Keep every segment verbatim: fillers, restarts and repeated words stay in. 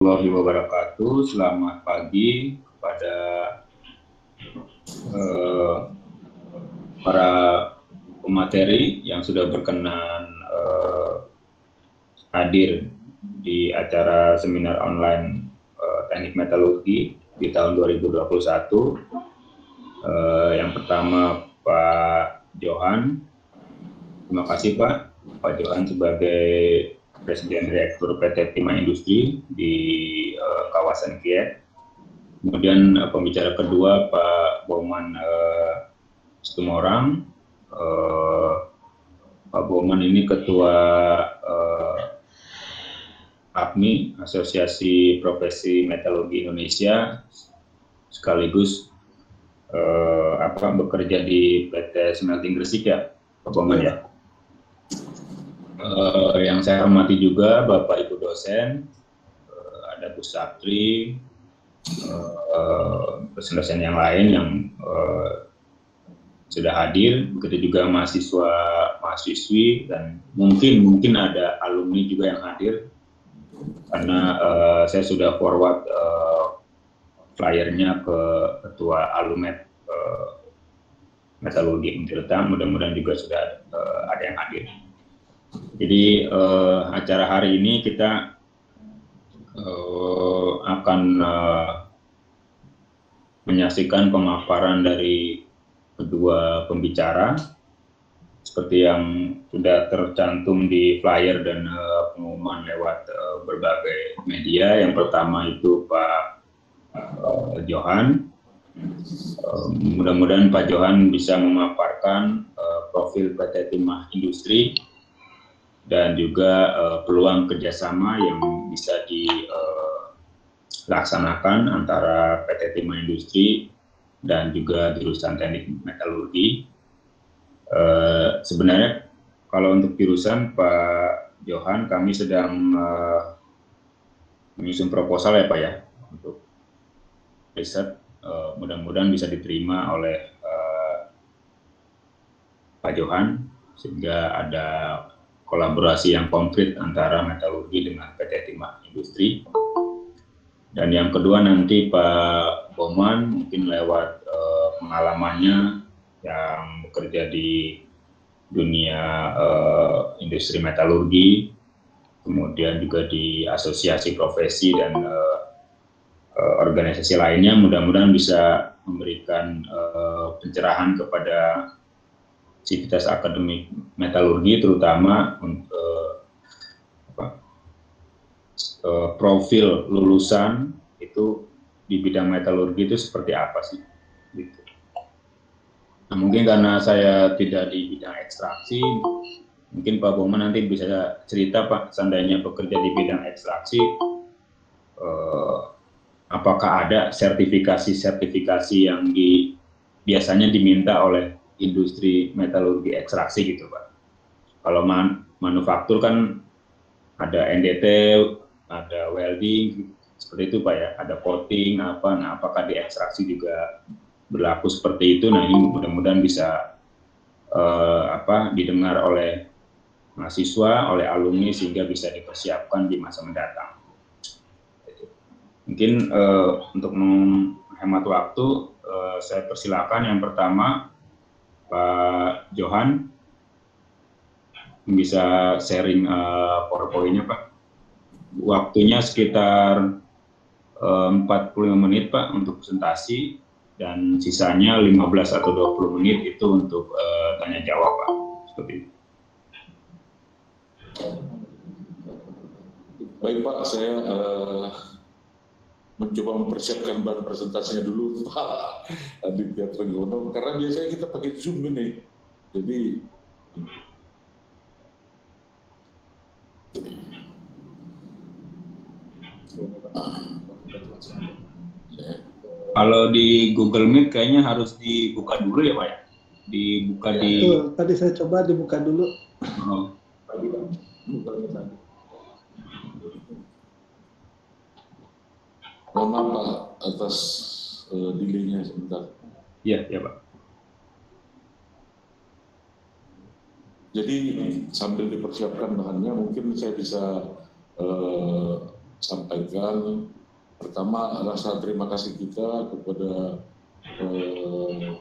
warahmatullahi wabarakatuh. Selamat pagi kepada eh, para pemateri yang sudah berkenan eh, hadir di acara seminar online eh, teknik metalurgi di tahun dua ribu dua puluh satu. Eh, yang pertama Pak Johan, terima kasih Pak. Pak Johan sebagai Presiden Direktur P T Timah Industri di uh, kawasan Kiek. Kemudian uh, pembicara kedua Pak Boman uh, Situmorang. Uh, Pak Boman ini Ketua uh, A P M I, Asosiasi Profesi Metalurgi Indonesia, sekaligus uh, apa bekerja di P T Smelting Gresik ya, Pak Boman ya. Uh, yang saya hormati juga Bapak Ibu dosen, uh, ada Bu Saptri, dosen-dosen uh, yang lain yang uh, sudah hadir, begitu juga mahasiswa mahasiswi dan mungkin mungkin ada alumni juga yang hadir karena uh, saya sudah forward uh, flyernya ke Ketua Alumet uh, Metalurgi Untirta, mudah-mudahan juga sudah uh, ada yang hadir. Jadi uh, acara hari ini kita uh, akan uh, menyaksikan pemaparan dari kedua pembicara seperti yang sudah tercantum di flyer dan uh, pengumuman lewat uh, berbagai media. Yang pertama itu Pak uh, Johan. Uh, mudah-mudahan Pak Johan bisa memaparkan uh, profil P T Timah Industri dan juga uh, peluang kerjasama yang bisa dilaksanakan uh, antara P T Timah Industri dan juga jurusan teknik metalurgi. Uh, sebenarnya kalau untuk jurusan Pak Johan, kami sedang uh, menyusun proposal ya Pak ya, untuk riset, uh, mudah-mudahan bisa diterima oleh uh, Pak Johan, sehingga ada kolaborasi yang konkret antara metalurgi dengan P T Timah Industri. Dan yang kedua nanti Pak Boman mungkin lewat uh, pengalamannya yang bekerja di dunia uh, industri metalurgi, kemudian juga di asosiasi profesi dan uh, uh, organisasi lainnya, mudah-mudahan bisa memberikan uh, pencerahan kepada sivitas akademik metalurgi, terutama untuk apa, uh, profil lulusan itu di bidang metalurgi itu seperti apa sih? Gitu. Nah, mungkin karena saya tidak di bidang ekstraksi, mungkin Pak Boman nanti bisa cerita Pak, seandainya bekerja di bidang ekstraksi, uh, apakah ada sertifikasi-sertifikasi yang di, biasanya diminta oleh industri metalurgi ekstraksi gitu Pak. Kalau man, manufaktur kan ada N D T, ada welding, seperti itu Pak ya, ada coating, apa, nah apakah di ekstraksi juga berlaku seperti itu? Nah ini mudah-mudahan bisa uh, apa didengar oleh mahasiswa, oleh alumni, sehingga bisa dipersiapkan di masa mendatang. Mungkin uh, untuk menghemat waktu, uh, saya persilakan yang pertama Pak Johan bisa sharing uh, PowerPoint-nya Pak. Waktunya sekitar uh, empat puluh lima menit Pak untuk presentasi, dan sisanya lima belas atau dua puluh menit itu untuk uh, tanya jawab Pak. Seperti itu. Baik Pak, saya uh, mencoba mempersiapkan bahan presentasinya dulu Pak Aditya Trenggono, karena biasanya kita pakai Zoom ini. Jadi kalau di Google Meet kayaknya harus dibuka dulu ya Pak ya? Dibuka ya, di... Betul. Tadi saya coba dibuka dulu. Oh. Mohon maaf Pak atas uh, delay-nya sebentar. Iya, ya Pak. Jadi sambil dipersiapkan bahannya, mungkin saya bisa uh, sampaikan. Pertama, rasa terima kasih kita kepada eh,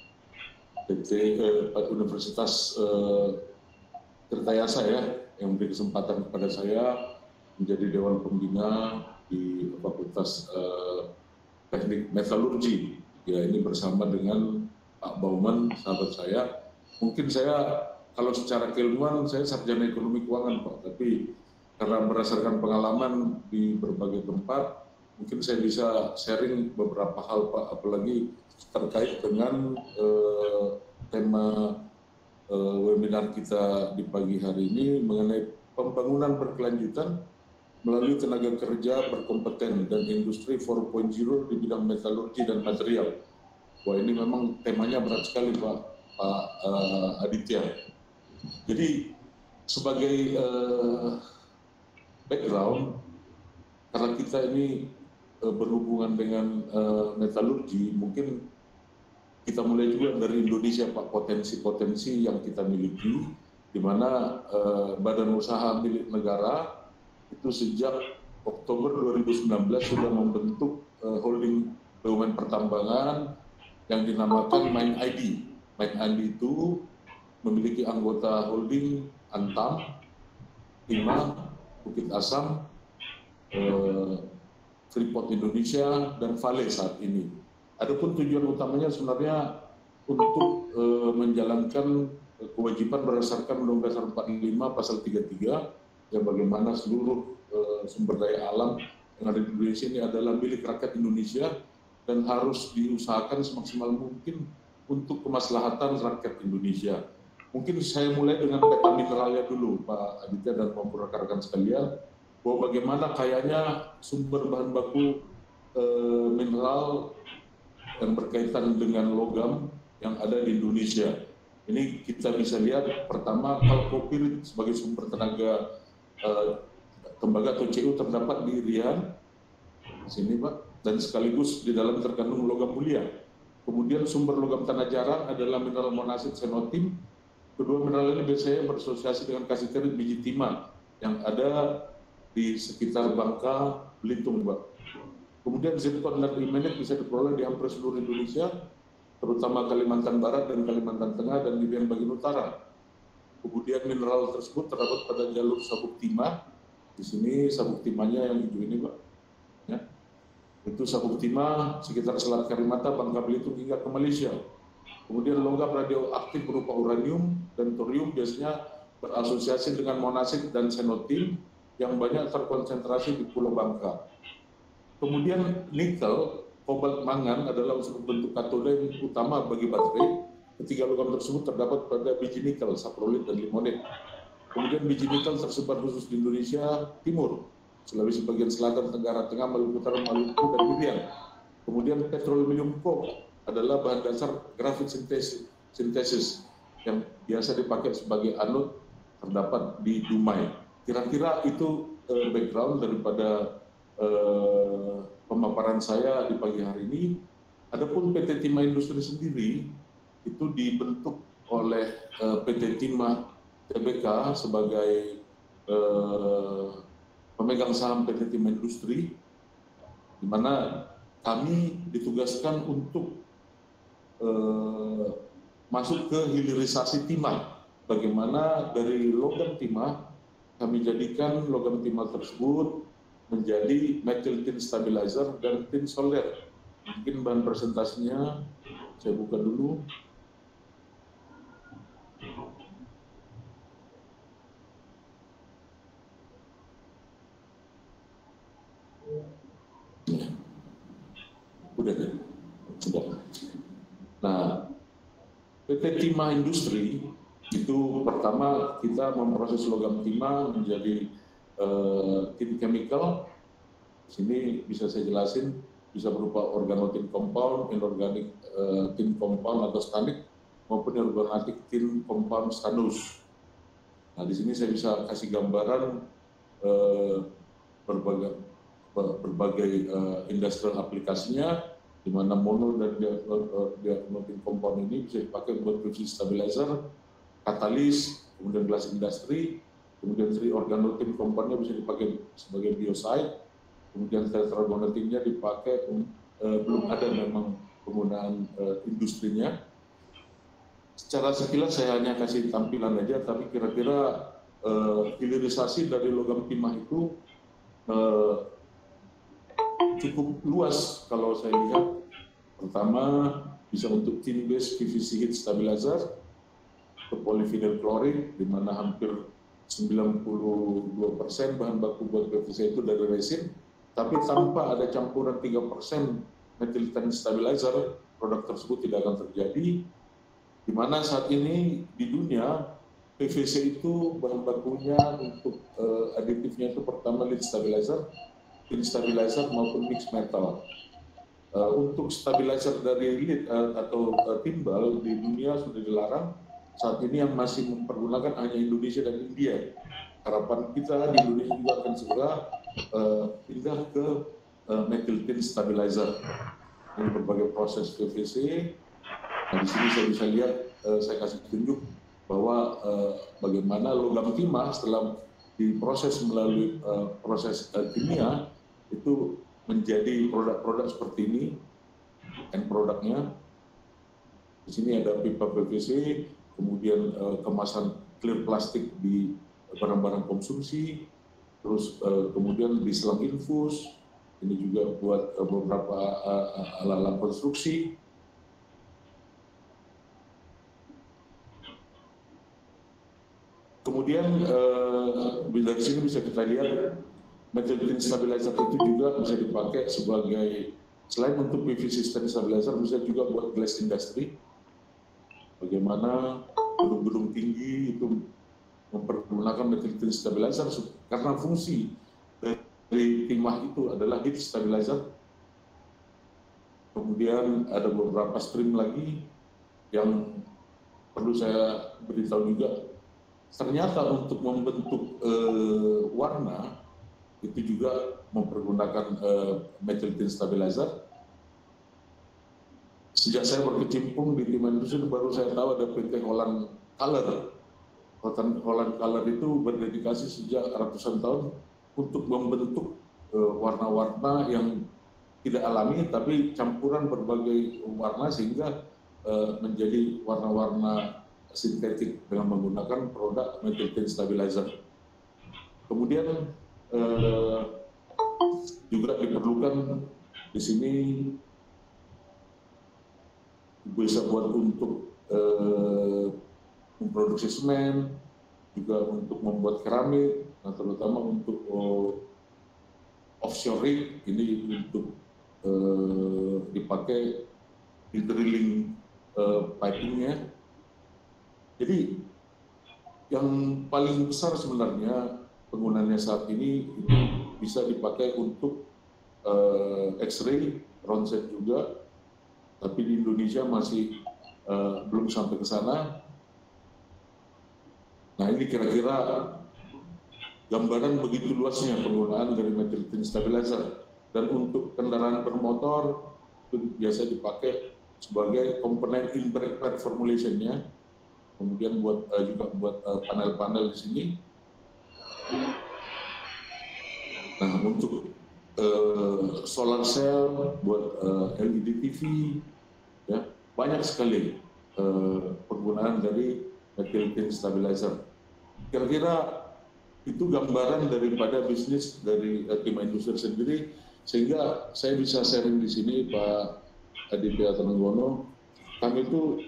P T eh, Universitas eh, Tirtayasa ya, yang memberi kesempatan kepada saya menjadi Dewan Pembina di Fakultas eh, Teknik Metalurgi. Ya, ini bersama dengan Pak Bauman, sahabat saya. Mungkin saya, kalau secara keilmuan, saya sarjana ekonomi keuangan, Pak. Tapi karena berdasarkan pengalaman di berbagai tempat, mungkin saya bisa sharing beberapa hal, Pak. Apalagi terkait dengan eh, tema eh, webinar kita di pagi hari ini mengenai pembangunan berkelanjutan melalui tenaga kerja berkompeten dan industri empat titik nol di bidang metalurgi dan material. Wah, ini memang temanya berat sekali, Pak, Pak uh, Aditya. Jadi sebagai uh, background, karena kita ini uh, berhubungan dengan uh, metalurgi, mungkin kita mulai juga dari Indonesia, Pak, potensi-potensi yang kita miliki, di mana uh, badan usaha milik negara itu sejak Oktober dua ribu sembilan belas sudah membentuk uh, holding B U M N pertambangan yang dinamakan Main I D. Main I D itu memiliki anggota holding Antam, Timah, Bukit Asam, uh, Freeport Indonesia, dan Vale saat ini. Adapun tujuan utamanya sebenarnya untuk uh, menjalankan kewajiban berdasarkan Undang-Undang Dasar empat puluh lima Pasal tiga puluh tiga, yang bagaimana seluruh uh, sumber daya alam yang ada di Indonesia ini adalah milik rakyat Indonesia dan harus diusahakan semaksimal mungkin untuk kemaslahatan rakyat Indonesia. Mungkin saya mulai dengan peta mineralnya dulu, Pak Aditya dan maupun rekan-rekan sekalian, bahwa bagaimana kayaknya sumber bahan baku uh, mineral yang berkaitan dengan logam yang ada di Indonesia. Ini kita bisa lihat pertama kalkopirit sebagai sumber tenaga uh, tembaga atau C U terdapat di Rian, di sini Pak, dan sekaligus di dalam terkandung logam mulia. Kemudian sumber logam tanah jarang adalah mineral monasit senotim. Kedua mineral ini biasanya berasosiasi dengan kasiterit biji timah yang ada di sekitar Bangka, Belitung, Pak. Kemudian zircon dan ilmenite bisa diperoleh di hampir seluruh Indonesia, terutama Kalimantan Barat dan Kalimantan Tengah dan di bagian utara. Kemudian mineral tersebut terdapat pada jalur sabuk timah. Di sini sabuk timahnya yang hijau ini, Pak. Ya. Itu sabuk timah sekitar Selat Karimata, Bangka Belitung hingga ke Malaysia. Kemudian logam radioaktif berupa uranium dan thorium biasanya berasosiasi dengan monasit dan senotim yang banyak terkonsentrasi di Pulau Bangka. Kemudian nikel, kobalt, mangan adalah unsur bentuk katoda yang utama bagi baterai. Ketiga logam tersebut terdapat pada biji nikel, saprolit, dan limonit. Kemudian biji nikel tersebar khusus di Indonesia Timur, Sulawesi bagian selatan, Tenggara Tengah, Maluku Utara, Maluku, dan Irian. Kemudian petroleum coke adalah bahan dasar grafit sintesis, sintesis yang biasa dipakai sebagai anode, terdapat di Dumai. Kira-kira itu eh, background daripada eh, pemaparan saya di pagi hari ini. Adapun P T Timah Industri sendiri itu dibentuk oleh eh, P T Timah T B K sebagai eh, pemegang saham P T Timah Industri, di mana kami ditugaskan untuk eh, masuk ke hilirisasi timah. Bagaimana dari logam timah kami jadikan logam timah tersebut menjadi metal tin stabilizer dan tin solder. Mungkin bahan presentasinya saya buka dulu. Udah deh. Sudah. Nah, P T Timah Industri itu pertama kita memproses logam timah menjadi uh, tin chemical. Sini bisa saya jelasin, bisa berupa organotin compound, inorganic uh, tin compound atau stanik, maupun inorganic tin compound stannous. Nah, di sini saya bisa kasih gambaran uh, berbagai berbagai uh, industrial aplikasinya, di mana mono dan diagnostic compound ini bisa dipakai buat fluid stabilizer, katalis, kemudian glass industry, kemudian three organotin compoundnya bisa dipakai sebagai biocide, kemudian tetrabonatinya dipakai, uh, belum ada memang penggunaan uh, industrinya. Secara sekilas saya hanya kasih tampilan aja, tapi kira-kira uh, hilirisasi dari logam timah itu uh, cukup luas kalau saya lihat. Pertama, bisa untuk tin based P V C heat stabilizer, ke polyvinyl klorid, di mana hampir sembilan puluh dua persen bahan baku buat P V C itu dari resin, tapi tanpa ada campuran tiga persen methyl tin stabilizer, produk tersebut tidak akan terjadi. Di mana saat ini di dunia P V C itu bahan bakunya untuk uh, aditifnya itu pertama lead stabilizer, tin stabilizer maupun mixed metal. Uh, untuk stabilizer dari lead uh, atau uh, timbal di dunia sudah dilarang. Saat ini yang masih mempergunakan hanya Indonesia dan India. Harapan kita di Indonesia juga akan segera uh, pindah ke uh, methyl tin stabilizer. Ini berbagai proses P V C. Nah, di sini saya bisa lihat, uh, saya kasih tunjuk bahwa uh, bagaimana logam timah setelah diproses melalui uh, proses uh, kimia itu menjadi produk-produk seperti ini, end produknya. Di sini ada pipa P V C, kemudian uh, kemasan clear plastik di barang-barang konsumsi, terus uh, kemudian di selang infus, ini juga buat uh, beberapa uh, alat-alat konstruksi. Kemudian uh, dari sini bisa kita lihat methyl tin stabilizer itu juga bisa dipakai sebagai, selain untuk P V C stabilizer, bisa juga buat glass industry. Bagaimana gedung-gedung tinggi itu mempergunakan methyl tin stabilizer karena fungsi dari timah itu adalah heat stabilizer. Kemudian ada beberapa stream lagi yang perlu saya beritahu juga. Ternyata untuk membentuk eh, warna itu juga mempergunakan uh, methyl tin stabilizer. Sejak saya berkecimpung di timah industri baru saya tahu ada P T Holland Color. Holland Color itu berdedikasi sejak ratusan tahun untuk membentuk uh, warna-warna yang tidak alami tapi campuran berbagai warna sehingga uh, menjadi warna-warna sintetik dengan menggunakan produk methyl tin stabilizer. Kemudian Uh, juga diperlukan di sini bisa buat untuk uh, memproduksi semen, juga untuk membuat keramik, nah terutama untuk uh, offshore rig ini untuk uh, dipakai di drilling uh, pipingnya. Jadi yang paling besar sebenarnya penggunaannya saat ini itu bisa dipakai untuk uh, X-ray, ronsen juga, tapi di Indonesia masih uh, belum sampai ke sana. Nah ini kira-kira gambaran begitu luasnya penggunaan dari methyl tin stabilizer. Dan untuk kendaraan bermotor itu biasa dipakai sebagai komponen in brake pad formulation-nya, kemudian buat uh, juga buat uh, panel-panel di sini. Nah untuk uh, solar cell, buat uh, L E D T V, ya banyak sekali uh, penggunaan dari methyl tin stabilizer. Kira-kira itu gambaran daripada bisnis dari uh, timah industri sendiri, sehingga saya bisa sharing di sini Pak Aditya Tanenggono. Kami itu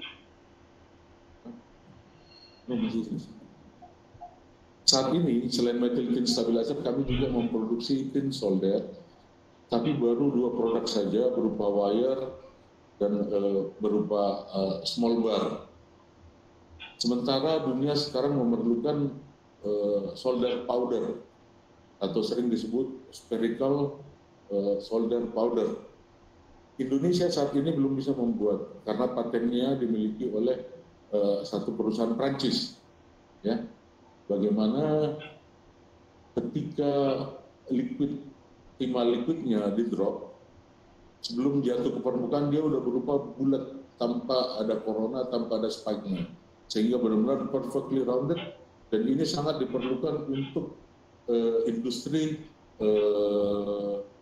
oh, masih, saat ini selain methyl tin stabilizer kami juga memproduksi tin solder, tapi baru dua produk saja berupa wire dan uh, berupa uh, small bar. Sementara dunia sekarang memerlukan uh, solder powder atau sering disebut spherical uh, solder powder. Indonesia saat ini belum bisa membuat karena patennya dimiliki oleh uh, satu perusahaan Prancis, ya. Bagaimana ketika liquid timah liquidnya di drop, sebelum jatuh ke permukaan dia udah berupa bulat tanpa ada corona, tanpa ada spike-nya, sehingga benar-benar perfectly rounded. Dan ini sangat diperlukan untuk uh, industri uh,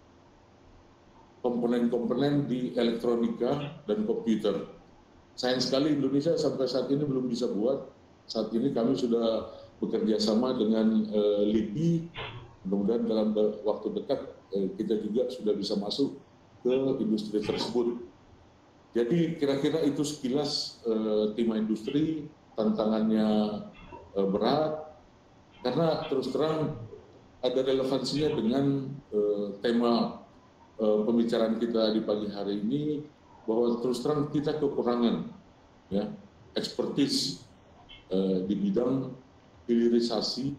komponen-komponen di elektronika dan komputer. Sayang sekali Indonesia sampai saat ini belum bisa buat. Saat ini kami sudah bekerja sama dengan uh, L I P I. Mudah-mudahan dalam waktu dekat uh, kita juga sudah bisa masuk ke industri tersebut. Jadi kira-kira itu sekilas uh, timah industri, tantangannya uh, berat, karena terus terang ada relevansinya dengan uh, tema uh, pembicaraan kita di pagi hari ini, bahwa terus terang kita kekurangan ya ekspertis uh, di bidang hilirisasi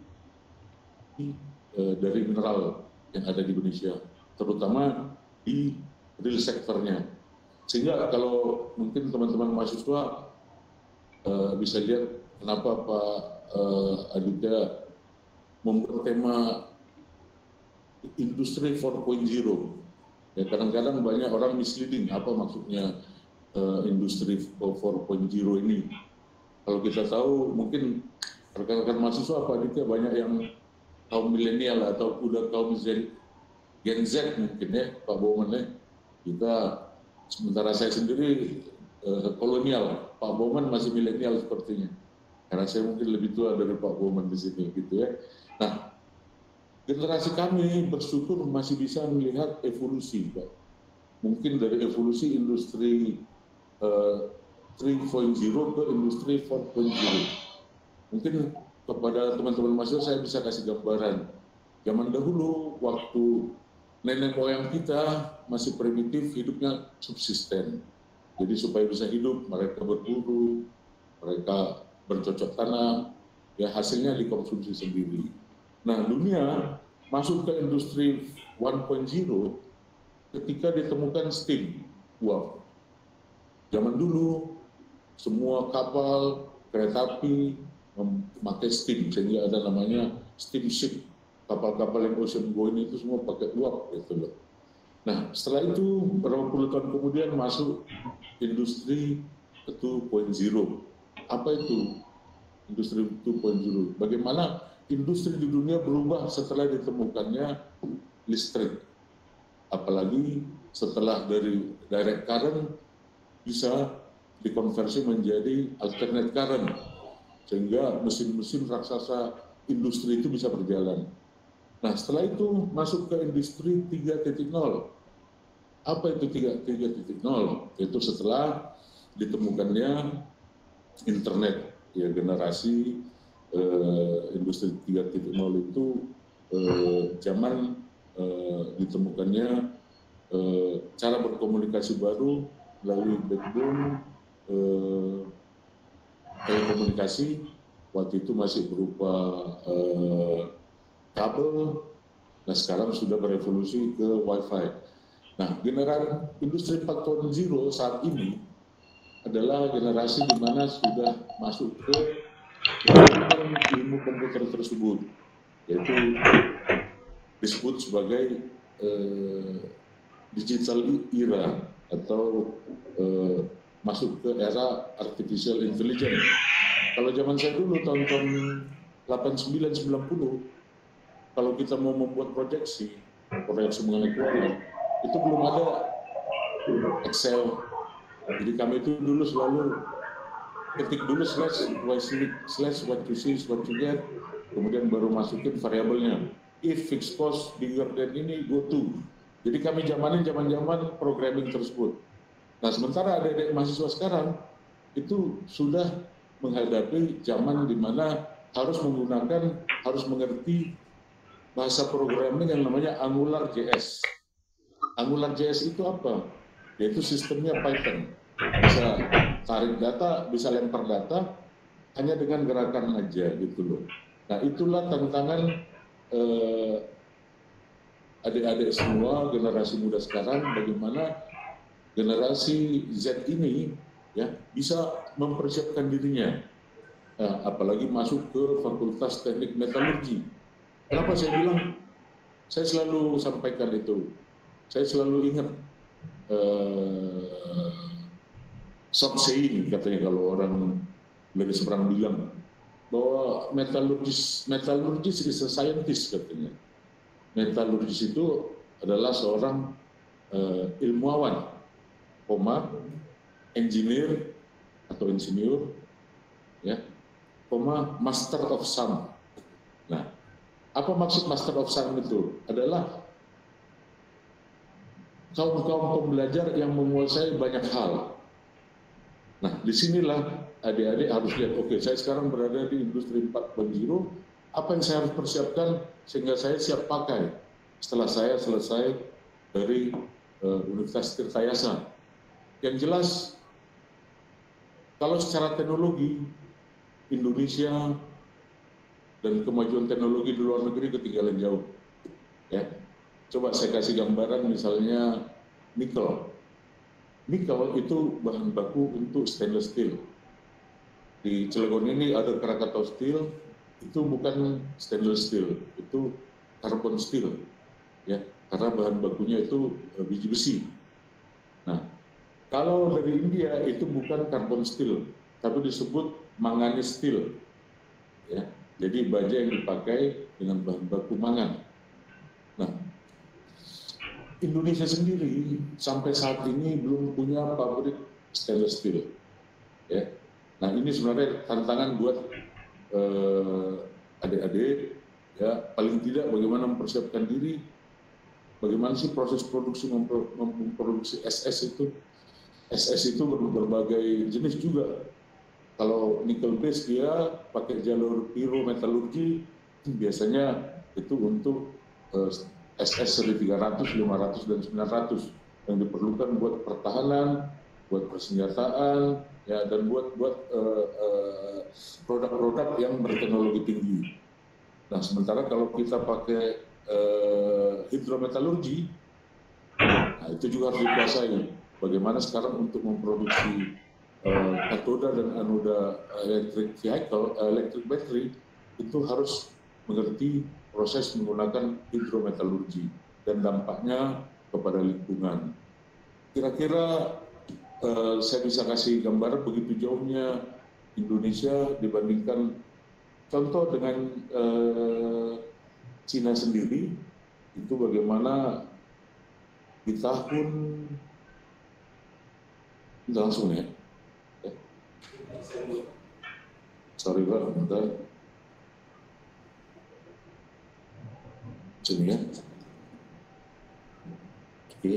uh, dari mineral yang ada di Indonesia, terutama di real sektornya. Sehingga kalau mungkin teman-teman mahasiswa uh, bisa lihat kenapa Pak uh, Aditya membuat tema industri empat titik nol. Ya, kadang-kadang banyak orang misleading apa maksudnya uh, industri empat titik nol ini. Kalau kita tahu mungkin rekan-rekan mahasiswa Pak Aditya banyak yang kaum milenial atau udah kaum Z, Gen Z mungkin ya Pak Bauman ya. Kita sementara saya sendiri uh, kolonial, Pak Bauman masih milenial sepertinya. Karena saya mungkin lebih tua dari Pak Bauman di sini gitu ya. Nah, generasi kami bersyukur masih bisa melihat evolusi, Pak. Mungkin dari evolusi industri uh, tiga titik nol ke industri empat titik nol. Mungkin kepada teman-teman mahasiswa saya bisa kasih gambaran. Zaman dahulu waktu nenek moyang kita masih primitif, hidupnya subsisten. Jadi supaya bisa hidup mereka berburu, mereka bercocok tanam, ya hasilnya dikonsumsi sendiri. Nah, dunia masuk ke industri satu titik nol ketika ditemukan steam. Wow. Zaman dulu semua kapal, kereta api memakai steam, sehingga ada namanya steamship. Kapal-kapal yang ocean going itu semua pakai uap gitu loh. Nah, setelah itu beberapa puluh tahun kemudian masuk industri dua titik nol. Apa itu industri dua titik nol? Bagaimana industri di dunia berubah setelah ditemukannya listrik, apalagi setelah dari direct current bisa dikonversi menjadi alternate current, sehingga mesin-mesin raksasa industri itu bisa berjalan. Nah, setelah itu masuk ke industri tiga titik nol. Apa itu tiga titik nol? Itu setelah ditemukannya internet, ya generasi Uh, industri tiga titik nol itu uh, zaman uh, ditemukannya uh, cara berkomunikasi baru melalui backbone uh, telekomunikasi. Waktu itu masih berupa uh, kabel, nah sekarang sudah berevolusi ke Wi-Fi. Nah, generasi industri empat titik nol saat ini adalah generasi di mana sudah masuk ke ilmu komputer tersebut, yaitu disebut sebagai eh, digital era atau eh, masuk ke era artificial intelligence. Kalau zaman saya dulu tahun-tahun delapan puluh sembilan sembilan puluh, kalau kita mau membuat proyeksi, proyeksi mengenai keuangan, itu belum ada Excel. Jadi kami itu dulu selalu ketik dulu slash slash what you see, what you get, kemudian baru masukin variabelnya. If fixed cost bigger than ini, go to. Jadi kami zamanin zaman-zaman programming tersebut. Nah, sementara adik-adik mahasiswa sekarang itu sudah menghadapi zaman di mana harus menggunakan, harus mengerti bahasa programming yang namanya Angular J S. Angular J S itu apa? Yaitu sistemnya Python. Bisa tarik data, bisa lempar data, hanya dengan gerakan aja gitu loh. Nah, itulah tantangan eh, adik-adik semua, generasi muda sekarang, bagaimana generasi Z ini ya bisa mempersiapkan dirinya. Nah, apalagi masuk ke Fakultas Teknik Metalurgi. Kenapa saya bilang, saya selalu sampaikan itu, saya selalu ingat eh, soft saying katanya kalau orang dari seberang bilang, bahwa metalurgis, metalurgis is a scientist katanya. Metalurgis itu adalah seorang uh, ilmuwan, koma, engineer atau insinyur, ya, koma, master of some. Nah, apa maksud master of some itu? Adalah kaum-kaum pembelajar yang menguasai banyak hal. Nah, disinilah adik-adik harus lihat, oke, saya sekarang berada di industri empat titik nol, apa yang saya harus persiapkan sehingga saya siap pakai setelah saya selesai dari uh, Universitas Tirtayasa. Yang jelas, kalau secara teknologi, Indonesia dan kemajuan teknologi di luar negeri ketinggalan jauh. Ya, coba saya kasih gambaran misalnya nikel. Nikel itu bahan baku untuk stainless steel. Di Cilegon ini ada Krakatau Steel, itu bukan stainless steel, itu carbon steel, ya, karena bahan bakunya itu biji besi. Nah, kalau dari India itu bukan carbon steel, tapi disebut manganese steel, ya. Jadi baja yang dipakai dengan bahan baku mangan. Nah, Indonesia sendiri sampai saat ini belum punya pabrik stainless steel, ya. Nah, ini sebenarnya tantangan buat eh, adik-adik, ya, paling tidak bagaimana mempersiapkan diri, bagaimana sih proses produksi memproduksi S S itu. S S itu berbagai jenis juga. Kalau nickel base dia pakai jalur pyrometallurgi, biasanya itu untuk eh, S S seri tiga ratus, lima ratus, dan sembilan ratus yang diperlukan buat pertahanan, buat persenjataan, ya, dan buat buat uh, uh, produk-produk yang berteknologi tinggi. Nah, sementara kalau kita pakai uh, hidrometalurgi, nah itu juga harus dikuasai. Bagaimana sekarang untuk memproduksi uh, katoda dan anoda electric vehicle, uh, electric battery, itu harus mengerti proses menggunakan hidrometalurgi dan dampaknya kepada lingkungan. Kira-kira Uh, saya bisa kasih gambar begitu jauhnya Indonesia dibandingkan contoh dengan uh, Cina sendiri, itu bagaimana di tahun langsung ya, ya. Sorry Pak, bentar. Sini ya. Oke.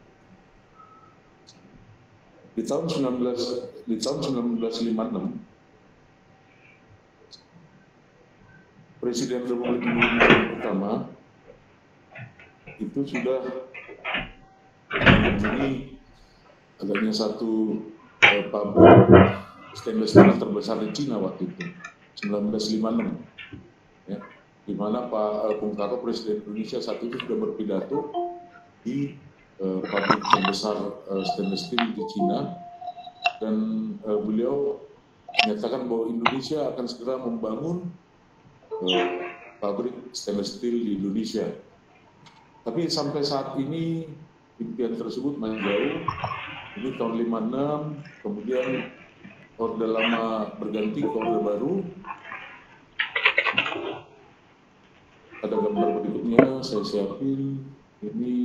Di tahun sembilan belas di tahun seribu sembilan ratus lima puluh enam, Presiden Republik Indonesia yang pertama itu sudah mengunjungi adanya satu eh, pabrik stainless steel terbesar di Cina waktu itu, seribu sembilan ratus lima puluh enam, ya, di mana Pak Bung Karno, Presiden Indonesia saat itu sudah berpidato di Uh, pabrik terbesar uh, stainless steel di Cina, dan uh, beliau menyatakan bahwa Indonesia akan segera membangun uh, pabrik stainless steel di Indonesia. Tapi sampai saat ini impian tersebut masih jauh. Ini tahun lima puluh enam, kemudian orde lama berganti ke orde baru. Ada gambar berikutnya saya siapin. Ini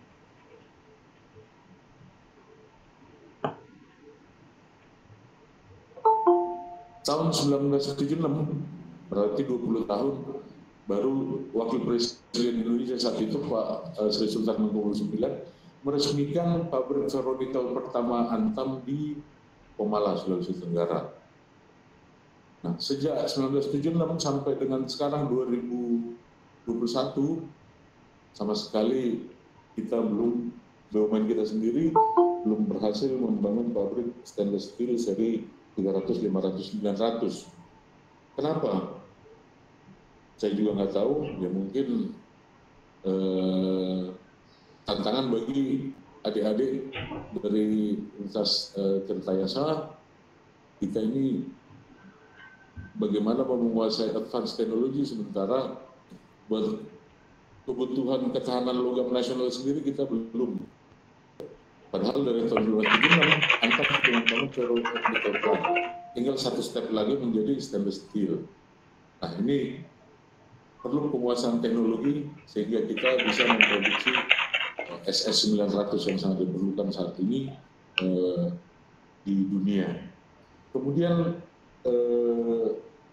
tahun seribu sembilan ratus tujuh puluh enam, berarti dua puluh tahun, baru Wakil Presiden Indonesia saat itu Pak Sri Sultan Hamengkubuwono sembilan meresmikan pabrik ferronikel pertama Antam di Pomala, Sulawesi Tenggara. Nah, sejak seribu sembilan ratus tujuh puluh enam sampai dengan sekarang dua ribu dua puluh satu, sama sekali kita belum, B U M N kita sendiri belum berhasil membangun pabrik stainless steel seri tiga ratus, lima ratus, sembilan ratus. Kenapa? Saya juga nggak tahu, ya mungkin eh, tantangan bagi adik-adik dari Universitas eh, Tirtayasa, kita ini bagaimana menguasai advance teknologi, sementara buat kebutuhan ketahanan logam nasional sendiri kita belum. Padahal dari tahun dua ribu tujuh belas, Antam sudah membangun ferronikel plant. Tinggal satu step lagi menjadi stainless steel. Nah, ini perlu penguasaan teknologi sehingga kita bisa memproduksi S S sembilan ratus yang sangat diperlukan saat ini eh, di dunia. Kemudian eh,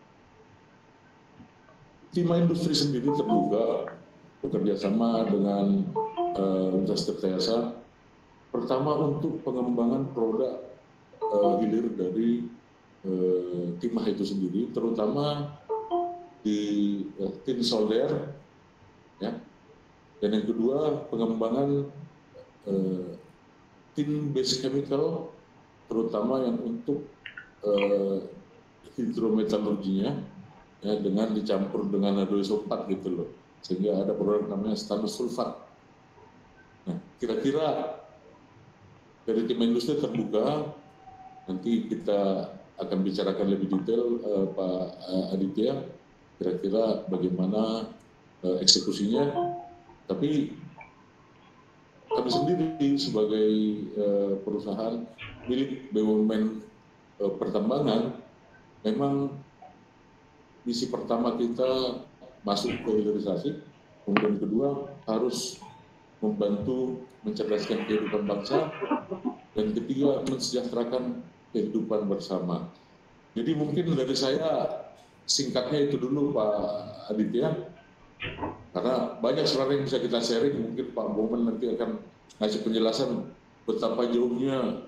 Timah Industri sendiri terbuka bekerja sama dengan eh, Universitas Tirtayasa, pertama untuk pengembangan produk eh, hilir dari eh, timah itu sendiri, terutama di eh, tin solder, ya. Dan yang kedua pengembangan eh, tin base chemical, terutama yang untuk eh, hidrometalurginya, ya, dengan dicampur dengan hadrosulfat gitu loh, sehingga ada produk namanya stainless sulfat. Nah, kira-kira dari tim industri terbuka, nanti kita akan bicarakan lebih detail eh, Pak Aditya, kira-kira bagaimana eh, eksekusinya. Tapi kami sendiri sebagai eh, perusahaan milik B U M N eh, pertambangan, memang misi pertama kita masuk ke hilirisasi, kemudian kedua harus membantu mencerdaskan kehidupan bangsa, dan ketiga mensejahterakan kehidupan bersama. Jadi mungkin dari saya singkatnya itu dulu Pak Aditya, karena banyak sebenarnya yang bisa kita sharing. Mungkin Pak Boman nanti akan ngasih penjelasan betapa jauhnya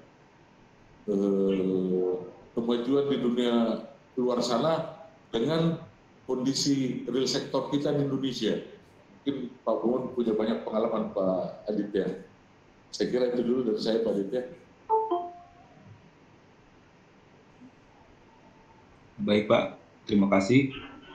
eh, kemajuan di dunia luar sana dengan kondisi real sektor kita di Indonesia. Mungkin Pak Boman punya banyak pengalaman Pak Aditya. Saya kira itu dulu dari saya Pak Aditya. Baik Pak, terima kasih.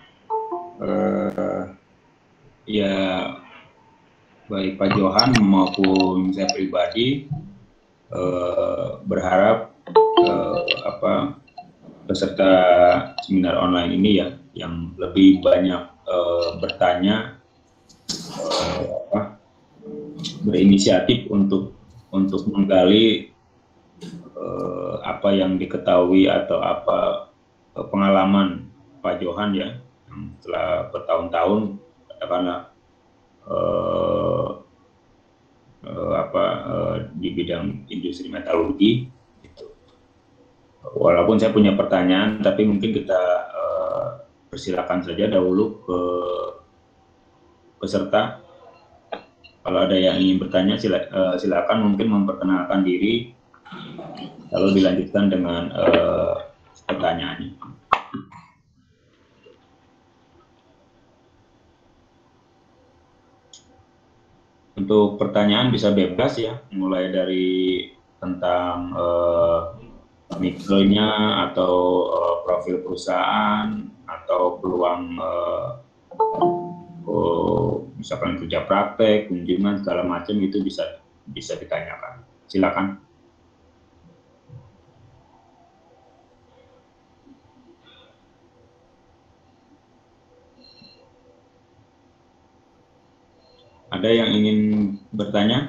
Uh, ya, baik Pak Johan maupun saya pribadi uh, berharap uh, apa peserta seminar online ini ya yang lebih banyak uh, bertanya, uh, apa, berinisiatif untuk untuk menggali uh, apa yang diketahui atau apa uh, pengalaman Pak Johan ya, yang setelah bertahun-tahun katakanlah uh, uh, apa uh, di bidang industri metalurgi. Gitu. Walaupun saya punya pertanyaan, tapi mungkin kita uh, persilakan saja dahulu ke peserta. Kalau ada yang ingin bertanya, sila, uh, silakan mungkin memperkenalkan diri, lalu dilanjutkan dengan uh, pertanyaannya. Untuk pertanyaan bisa bebas ya, mulai dari tentang uh, mikronya atau uh, profil perusahaan atau peluang uh, oh, misalkan kerja praktek, kunjungan segala macam itu bisa bisa ditanyakan. Silakan. Ada yang ingin bertanya?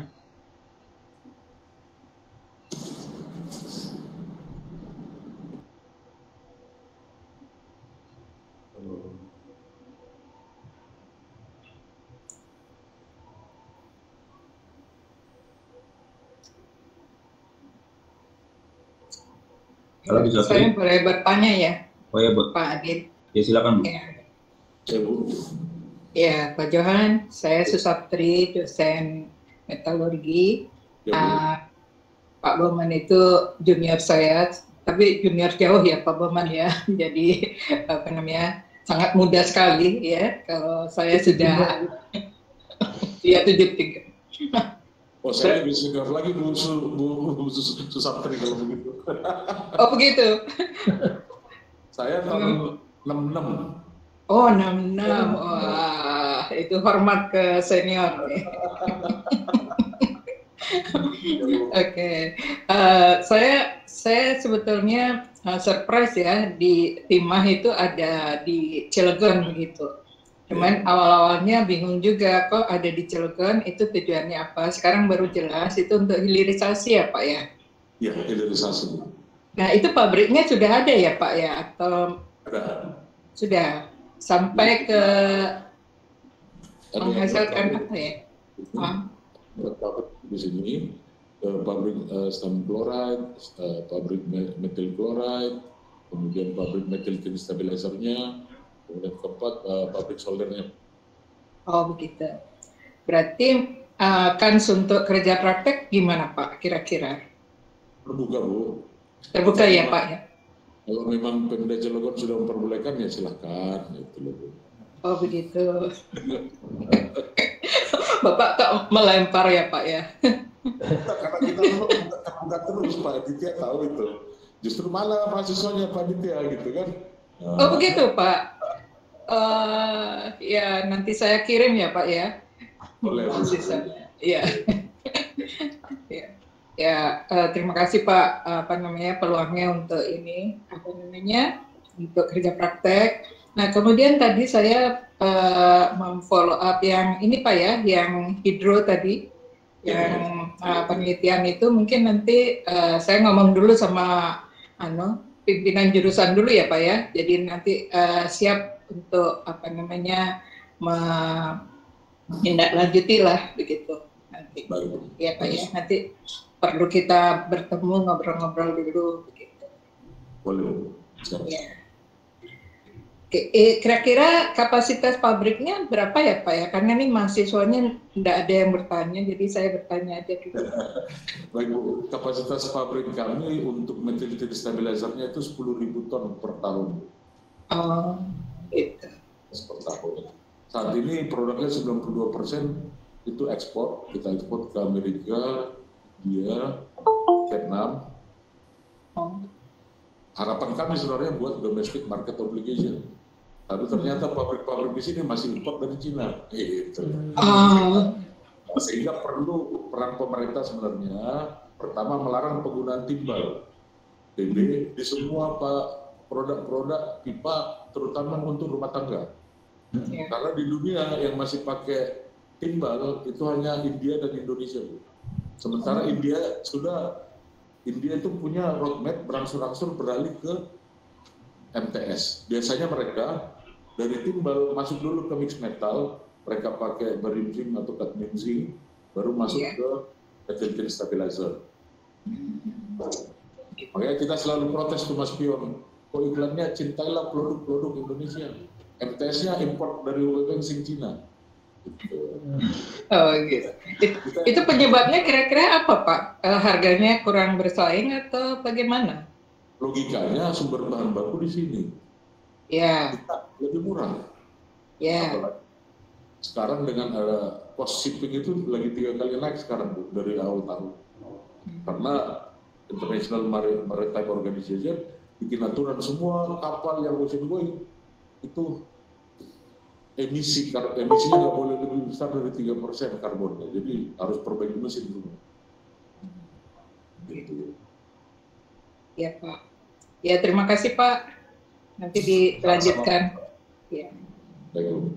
Kalau bisa saya boleh bertanya ya, oh ya, Pak Adit. Ya silakan Bu. Ya. Ya, Pak Johan, saya Susaptri, dosen metalurgi. Ya, uh, Pak Boman itu junior saya, tapi junior jauh ya Pak Boman ya. Jadi apa namanya sangat muda sekali ya. Kalau saya sudah ya tujuh tiga. Oh, saya lebih senior lagi Bu, Bu, Bu Susaptri kalau begitu. Oh begitu. Saya tahun enam enam. Oh enam enam, wah itu hormat ke senior nih. Oke, okay. uh, saya saya sebetulnya uh, surprise ya di Timah itu ada di Cilegon gitu. Cuman awal-awalnya bingung juga kok ada di Cilegon, itu tujuannya apa? Sekarang baru jelas itu untuk hilirisasi ya Pak ya? Iya, hilirisasi. Nah itu pabriknya sudah ada ya Pak ya? Atau ada? Sudah sampai ke menghasilkan apa ya? Ah. pabrik di sini, uh, pabrik uh, sodium chloride, uh, pabrik metil chloride, kemudian pabrik metil stabilizernya, kemudian keempat uh, pabrik soldernya. Oh begitu. Berarti uh, kan untuk kerja praktek gimana Pak kira-kira? Terbuka Bu. Terbuka ya Pak ya? Kalau memang Pemda Cilegon sudah memperbolehkan ya silahkan. Gitu loh. Oh begitu. Bapak kok melempar ya Pak ya? Karena kita terbuka terus Pak Aditya tahu itu. Justru malah mahasiswanya Pak Aditya gitu kan. Oh begitu Pak. Uh, ya nanti saya kirim ya Pak ya. Boleh. Iya. Ya. Ya, uh, terima kasih Pak, apa namanya peluangnya untuk ini, apa namanya untuk kerja praktek. Nah, kemudian tadi saya uh, memfollow up yang ini Pak ya, yang hidro tadi, yang uh, penelitian itu mungkin nanti uh, saya ngomong dulu sama ano pimpinan jurusan dulu ya Pak ya. Jadi nanti uh, siap untuk apa namanya menindaklanjuti lah begitu nanti. Ya Pak ya, nanti perlu kita bertemu ngobrol-ngobrol dulu begitu. Boleh. Ya. Kira-kira kapasitas pabriknya berapa ya Pak ya? Karena ini mahasiswanya tidak ada yang bertanya, jadi saya bertanya aja dulu. Baik Bu, kapasitas pabrik kami untuk metil stabilizernya itu sepuluh ribu ton per tahun. Oh, itu. Per tahun. Saat ini produknya sembilan puluh dua persen itu ekspor, kita ekspor ke Amerika, dia Vietnam. Oh. Harapan kami sebenarnya buat domestic market obligation, tapi ternyata pabrik-pabrik di sini masih import dari Cina, gitu. Oh. Sehingga perlu peran pemerintah sebenarnya, pertama melarang penggunaan timbal T B di semua produk-produk pipa, terutama untuk rumah tangga. Yeah. Karena di dunia yang masih pakai timbal itu hanya India dan Indonesia, Bu. Sementara hmm. India sudah, India itu punya roadmap berangsur-angsur beralih ke M T S. Biasanya mereka dari timbal masuk dulu ke mixed metal, mereka pakai barium zinc atau cadmium zinc, baru masuk yeah. ke metil stabilizer. Hmm. Makanya kita selalu protes tuh Mas Pion, kok iklannya cintailah produk-produk Indonesia, M T S-nya import dari Wei Zinc Cina. Oh gitu. It, itu penyebabnya kira-kira apa Pak? Uh, harganya kurang bersaing atau bagaimana? Logikanya sumber bahan baku di sini. Ya. Kita lebih murah. Ya. Apalagi sekarang dengan uh, cost shipping itu lagi tiga kali naik sekarang Bu, dari awal tahun. Hmm. Karena International Maritime Organization bikin aturan semua kapal yang ocean going itu emisi emisinya nggak boleh lebih besar dari tiga persen karbonnya, jadi harus perbaiki mesin dulu. Gitu. Ya Pak. Ya terima kasih Pak. Nanti dilanjutkan. Ya. Baik.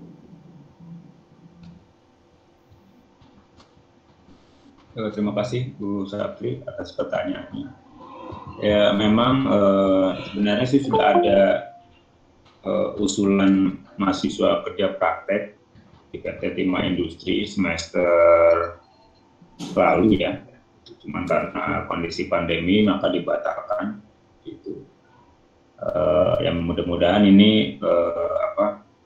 Terima kasih Bu Sapri atas pertanyaannya. Ya memang eh, sebenarnya sih sudah ada Uh, usulan mahasiswa kerja praktek di P T Timah Industri semester lalu ya, cuman karena kondisi pandemi maka dibatalkan gitu. Uh, yang mudah-mudahan ini uh, apa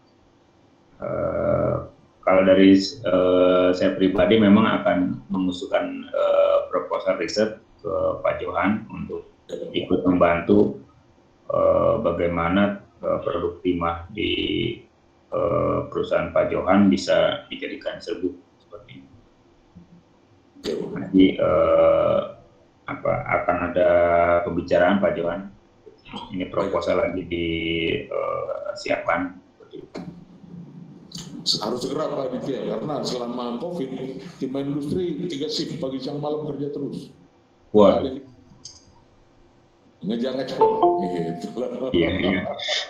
uh, kalau dari uh, saya pribadi memang akan mengusulkan uh, proposal riset ke Pak Johan untuk ikut membantu uh, bagaimana produk timah di uh, perusahaan Pak Johan bisa dijadikan serbuk seperti ini. Jadi uh, apa akan ada pembicaraan Pak Johan? Ini proposal lagi disiapkan. Uh, Harus segera Pak Aditya, karena selama COVID timah industri tiga shift pagi siang malam kerja terus. Wah. Ngejar ekspor, gitu. Iya, iya.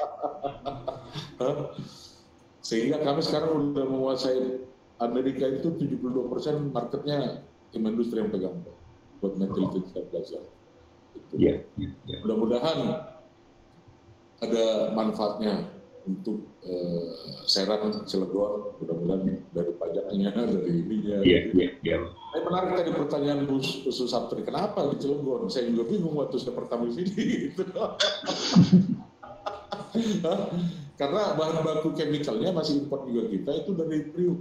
Sehingga kami sekarang udah menguasai Amerika itu tujuh puluh dua persen marketnya tim industri yang pegang buat metil stabilizer. Iya, iya. Mudah-mudahan ada manfaatnya untuk uh, Serang, Cilegon, mudah-mudahan dari pajaknya, dari ininya. Iya, iya, iya. Saya menarik tadi pertanyaan Bu Susatri, kenapa di Cilegon? Saya juga bingung waktu saya pertama di sini. Gitu. Karena bahan baku chemicalnya masih import juga kita itu dari Priuk.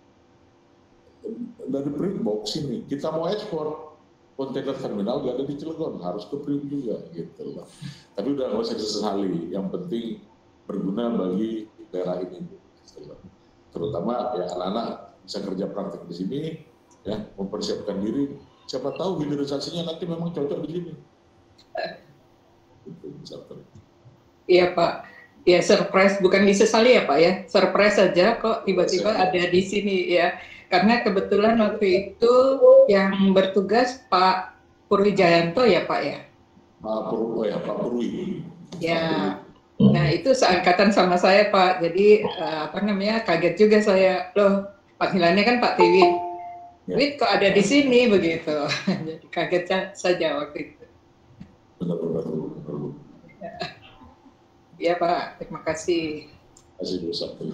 Dari Priuk box ini. Kita mau ekspor, kontainer terminal gak ada di Cilegon, harus ke Priuk juga. Gitu loh. Tapi udah nggak usah disesali, yang penting berguna bagi daerah ini, terutama ya anak-anak bisa kerja praktek di sini, ya mempersiapkan diri. Siapa tahu hilirisasinya nanti memang cocok di sini. Iya Pak, ya surprise, bukan disesali ya Pak ya, surprise saja kok tiba-tiba ada di sini ya. Karena kebetulan waktu itu yang bertugas Pak Purwijayanto ya Pak ya. Pak Purwi, ya Pak Purwi. Ya. Nah itu seangkatan sama saya Pak, jadi uh, apa namanya kaget juga saya, loh panggilannya kan Pak Tiwit, Tiwit kok ada di sini begitu, jadi kaget saja waktu itu. Benar-benar. Ya Pak, terima kasih. Terima kasih Bu Sabtu.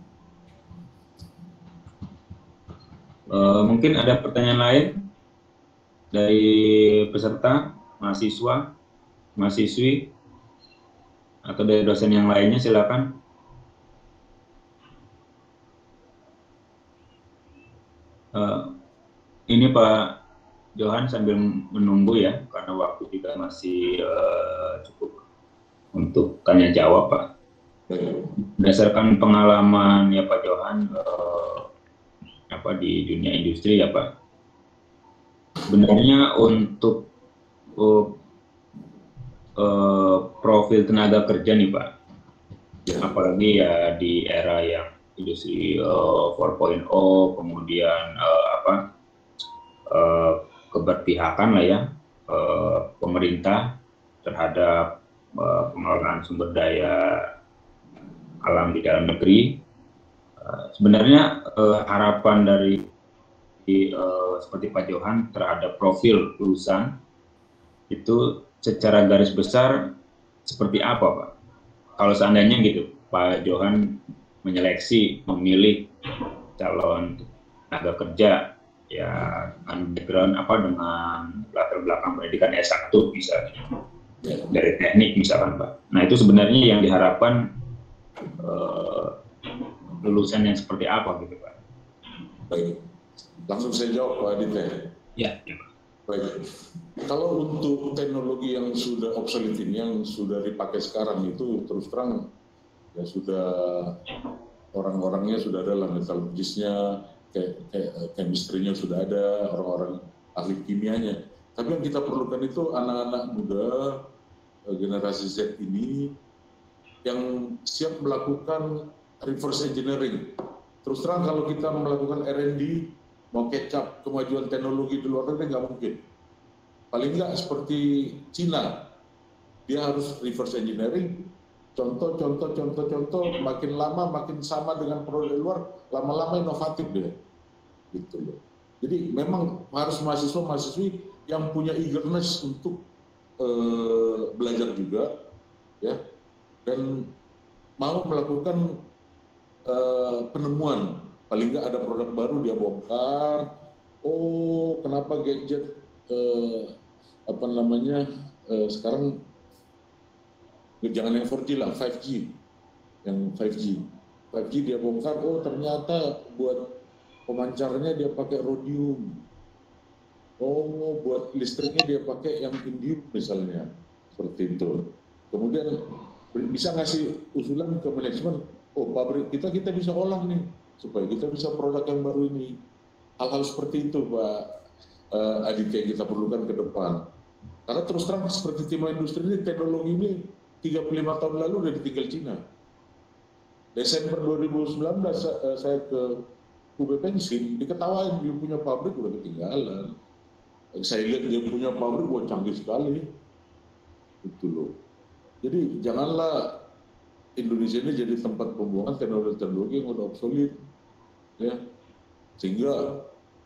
Uh, mungkin ada pertanyaan lain dari peserta, mahasiswa, mahasiswi, atau dari dosen yang lainnya, silakan. Uh, ini Pak Johan sambil menunggu ya, karena waktu juga masih uh, cukup untuk tanya jawab Pak. Berdasarkan pengalaman ya Pak Johan uh, apa di dunia industri ya Pak, sebenarnya untuk uh, Uh, profil tenaga kerja nih Pak, ya. Apalagi ya di era yang industri uh, empat titik nol, kemudian uh, apa uh, keberpihakan lah ya uh, pemerintah terhadap uh, pengelolaan sumber daya alam di dalam negeri. Uh, sebenarnya uh, harapan dari uh, seperti Pak Johan terhadap profil lulusan itu secara garis besar seperti apa Pak? Kalau seandainya gitu, Pak Johan menyeleksi, memilih calon tenaga kerja ya dengan background apa, dengan latar belakang pendidikan S satu misalnya, dari teknik misalkan Pak. Nah itu sebenarnya yang diharapkan uh, lulusan yang seperti apa gitu Pak? Baik, langsung saya jawab Pak Aditya. Ya, ya Pak. Baik, kalau untuk teknologi yang sudah obsolete ini, yang sudah dipakai sekarang itu terus terang ya sudah orang-orangnya sudah ada lah, metalurgisnya, chemistry-nya sudah ada, orang-orang ahli kimianya. Tapi yang kita perlukan itu anak-anak muda, generasi Z ini yang siap melakukan reverse engineering. Terus terang kalau kita melakukan R and D, mau catch-up kemajuan teknologi di luar negeri nggak mungkin. Paling nggak seperti Cina, dia harus reverse engineering. Contoh, contoh, contoh, contoh, makin lama makin sama dengan produk luar, lama-lama inovatif dia. Gitu loh. Jadi memang harus mahasiswa-mahasiswi yang punya eagerness untuk uh, belajar juga, ya, dan mau melakukan uh, penemuan. Paling nggak ada produk baru dia bongkar. Oh, kenapa gadget eh, apa namanya eh, sekarang jangan yang empat G lah, lima G, yang lima G, lima G dia bongkar. Oh, ternyata buat pemancarnya dia pakai rhodium. Oh, buat listriknya dia pakai yang indium misalnya, seperti itu. Kemudian bisa ngasih usulan ke manajemen. Oh, pabrik kita kita bisa olah nih, supaya kita bisa produk yang baru ini. Hal-hal seperti itu Pak uh, Aditya yang kita perlukan ke depan. Karena terus terang seperti timah industri ini, teknologi ini tiga puluh lima tahun lalu udah ditinggal Cina. Desember dua ribu sembilan belas uh, saya ke U B Pensin, diketawain dia punya pabrik udah ketinggalan. Saya lihat dia punya pabrik, wah canggih sekali. Itu loh. Jadi janganlah Indonesia ini jadi tempat pembuangan teknologi-teknologi yang udah obsolete, ya. Sehingga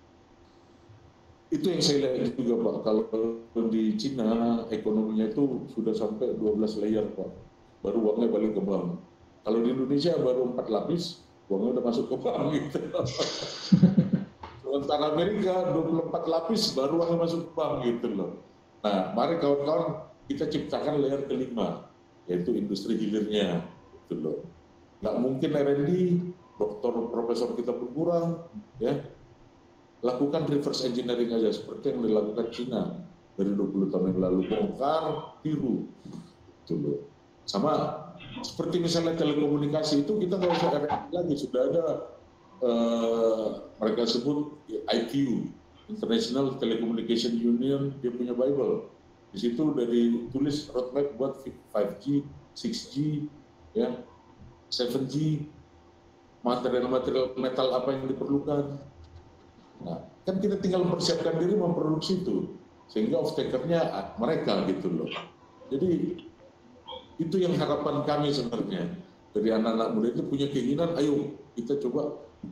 itu yang saya lihat juga Pak, kalau di Cina ekonominya itu sudah sampai dua belas layer Pak, baru uangnya balik ke bank. Kalau di Indonesia baru empat lapis, uangnya udah masuk ke bank gitu. Sementara Amerika dua puluh empat lapis baru uangnya masuk ke bank gitu loh. Nah, mari kawan-kawan kita ciptakan layer kelima, yaitu industri hilirnya gitu loh. Nggak mungkin R and D, doktor profesor kita berkurang, ya. Lakukan reverse engineering aja seperti yang dilakukan Cina dari dua puluh tahun yang lalu, bongkar, tiru, gitu loh. Sama seperti misalnya telekomunikasi itu kita nggak usah R and D lagi, sudah ada uh, mereka sebut I T U, International Telecommunication Union, dia punya Bible. Di situ udah ditulis roadmap buat five G, six G, ya, seven G, material-material metal apa yang diperlukan. Nah, kan kita tinggal mempersiapkan diri memproduksi itu, sehingga off-taker-nya mereka gitu loh. Jadi itu yang harapan kami sebenarnya dari anak-anak muda itu punya keinginan, ayo kita coba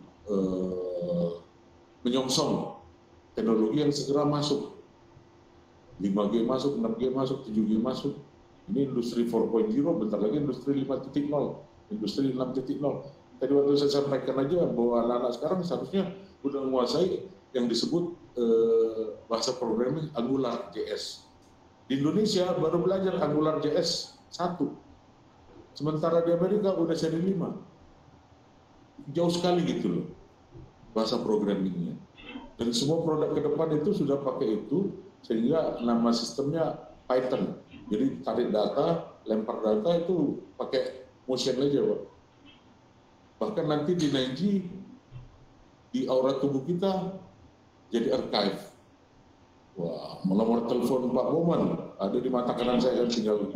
uh, menyongsong teknologi yang segera masuk, lima G masuk, enam G masuk, tujuh G masuk. Ini industri empat titik nol, bentar lagi industri lima titik nol, industri enam titik nol. Tadi waktu saya sampaikan aja bahwa anak-anak sekarang seharusnya udah menguasai yang disebut eh, bahasa programming Angular J S. Di Indonesia baru belajar Angular J S satu, sementara di Amerika udah seri lima. Jauh sekali gitu loh bahasa programmingnya. Dan semua produk ke depan itu sudah pakai itu, sehingga nama sistemnya Python. Jadi tarik data, lempar data itu pakai motion aja, Pak. Bahkan nanti di nine G, di aura tubuh kita jadi archive. Wah, nomor telepon Pak Boman ada di mata kanan saya, tinggal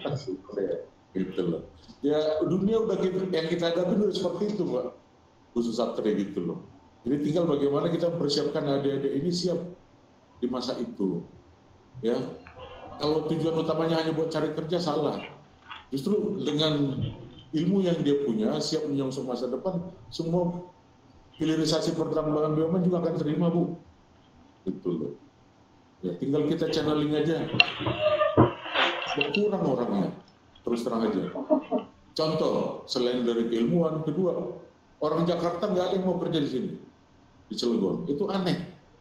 gitu loh. Ya dunia udah gitu, yang kita hadapi udah seperti itu, Pak. Khusus Satria gitu loh. Jadi tinggal bagaimana kita mempersiapkan adik-adik ini siap di masa itu. Ya, kalau tujuan utamanya hanya buat cari kerja salah. Justru dengan ilmu yang dia punya, siap menyongsong masa depan, semua hilirisasi pertambangan B U M N juga akan terima, Bu. Gitu loh. Ya, tinggal kita channeling aja. Berkurang orangnya, terus terang aja. Contoh, selain dari keilmuan, kedua, orang Jakarta nggak ada yang mau kerja di sini, di Cilegon. Itu aneh.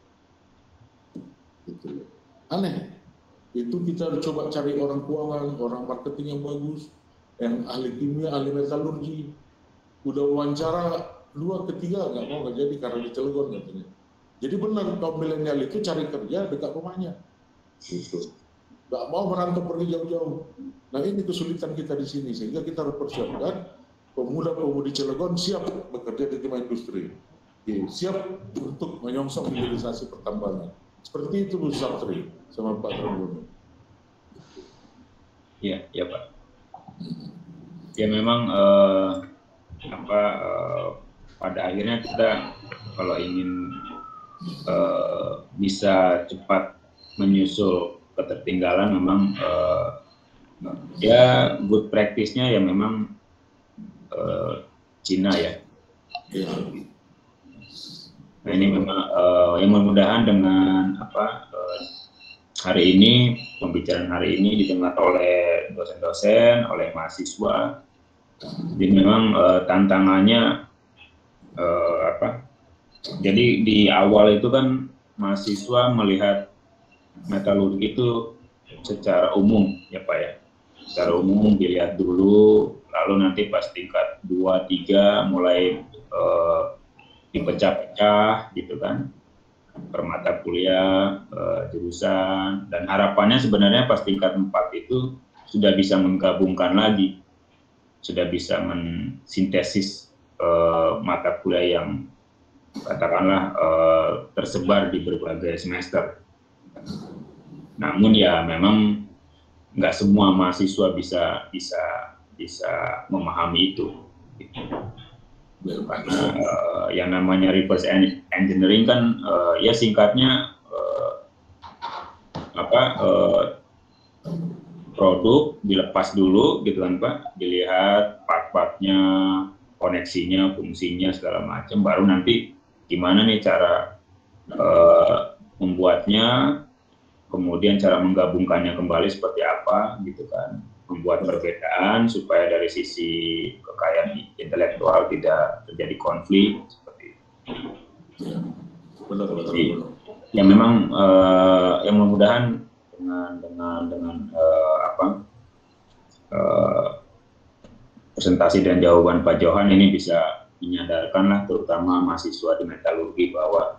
Gitu loh. Aneh. Itu kita coba cari orang keuangan, orang marketing yang bagus, yang ahli kimia, ahli metalurgi. Udah wawancara dua, ketiga nggak mau, nggak jadi karena di Cilegon katanya. Jadi benar kaum milenial itu cari kerja dekat rumahnya, gitu. Nggak mau merantau pergi jauh-jauh. Nah ini kesulitan kita di sini, sehingga kita harus persiapkan pemuda-pemudi Cilegon siap bekerja di timah industri, siap untuk menyongsong hilirisasi pertambangan. Seperti itu Bu Satri sama Pak Prabowo. Iya, ya Pak. Ya memang eh, apa eh, pada akhirnya kita kalau ingin eh, bisa cepat menyusul ketertinggalan, memang eh, ya good practice-nya ya memang eh, Cina ya. Ya. Nah ini memang uh, yang mudah-mudahan dengan apa uh, hari ini, pembicaraan hari ini didengar oleh dosen-dosen, oleh mahasiswa. Jadi memang uh, tantangannya uh, apa? Jadi di awal itu kan mahasiswa melihat metalurgi itu secara umum ya Pak ya. Secara umum dilihat dulu, lalu nanti pas tingkat dua, tiga mulai uh, dipecah-pecah gitu kan, per mata kuliah, uh, jurusan, dan harapannya sebenarnya pas tingkat empat itu sudah bisa menggabungkan lagi, sudah bisa mensintesis uh, mata kuliah yang katakanlah uh, tersebar di berbagai semester. Namun ya memang nggak semua mahasiswa bisa bisa bisa memahami itu. Gitu. Karena uh, yang namanya reverse engineering kan uh, ya singkatnya uh, apa uh, produk dilepas dulu gitu kan Pak, dilihat part-partnya, koneksinya, fungsinya segala macam, baru nanti gimana nih cara uh, membuatnya, kemudian cara menggabungkannya kembali seperti apa gitu kan. membuat perbedaan supaya dari sisi kekayaan intelektual tidak terjadi konflik seperti itu. Ya, benar, benar, Jadi, benar. ya memang uh, yang mudah-mudahan dengan dengan dengan uh, apa uh, presentasi dan jawaban Pak Johan ini bisa menyadarkan lah terutama mahasiswa di metalurgi bahwa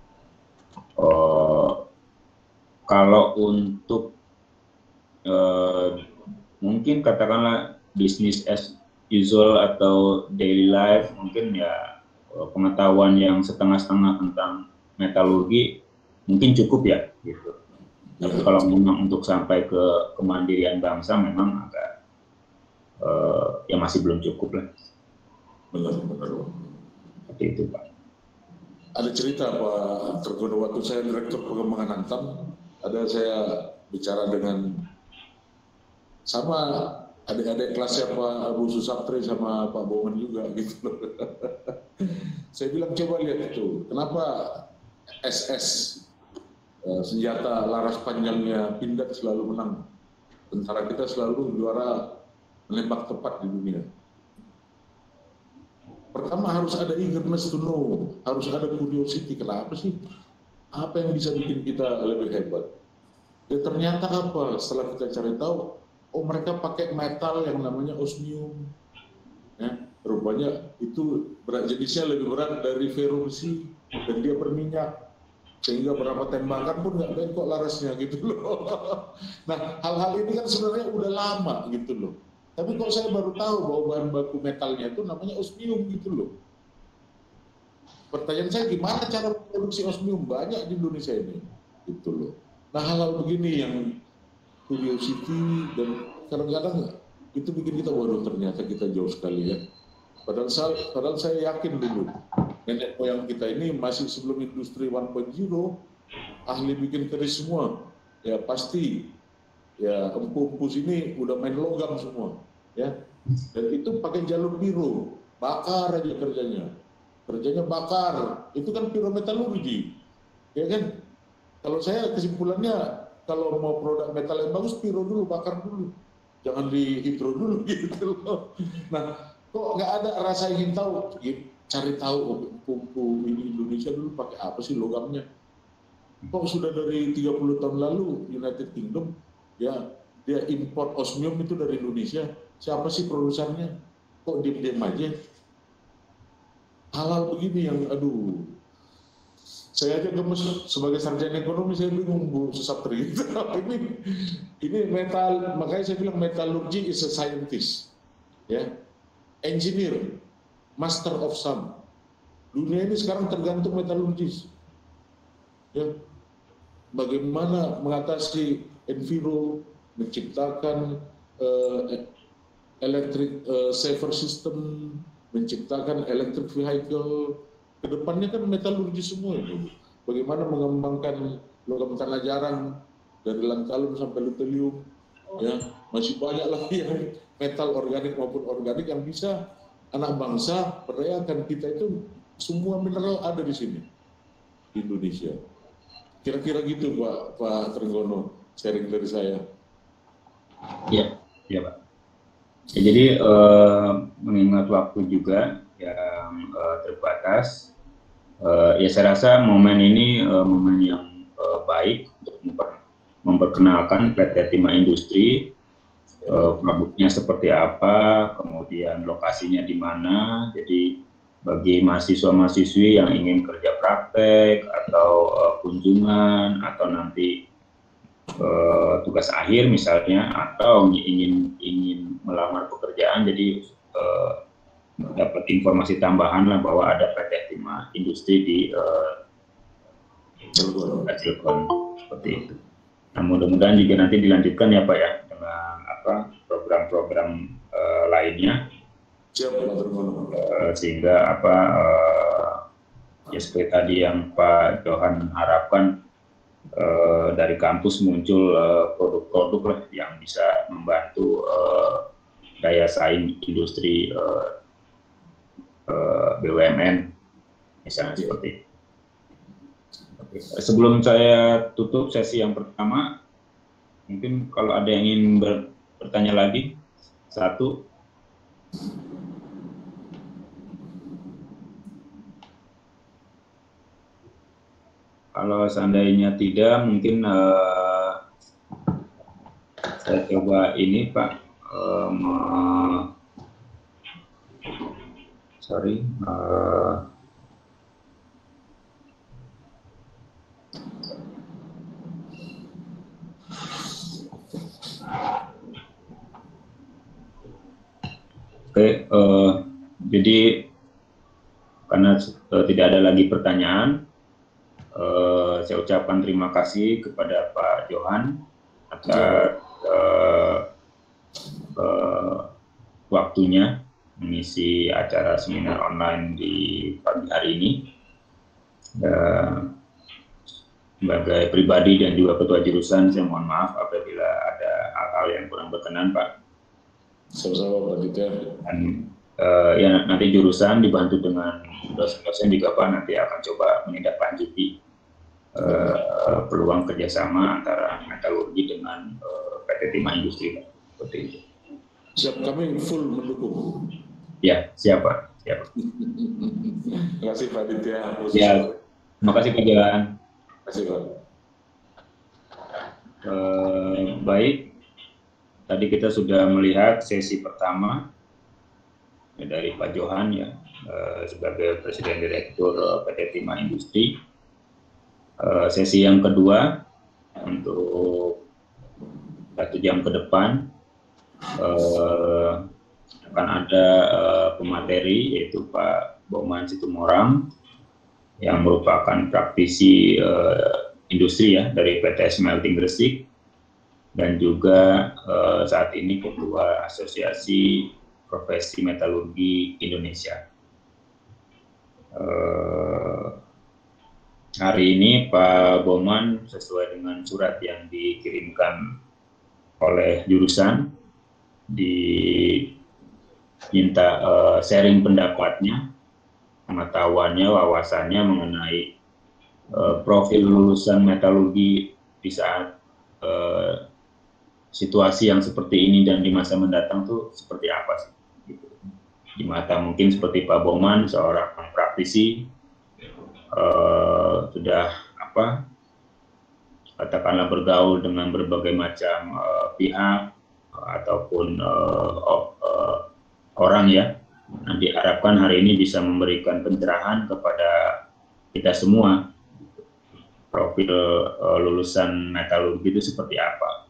uh, kalau untuk uh, mungkin katakanlah bisnis as usual atau daily life, mungkin ya pengetahuan yang setengah-setengah tentang metalurgi mungkin cukup ya gitu. Tapi kalau memang untuk sampai ke kemandirian bangsa memang agak uh, ya masih belum cukup lah. Benar, benar. Seperti itu Pak. Ada cerita Pak Tergono, waktu saya Direktur Pengembangan Antam, ada saya bicara dengan sama adik-adik kelasnya Pak Abu Susaptri sama Pak Bowen juga gitu. Saya bilang coba lihat itu, kenapa S S senjata laras panjangnya Pindad selalu menang, tentara kita selalu juara menembak tepat di dunia. Pertama harus ada eagerness to know, harus ada curiosity. Kenapa sih? Apa yang bisa bikin kita lebih hebat? Ya ternyata apa? Setelah kita cari tahu, oh mereka pakai metal yang namanya osmium. Ya, rupanya itu berat jenisnya lebih berat dari ferro besi dan dia berminyak. Sehingga berapa tembakan pun nggak bengkok larasnya gitu loh. Nah hal-hal ini kan sebenarnya udah lama gitu loh. Tapi kok saya baru tahu bahwa bahan baku metalnya itu namanya osmium gitu loh. Pertanyaan saya gimana cara produksi osmium? Banyak di Indonesia ini gitu loh. Nah hal-hal begini yang curiosity dan kadang-kadang itu bikin kita waduh ternyata kita jauh sekali ya. Padahal saya, padahal saya yakin dulu nenek moyang kita ini masih sebelum industri satu titik nol ahli bikin keris semua. Ya pasti ya empu-empu sini udah main logam semua ya. Dan itu pakai jalur biru, bakar aja kerjanya. Kerjanya bakar. Itu kan pirometalurgi. Ya kan? Kalau saya kesimpulannya kalau mau produk metal yang bagus, piro dulu, bakar dulu. Jangan di hidro dulu gitu loh. Nah, kok nggak ada rasa ingin tahu? Cari tahu empu-empu ini Indonesia dulu pakai apa sih logamnya? Kok sudah dari tiga puluh tahun lalu United Kingdom ya dia import osmium itu dari Indonesia. Siapa sih produsennya? Kok diam-diam aja? Hal-hal begini yang aduh. Saya aja gemes sebagai sarjana ekonomi, saya bingung Bu Susaptri. ini ini metal, makanya saya bilang metallurgy is a scientist, ya, engineer, master of some. Dunia ini sekarang tergantung metallurgis. Ya, bagaimana mengatasi enviro, menciptakan uh, electric uh, saver system, menciptakan electric vehicle. Kedepannya kan metalurgi semua itu. Bagaimana mengembangkan logam tanah jarang dari lantalum sampai lutelium, ya masih banyak lagi yang metal organik maupun organik yang bisa anak bangsa perdayakan. Kita itu semua mineral ada di sini di Indonesia. Kira-kira gitu Pak Pak Trenggono, sharing dari saya. Ya, ya Pak. Ya, jadi eh, mengingat waktu juga yang eh, terbatas. Uh, ya saya rasa momen ini uh, momen yang uh, baik untuk memper, memperkenalkan P T Timah Industri, uh, produknya seperti apa, kemudian lokasinya di mana. Jadi bagi mahasiswa-mahasiswi yang ingin kerja praktek atau uh, kunjungan atau nanti uh, tugas akhir misalnya atau ingin ingin melamar pekerjaan, jadi uh, dapat informasi tambahan lah bahwa ada P T Timah Industri di uh, Cilegon seperti itu. Nah mudah-mudahan juga nanti dilanjutkan ya Pak ya dengan apa program-program uh, lainnya. Siap, uh, sehingga apa uh, ya seperti tadi yang Pak Johan harapkan uh, dari kampus muncul produk-produk uh, lah yang bisa membantu uh, daya saing industri uh, B U M N misalnya seperti itu. Sebelum saya tutup sesi yang pertama, mungkin kalau ada yang ingin ber, bertanya lagi? Satu. Kalau seandainya tidak, mungkin uh, saya coba ini Pak, um, uh, sorry, uh, oke, okay, uh, jadi karena uh, tidak ada lagi pertanyaan, Uh, saya ucapkan terima kasih kepada Pak Johan atas uh, uh, waktunya mengisi acara seminar online di pagi hari ini. Uh, sebagai pribadi dan juga ketua jurusan, saya mohon maaf apabila ada hal-hal yang kurang berkenan, Pak. Sama-sama, Pak Dita. Dan uh, ya nanti jurusan dibantu dengan dosen-dosen juga Pak nanti akan coba menindaklanjuti uh, peluang kerjasama antara metalurgi dengan uh, P T Timah Industri Pak. Seperti itu. Siap, kami full mendukung. Ya, siap Pak. Siap. Terima kasih Pak Ditya. Ya, terima kasih Pak Johan. Terima kasih Pak. Uh, baik, tadi kita sudah melihat sesi pertama ya, dari Pak Johan ya. Uh, sebagai Presiden Direktur uh, P T Timah Industri. Uh, sesi yang kedua untuk satu jam ke depan uh, akan ada uh, pemateri yaitu Pak Boman Situmorang yang merupakan praktisi uh, industri ya dari P T Smelting Gresik dan juga uh, saat ini Ketua Asosiasi Profesi Metalurgi Indonesia. Uh, hari ini Pak Boman sesuai dengan surat yang dikirimkan oleh jurusan diminta uh, sharing pendapatnya, pengetahuannya, wawasannya mengenai uh, profil lulusan metalurgi di saat uh, situasi yang seperti ini dan di masa mendatang tuh seperti apa sih? Di mata mungkin seperti Pak Boman, seorang praktisi, uh, sudah apa, katakanlah bergaul dengan berbagai macam uh, pihak uh, ataupun uh, uh, orang ya. Nah, diharapkan hari ini bisa memberikan pencerahan kepada kita semua, profil uh, lulusan metalurgi itu seperti apa.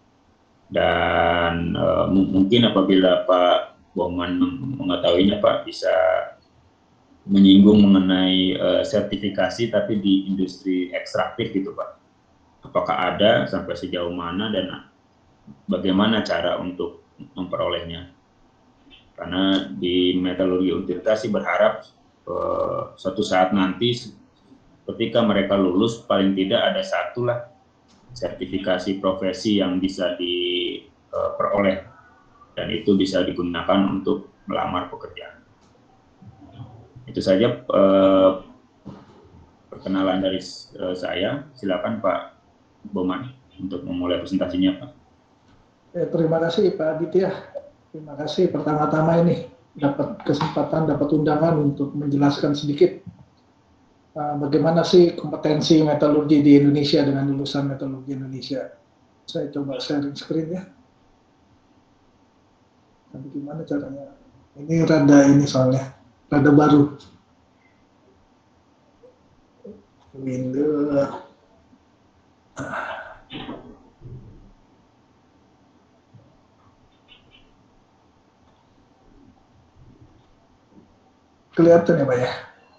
Dan uh, mungkin apabila Pak Boman mengetahuinya Pak bisa menyinggung mengenai uh, sertifikasi tapi di industri ekstraktif gitu Pak. Apakah ada, sampai sejauh mana dan bagaimana cara untuk memperolehnya? Karena di metalurgi Untirta sih berharap uh, suatu saat nanti ketika mereka lulus paling tidak ada satu lah sertifikasi profesi yang bisa diperoleh. Dan itu bisa digunakan untuk melamar pekerjaan. Itu saja eh, perkenalan dari eh, saya. Silakan Pak Boman untuk memulai presentasinya Pak. Ya, terima kasih Pak Aditya. Terima kasih pertama-tama ini dapat kesempatan, dapat undangan untuk menjelaskan sedikit uh, bagaimana sih kompetensi metalurgi di Indonesia dengan lulusan metalurgi Indonesia. Saya coba sharing screen ya. Tapi gimana caranya? Ini rada ini soalnya, rada baru. Window. Kelihatan ya Pak ya?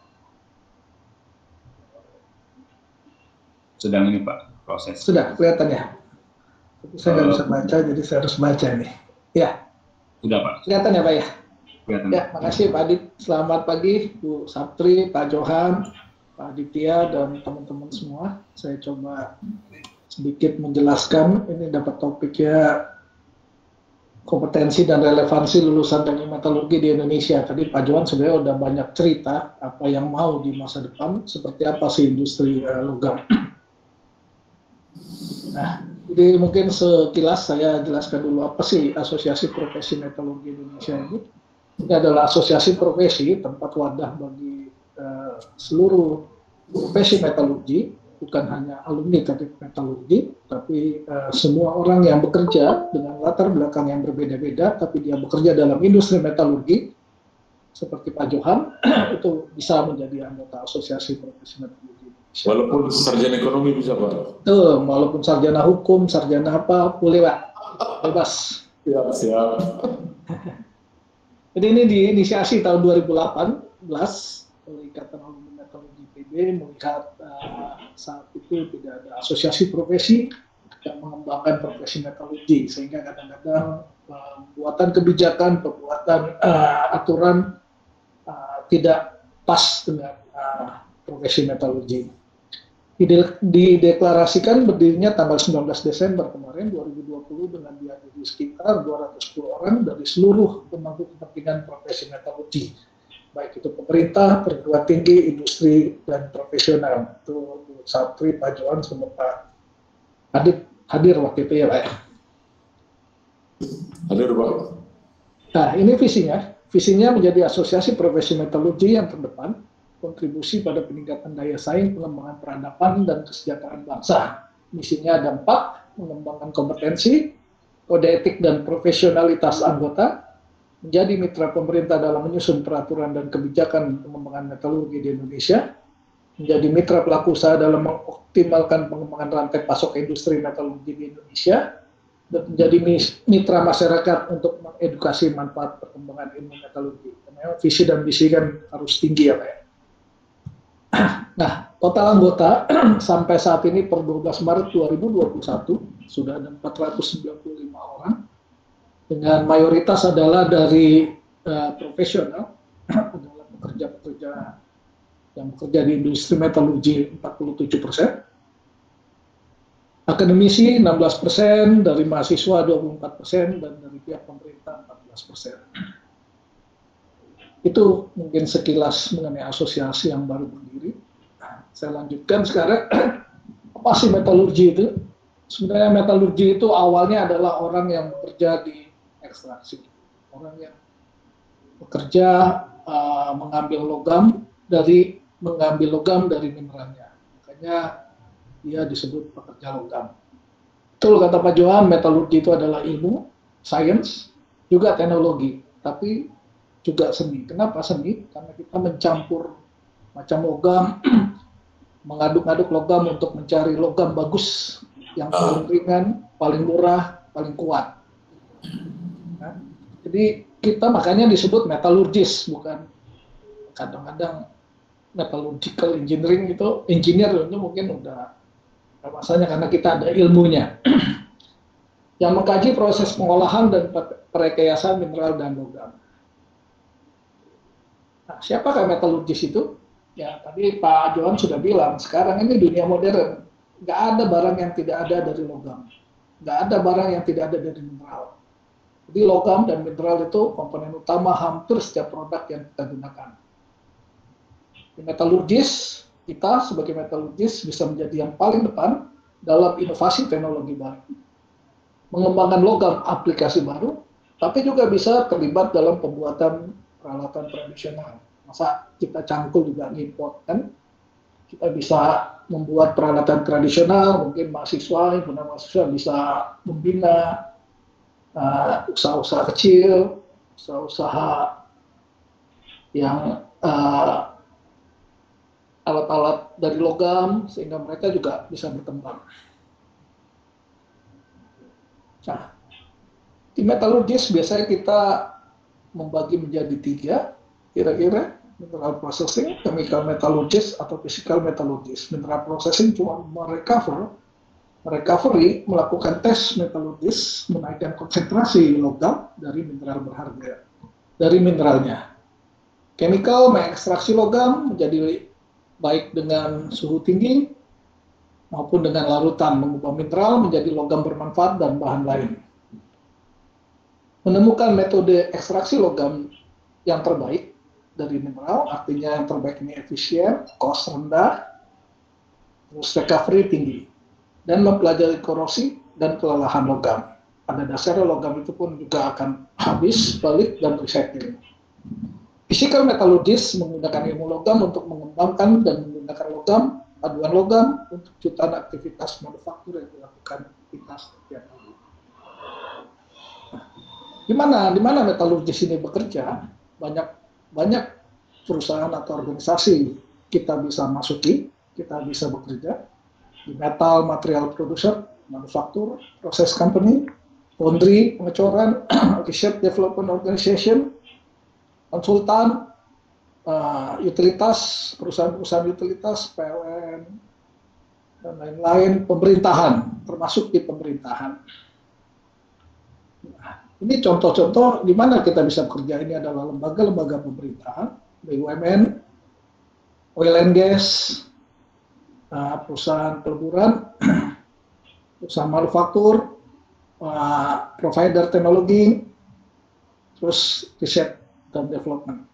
Sedang ini Pak, proses. Sudah, kelihatan ya? Tapi saya nggak uh, bisa baca, jadi saya harus baca nih. Ya. Sudah Pak. Kelihatan ya Pak ya? Kelihatan. Ya, makasih Pak Adit. Selamat pagi Bu Saptri, Pak Johan, Pak Aditya, dan teman-teman semua. Saya coba sedikit menjelaskan. Ini dapat topiknya kompetensi dan relevansi lulusan teknik metalurgi di Indonesia. Tadi Pak Johan sebenarnya udah banyak cerita apa yang mau di masa depan, seperti apa sih industri uh, logam. Nah, Jadi mungkin sekilas saya jelaskan dulu apa sih Asosiasi Profesi Metalurgi Indonesia ini. Ini adalah asosiasi profesi, tempat wadah bagi uh, seluruh profesi metalurgi, bukan hanya alumni teknik metalurgi, tapi uh, semua orang yang bekerja dengan latar belakang yang berbeda-beda, tapi dia bekerja dalam industri metalurgi, seperti Pak Johan, itu bisa menjadi anggota Asosiasi Profesi Metalurgi Indonesia. Walaupun sarjana ekonomi bisa, Pak? Tuh, walaupun sarjana hukum, sarjana apa, boleh Pak, bebas. Siap, siap. Jadi ini diinisiasi tahun dua ribu delapan belas oleh Ikatan Alumni Metalurgi P B, melihat uh, saat itu tidak ada asosiasi profesi yang mengembangkan profesi metalurgi, sehingga kadang-kadang pembuatan uh, kebijakan, pembuatan uh, aturan uh, tidak pas dengan uh, profesi metalurgi. Dideklarasikan berdirinya tanggal sembilan belas Desember kemarin dua ribu dua puluh dengan dihadiri sekitar dua ratus sepuluh orang dari seluruh pemangku kepentingan profesi metalurgi, baik itu pemerintah, perguruan tinggi, industri, dan profesional. Itu Bu Saptri, Pak Johan, semua Pak Adit hadir waktu itu ya Pak. Hadir Pak. Nah ini visinya, visinya menjadi asosiasi profesi metalurgi yang terdepan, kontribusi pada peningkatan daya saing, pengembangan peradaban, dan kesejahteraan bangsa. Misinya ada empat, mengembangkan kompetensi, kode etik dan profesionalitas anggota, menjadi mitra pemerintah dalam menyusun peraturan dan kebijakan pengembangan metalurgi di Indonesia, menjadi mitra pelaku usaha dalam mengoptimalkan pengembangan rantai pasok industri metalurgi di Indonesia, dan menjadi mitra masyarakat untuk mengedukasi manfaat perkembangan ilmu metalurgi. Karena visi dan misi kan harus tinggi ya Pak ya. Nah, total anggota sampai saat ini per dua belas Maret dua ribu dua puluh satu sudah ada empat ratus sembilan puluh lima orang, dengan mayoritas adalah dari uh, profesional, adalah pekerja-pekerja yang bekerja di industri metalurgi empat puluh tujuh persen, akademisi enam belas persen, dari mahasiswa dua puluh empat persen, dan dari pihak pemerintah empat belas persen. Itu mungkin sekilas mengenai asosiasi yang baru berdiri. Nah, saya lanjutkan sekarang, apa sih metalurgi itu? Sebenarnya metalurgi itu awalnya adalah orang yang bekerja di ekstraksi. Orang yang bekerja uh, mengambil logam dari mengambil logam dari mineralnya. Makanya dia disebut pekerja logam. Betul kata Pak Johan, metalurgi itu adalah ilmu, sains, juga teknologi. Tapi juga seni. Kenapa seni? Karena kita mencampur macam logam, mengaduk-aduk logam untuk mencari logam bagus, yang paling ringan, paling murah, paling kuat. Nah, jadi kita makanya disebut metalurgis, bukan kadang-kadang metallurgical engineering itu, engineer itu mungkin udah masanya karena kita ada ilmunya. Yang mengkaji proses pengolahan dan perekayasa mineral dan logam. Nah, siapakah metalurgis itu? Ya, tadi Pak Johan sudah bilang, sekarang ini dunia modern, nggak ada barang yang tidak ada dari logam, nggak ada barang yang tidak ada dari mineral. Jadi logam dan mineral itu komponen utama hampir setiap produk yang kita gunakan. Di metalurgis, kita sebagai metalurgis bisa menjadi yang paling depan dalam inovasi teknologi baru, mengembangkan logam aplikasi baru, tapi juga bisa terlibat dalam pembuatan peralatan tradisional. Masa kita cangkul juga ngimport kan? Kita bisa membuat peralatan tradisional, mungkin mahasiswa, himpunan mahasiswa bisa membina uh, usaha-usaha kecil, usaha-usaha yang uh, alat-alat dari logam, sehingga mereka juga bisa berkembang. Nah, di metalurgis biasanya kita membagi menjadi tiga, kira-kira mineral processing, chemical metallurgist, atau physical metallurgist. Mineral processing cuma merecover, merecovery, melakukan tes metallurgis, menaikkan konsentrasi logam dari mineral berharga, dari mineralnya. Chemical mengekstraksi logam menjadi baik dengan suhu tinggi maupun dengan larutan, mengubah mineral menjadi logam bermanfaat dan bahan lain. Menemukan metode ekstraksi logam yang terbaik dari mineral, artinya yang terbaik ini efisien, cost rendah, terus recovery tinggi, dan mempelajari korosi, dan kelelahan logam. Pada dasarnya logam itu pun juga akan habis, balik, dan recycling. Physical metallurgist menggunakan ilmu logam untuk mengembangkan dan menggunakan logam, paduan logam untuk jutaan aktivitas manufaktur yang dilakukan kita setiap hari. Di mana di mana metallurgist ini bekerja? Banyak banyak perusahaan atau organisasi kita bisa masuki, kita bisa bekerja di metal material producer, manufaktur, proses company, foundry, pengecoran, research development organization, konsultan, uh, utilitas, perusahaan-perusahaan utilitas, P L N, dan lain-lain, pemerintahan, termasuk di pemerintahan. Nah, ini contoh-contoh di mana kita bisa bekerja. Ini adalah lembaga-lembaga pemerintahan, B U M N, oil and gas, uh, perusahaan peleburan, perusahaan manufaktur, uh, provider teknologi, terus riset dan development.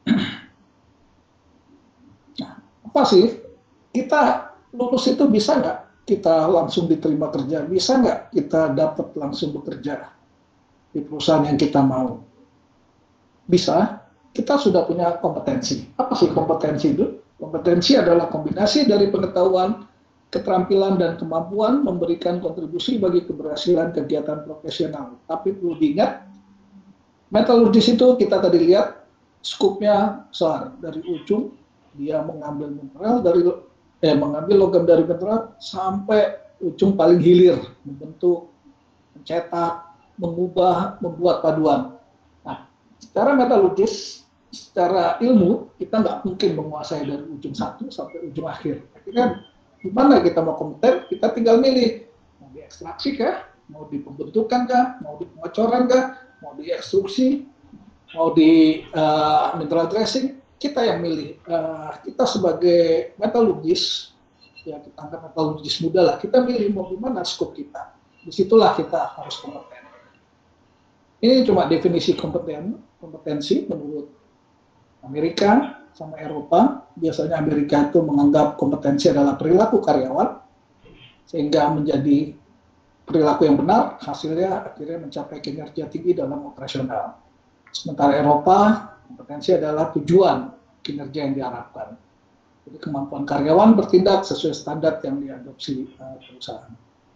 Nah, apa sih? Kita lulus itu bisa nggak kita langsung diterima kerja? Bisa nggak kita dapat langsung bekerja di perusahaan yang kita mau? Bisa. Kita sudah punya kompetensi. Apa sih kompetensi itu? Kompetensi adalah kombinasi dari pengetahuan, keterampilan, dan kemampuan memberikan kontribusi bagi keberhasilan kegiatan profesional. Tapi perlu diingat, metallurgis itu kita tadi lihat skupnya besar. Dari ujung dia mengambil mineral dari eh mengambil logam dari mineral sampai ujung paling hilir, membentuk, mencetak, mengubah, membuat paduan. Nah, secara metallurgis, secara ilmu kita nggak mungkin menguasai dari ujung satu sampai ujung akhir. Akhirnya di mana kita mau kompeten, kita tinggal milih mau diekstraksi kah, mau di pembentukan kah, mau di pengecoran kah, mau diekstruksi, mau di uh, mineral dressing, kita yang milih. Uh, kita sebagai metallurgis, ya kita anggap metallurgis muda lah, kita milih mau di mana skop kita. Disitulah kita harus kompeten. Ini cuma definisi kompeten, kompetensi menurut Amerika sama Eropa. Biasanya Amerika itu menganggap kompetensi adalah perilaku karyawan, sehingga menjadi perilaku yang benar, hasilnya akhirnya mencapai kinerja tinggi dalam operasional. Sementara Eropa, kompetensi adalah tujuan kinerja yang diharapkan. Jadi kemampuan karyawan bertindak sesuai standar yang diadopsi uh, perusahaan.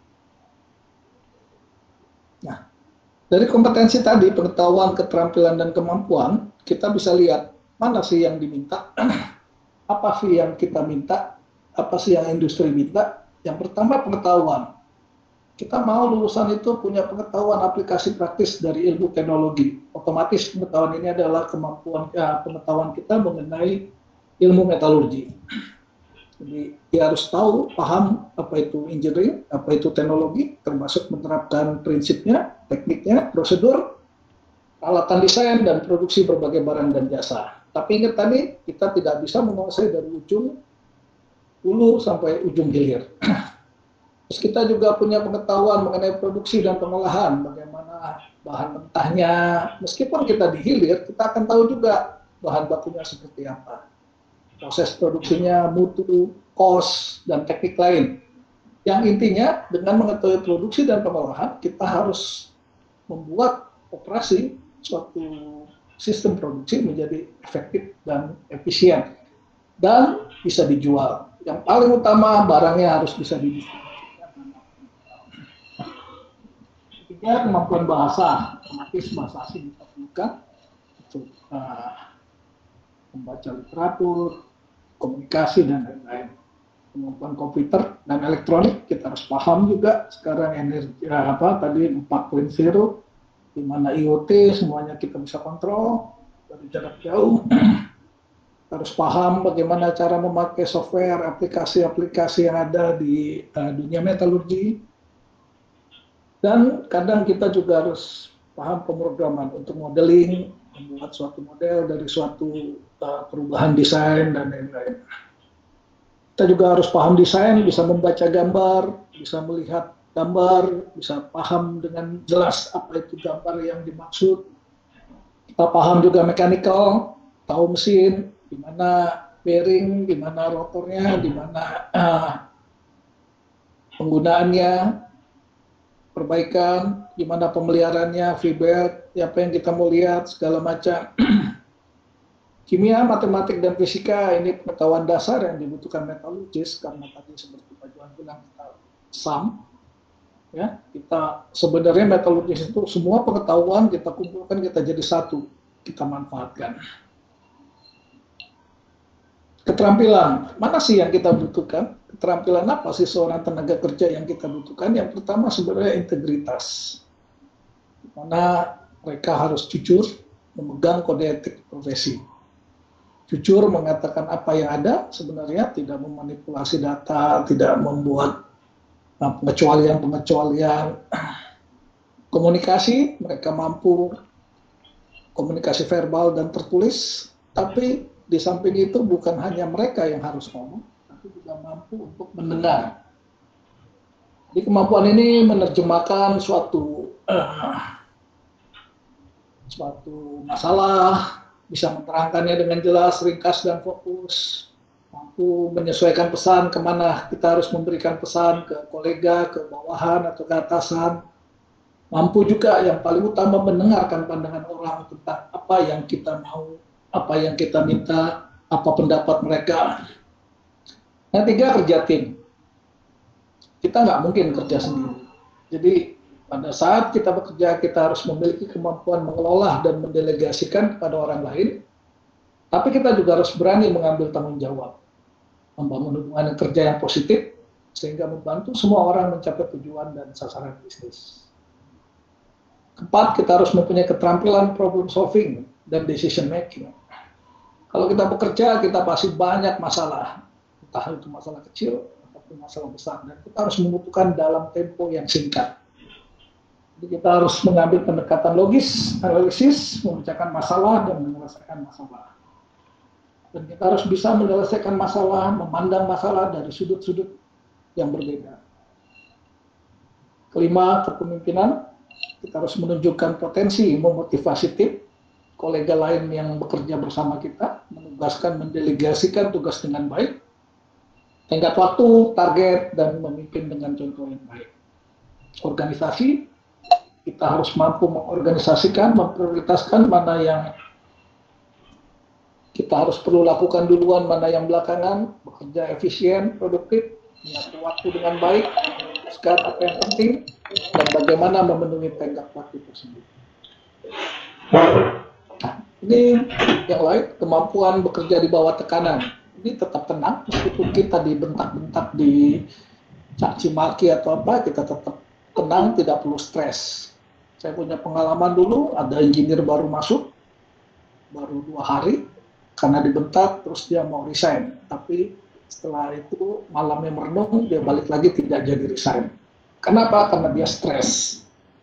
Nah, dari kompetensi tadi, pengetahuan, keterampilan, dan kemampuan, kita bisa lihat mana sih yang diminta, apa sih yang kita minta, apa sih yang industri minta. Yang pertama pengetahuan. Kita mau lulusan itu punya pengetahuan aplikasi praktis dari ilmu teknologi. Otomatis pengetahuan ini adalah kemampuan ya, pengetahuan kita mengenai ilmu metalurgi. Jadi dia harus tahu, paham apa itu engineering, apa itu teknologi, termasuk menerapkan prinsipnya, tekniknya, prosedur, alatan desain, dan produksi berbagai barang dan jasa. Tapi ingat tadi, kita tidak bisa menguasai dari ujung hulu sampai ujung hilir. Terus kita juga punya pengetahuan mengenai produksi dan pengolahan, bagaimana bahan mentahnya. Meskipun kita di hilir, kita akan tahu juga bahan bakunya seperti apa. Proses produksinya, mutu, cost, dan teknik lain. Yang intinya, dengan mengetahui produksi dan pengolahan, kita harus membuat operasi suatu sistem produksi menjadi efektif dan efisien dan bisa dijual. Yang paling utama, barangnya harus bisa didistribusikan. Ketiga, kemampuan bahasa, otomatis bahasa asing diperlukan untuk uh, membaca literatur, komunikasi, dan lain-lain. Kemampuan komputer dan elektronik kita harus paham juga. Sekarang energi apa tadi empat titik nol, di mana I O T semuanya kita bisa kontrol dari jarak jauh. Harus paham bagaimana cara memakai software, aplikasi-aplikasi yang ada di uh, dunia metalurgi. Dan kadang kita juga harus paham pemrograman untuk modeling, membuat suatu model dari suatu uh, perubahan desain dan lain-lain. Kita juga harus paham desain, bisa membaca gambar, bisa melihat gambar, bisa paham dengan jelas apa itu gambar yang dimaksud. Kita paham juga mechanical, tahu mesin, di mana bearing, di mana rotornya, di mana uh, penggunaannya. perbaikan, gimana pemeliharaannya, feedback, apa yang kita mau lihat, segala macam. Kimia, matematik, dan fisika ini pengetahuan dasar yang dibutuhkan metalurgis, karena tadi seperti Pak Johan bilang kita sam, ya kita sebenarnya metalurgis itu semua pengetahuan kita kumpulkan, kita jadi satu, kita manfaatkan. Keterampilan, mana sih yang kita butuhkan? Keterampilan apa sih seorang tenaga kerja yang kita butuhkan? Yang pertama sebenarnya integritas. Mana mereka harus jujur, memegang kode etik profesi. Jujur mengatakan apa yang ada, sebenarnya tidak memanipulasi data, tidak membuat pengecualian-pengecualian. Komunikasi, mereka mampu komunikasi verbal dan tertulis, tapi di samping itu bukan hanya mereka yang harus ngomong, tapi juga mampu untuk mendengar. Jadi kemampuan ini menerjemahkan suatu uh, suatu masalah, bisa menerangkannya dengan jelas, ringkas, dan fokus, mampu menyesuaikan pesan kemana kita harus memberikan pesan ke kolega, ke bawahan, atau ke atasan, mampu juga yang paling utama mendengarkan pandangan orang tentang apa yang kita mau, apa yang kita minta, apa pendapat mereka. Yang tiga, kerja tim. Kita nggak mungkin kerja sendiri. Jadi pada saat kita bekerja, kita harus memiliki kemampuan mengelola dan mendelegasikan kepada orang lain, tapi kita juga harus berani mengambil tanggung jawab, membangun hubungan kerja yang positif, sehingga membantu semua orang mencapai tujuan dan sasaran bisnis. Keempat, kita harus mempunyai keterampilan problem solving dan decision making. Kalau kita bekerja, kita pasti banyak masalah, entah itu masalah kecil ataupun masalah besar, dan kita harus membutuhkan dalam tempo yang singkat. Jadi kita harus mengambil pendekatan logis, analisis, memecahkan masalah dan menyelesaikan masalah. Dan kita harus bisa menyelesaikan masalah, memandang masalah dari sudut-sudut yang berbeda. Kelima, kepemimpinan, kita harus menunjukkan potensi, memotivasi tim, kolega lain yang bekerja bersama kita, menugaskan, mendelegasikan tugas dengan baik, tenggat waktu, target, dan memimpin dengan contoh yang baik. Organisasi, kita harus mampu mengorganisasikan, memprioritaskan mana yang kita harus perlu lakukan duluan, mana yang belakangan, bekerja efisien, produktif, mengatur waktu dengan baik, sekarang apa yang penting, dan bagaimana memenuhi tenggat waktu tersebut. Nah, ini yang lain, kemampuan bekerja di bawah tekanan. Ini tetap tenang, meskipun kita dibentak-bentak, di caci maki atau apa, kita tetap tenang, tidak perlu stres. Saya punya pengalaman dulu, ada engineer baru masuk, baru dua hari, karena dibentak, terus dia mau resign. Tapi setelah itu malamnya merenung, dia balik lagi tidak jadi resign. Kenapa? Karena dia stres.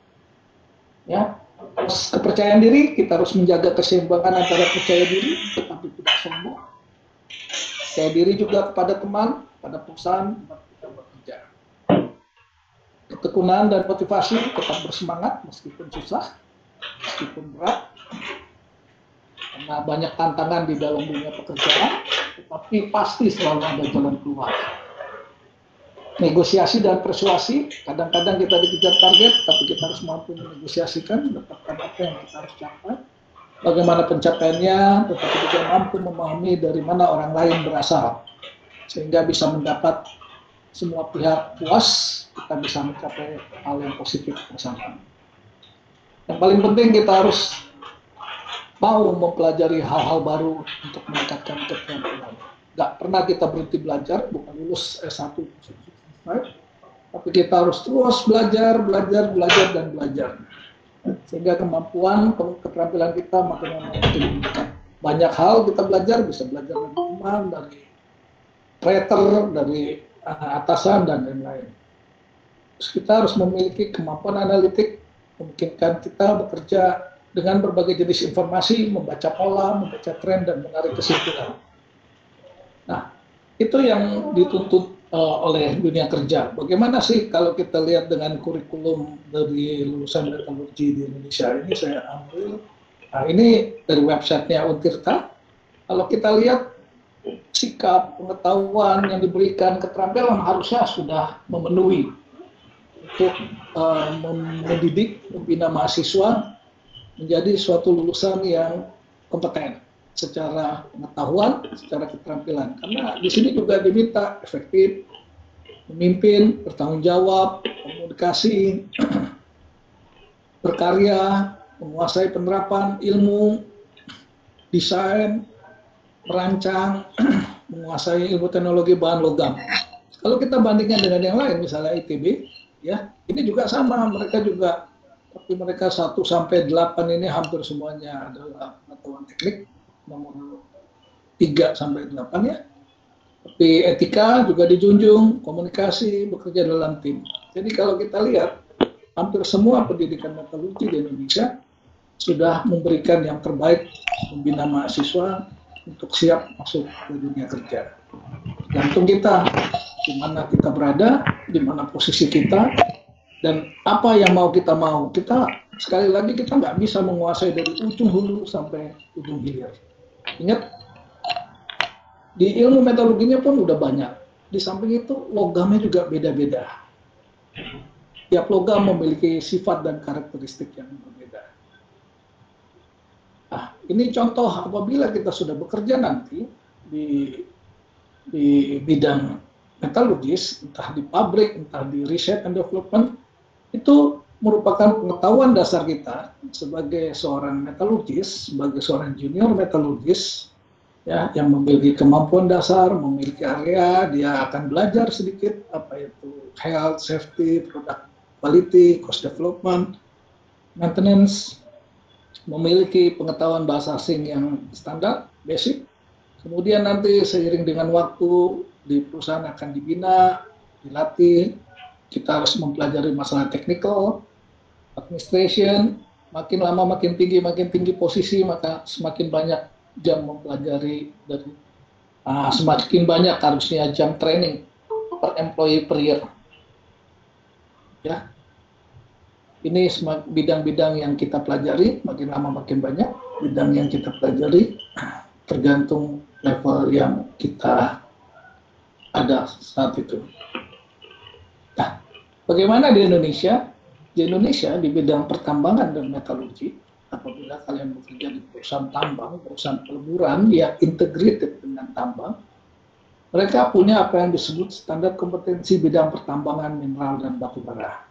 Ya, terus kepercayaan diri, kita harus menjaga keseimbangan antara percaya diri, tetapi tidak sombong. Percaya diri juga kepada teman, pada perusahaan, tempat kita bekerja. Ketekunan dan motivasi, tetap bersemangat meskipun susah, meskipun berat. Karena banyak tantangan di dalam dunia pekerjaan, tetapi pasti selalu ada jalan keluar. Negosiasi dan persuasi, kadang-kadang kita dikejar target, tapi kita harus mampu menegosiasikan, mendapatkan apa yang kita harus capai. Bagaimana pencapaiannya, tetapi juga mampu memahami dari mana orang lain berasal, sehingga bisa mendapat semua pihak puas, kita bisa mencapai hal yang positif bersama. Yang paling penting kita harus mau mempelajari hal-hal baru untuk meningkatkan keterampilan. Gak pernah kita berhenti belajar, bukan lulus S satu, tapi kita harus terus belajar, belajar, belajar, dan belajar. Sehingga kemampuan, keterampilan kita makin makin meningkat. Banyak hal kita belajar, bisa belajar dari teman, dari trader, dari atasan, dan lain-lain. Kita harus memiliki kemampuan analitik, memungkinkan kita bekerja dengan berbagai jenis informasi, membaca pola, membaca tren, dan menarik kesimpulan. Nah, itu yang dituntut uh, oleh dunia kerja. Bagaimana sih kalau kita lihat dengan kurikulum dari lulusan metalurgi di Indonesia? Ini saya ambil, nah ini dari websitenya Untirta. Kalau kita lihat sikap, pengetahuan yang diberikan, keterampilan harusnya sudah memenuhi. untuk uh, mendidik, membina mahasiswa menjadi suatu lulusan yang kompeten secara pengetahuan, secara keterampilan. Karena di sini juga diminta efektif, memimpin, bertanggung jawab, komunikasi, berkarya, menguasai penerapan ilmu, desain, merancang, menguasai ilmu teknologi bahan logam. Kalau kita bandingkan dengan yang lain, misalnya I T B, ya, ini juga sama. Mereka juga, tapi mereka satu sampai delapan ini hampir semuanya adalah pengetahuan teknik, nomor tiga sampai delapan ya. Tapi etika juga dijunjung, komunikasi, bekerja dalam tim. Jadi kalau kita lihat, hampir semua pendidikan metalurgi di Indonesia sudah memberikan yang terbaik, membina mahasiswa untuk siap masuk ke dunia kerja. Gantung kita, di mana kita berada, di mana posisi kita, dan apa yang mau kita mau. Kita, sekali lagi, kita nggak bisa menguasai dari ujung hulu sampai ujung hilir. Ingat, di ilmu metalurginya pun udah banyak. Di samping itu, logamnya juga beda-beda. Tiap logam memiliki sifat dan karakteristik yang berbeda. Nah, ini contoh apabila kita sudah bekerja nanti di, di bidang metalurgis, entah di pabrik, entah di research and development, itu merupakan pengetahuan dasar kita sebagai seorang metalurgis, sebagai seorang junior metalurgis, ya, yang memiliki kemampuan dasar, memiliki area, dia akan belajar sedikit apa itu health, safety, product quality, cost development, maintenance, memiliki pengetahuan bahasa asing yang standar, basic. Kemudian nanti seiring dengan waktu di perusahaan akan dibina, dilatih, kita harus mempelajari masalah technical, administration, makin lama makin tinggi, makin tinggi posisi, maka semakin banyak jam mempelajari, dari uh, semakin banyak harusnya jam training per employee per year. Ya, ini bidang-bidang yang kita pelajari, makin lama makin banyak bidang yang kita pelajari, tergantung level yang kita ada saat itu. Nah, bagaimana di Indonesia? Di Indonesia, di bidang pertambangan dan metalurgi, apabila kalian bekerja di perusahaan tambang, perusahaan peleburan yang integrated dengan tambang, mereka punya apa yang disebut standar kompetensi bidang pertambangan, mineral, dan batu bara.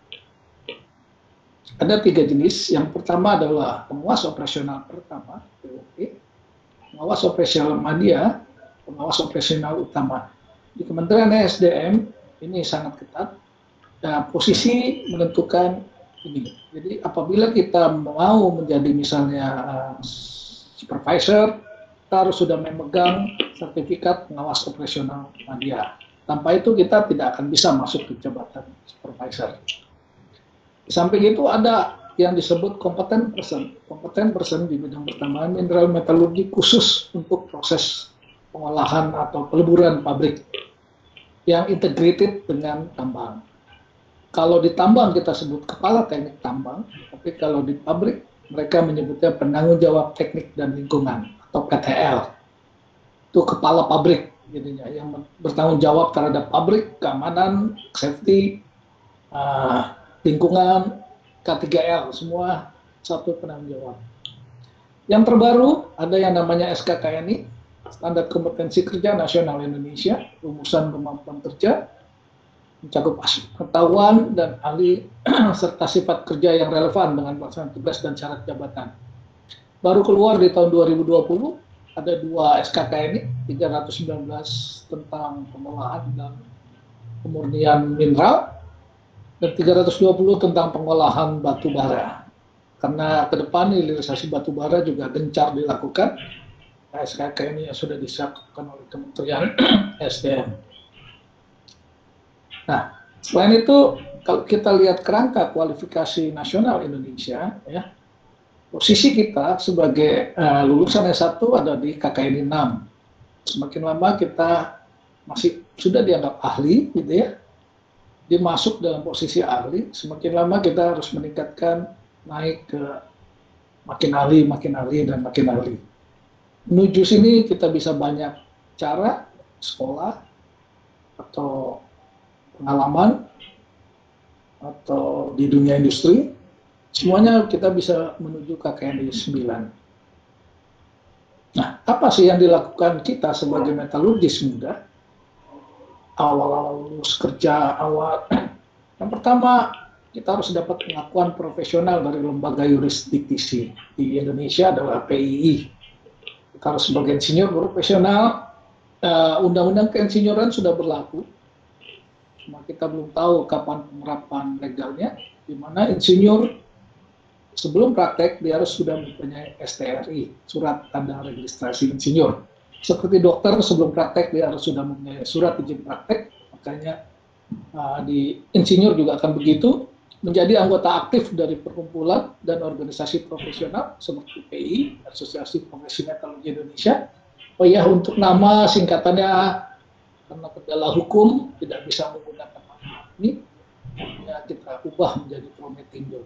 Ada tiga jenis. Yang pertama adalah pengawas operasional pertama, P O P, pengawas operasional media, pengawas operasional utama. Di Kementerian S D M ini sangat ketat. Nah, posisi menentukan ini. Jadi apabila kita mau menjadi misalnya uh, supervisor, kita harus sudah memegang sertifikat pengawas operasional media. Tanpa itu kita tidak akan bisa masuk ke jabatan supervisor. Di samping itu ada yang disebut kompeten person. Kompeten person di bidang pertambangan, mineral, metalurgi khusus untuk proses pengolahan atau peleburan pabrik yang integrated dengan tambang. Kalau di tambang kita sebut kepala teknik tambang, tapi kalau di pabrik mereka menyebutnya penanggung jawab teknik dan lingkungan atau P T L. Itu kepala pabrik jadinya yang bertanggung jawab terhadap pabrik, keamanan, safety, uh, lingkungan, K tiga L, semua satu penanggung jawab. Yang terbaru ada yang namanya S K K N I, Standar Kompetensi Kerja Nasional Indonesia, rumusan kemampuan kerja, mencakup pengetahuan dan ahli serta sifat kerja yang relevan dengan pelaksanaan tugas dan syarat jabatan. Baru keluar di tahun dua ribu dua puluh, ada dua S K K N I, tiga ratus sembilan belas tentang pengolahan dan pemurnian mineral, dan tiga ratus dua puluh tentang pengolahan batu bara. Karena ke depan hilirisasi batu bara juga gencar dilakukan, S K K ini yang sudah disiapkan oleh Kementerian S D M. Nah, selain itu, kalau kita lihat kerangka kualifikasi nasional Indonesia, ya, posisi kita sebagai uh, lulusan S satu ada di K K N I enam. Semakin lama kita masih sudah dianggap ahli, gitu ya. Dia masuk dalam posisi ahli, semakin lama kita harus meningkatkan, naik ke makin ahli, makin ahli, dan makin ahli. Menuju sini kita bisa banyak cara, sekolah, atau pengalaman, atau di dunia industri, semuanya kita bisa menuju K K N I sembilan. Nah, apa sih yang dilakukan kita sebagai metalurgis muda? Awal-awal lulus kerja, awal. Yang pertama, kita harus dapat pengakuan profesional dari lembaga yurisdiksi di Indonesia adalah P I I. Kita harus sebagai insinyur profesional, uh, undang-undang keinsinyoran sudah berlaku, cuma kita belum tahu kapan penerapan legalnya, di mana insinyur sebelum praktek dia harus sudah mempunyai S T R I, surat tanda registrasi insinyur. Seperti dokter sebelum praktek dia harus sudah mempunyai surat izin praktek, makanya uh, di insinyur juga akan begitu. Menjadi anggota aktif dari perkumpulan dan organisasi profesional seperti P I I, Asosiasi Profesi Metalurgi Indonesia. Oh ya, untuk nama singkatannya karena kendala hukum tidak bisa menggunakan nama ini, ya kita ubah menjadi Prometindo.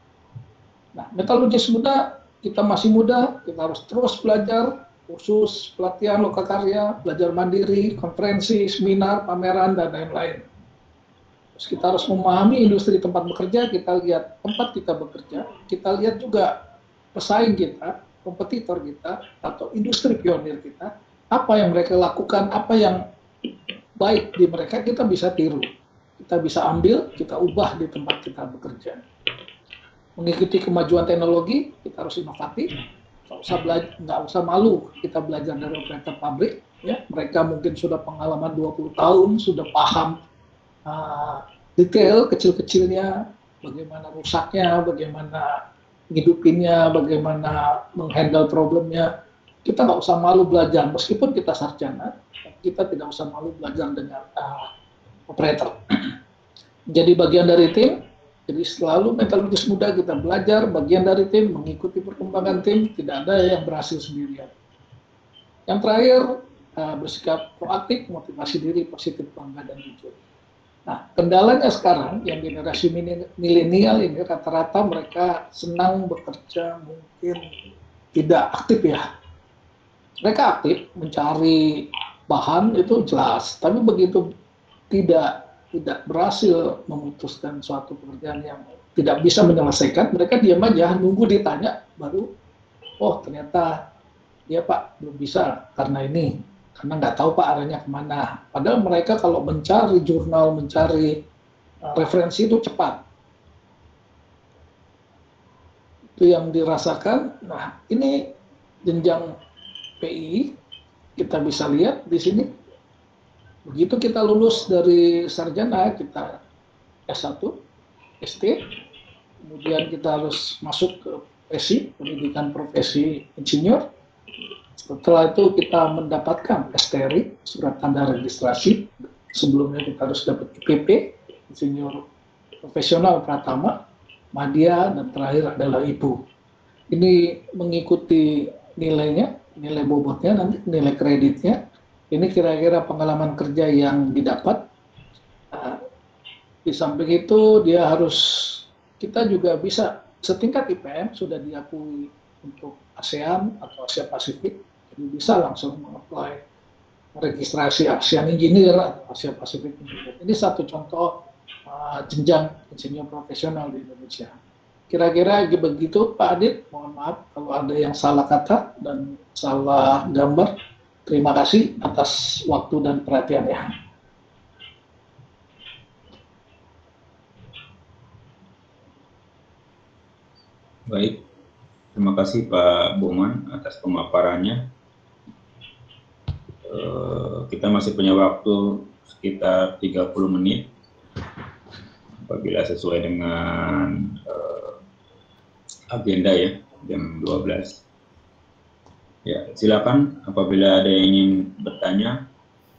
Nah, metalurgis muda, kita masih muda, kita harus terus belajar, kursus, pelatihan lokakarya, belajar mandiri, konferensi, seminar, pameran, dan lain-lain. Terus kita harus memahami industri tempat bekerja, kita lihat tempat kita bekerja, kita lihat juga pesaing kita, kompetitor kita, atau industri pionir kita, apa yang mereka lakukan, apa yang baik di mereka, kita bisa tiru. Kita bisa ambil, kita ubah di tempat kita bekerja. Mengikuti kemajuan teknologi, kita harus inovatif, nggak usah belajar, nggak usah malu, kita belajar dari operator pabrik, ya. Mereka mungkin sudah pengalaman dua puluh tahun, sudah paham Uh, detail kecil-kecilnya, bagaimana rusaknya, bagaimana ngidupinnya, bagaimana menghandle problemnya. Kita nggak usah malu belajar, meskipun kita sarjana, kita tidak usah malu belajar dengan uh, operator. Jadi bagian dari tim, jadi selalu metalurgis muda kita belajar, bagian dari tim, mengikuti perkembangan tim, tidak ada yang berhasil sendirian. Yang terakhir, uh, bersikap proaktif, motivasi diri, positif, bangga, dan jujur. Nah, kendalanya sekarang yang generasi milenial ini rata-rata mereka senang bekerja, mungkin tidak aktif ya. Mereka aktif mencari bahan itu jelas, tapi begitu tidak tidak berhasil memutuskan suatu pekerjaan yang tidak bisa menyelesaikan, mereka diam aja, nunggu ditanya, baru oh ternyata dia Pak belum bisa karena ini. Karena nggak tahu Pak arahnya kemana. Padahal mereka kalau mencari jurnal, mencari uh, referensi itu cepat. Itu yang dirasakan. Nah, ini jenjang P I I, kita bisa lihat di sini. Begitu kita lulus dari sarjana, kita S satu, S T, kemudian kita harus masuk ke profesi, pendidikan profesi insinyur. Setelah itu kita mendapatkan S T R I, surat tanda registrasi. Sebelumnya kita harus dapat I P P, insinyur profesional Pratama, Madya, dan terakhir adalah Ibu. Ini mengikuti nilainya, nilai bobotnya, nanti nilai kreditnya. Ini kira-kira pengalaman kerja yang didapat. Nah, di samping itu dia harus, kita juga bisa setingkat I P M sudah diakui untuk ASEAN atau Asia Pasifik. Jadi bisa langsung mengapply registrasi ASEAN Engineer atau Asia Pasifik Engineer. Ini satu contoh uh, jenjang insinyur profesional di Indonesia. Kira-kira begitu Pak Adit, mohon maaf kalau ada yang salah kata dan salah gambar. Terima kasih atas waktu dan perhatiannya. Baik, terima kasih Pak Boman atas pemaparannya. Uh, kita masih punya waktu sekitar tiga puluh menit apabila sesuai dengan uh, agenda ya, jam dua belas. Ya, silakan apabila ada yang ingin bertanya.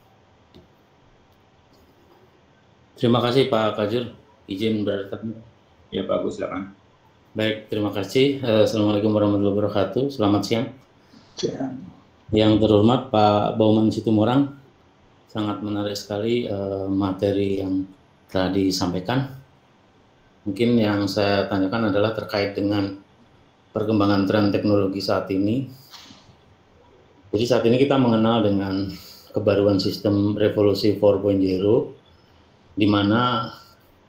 Terima kasih Pak Kajur, izin bertanya. Ya Pak Agus, silakan. Baik, terima kasih. Assalamualaikum warahmatullahi wabarakatuh. Selamat siang. Siang. Yang terhormat Pak Bauman Situmorang, sangat menarik sekali uh, materi yang telah disampaikan. Mungkin yang saya tanyakan adalah terkait dengan perkembangan tren teknologi saat ini. Jadi saat ini kita mengenal dengan kebaruan sistem revolusi empat titik nol, di mana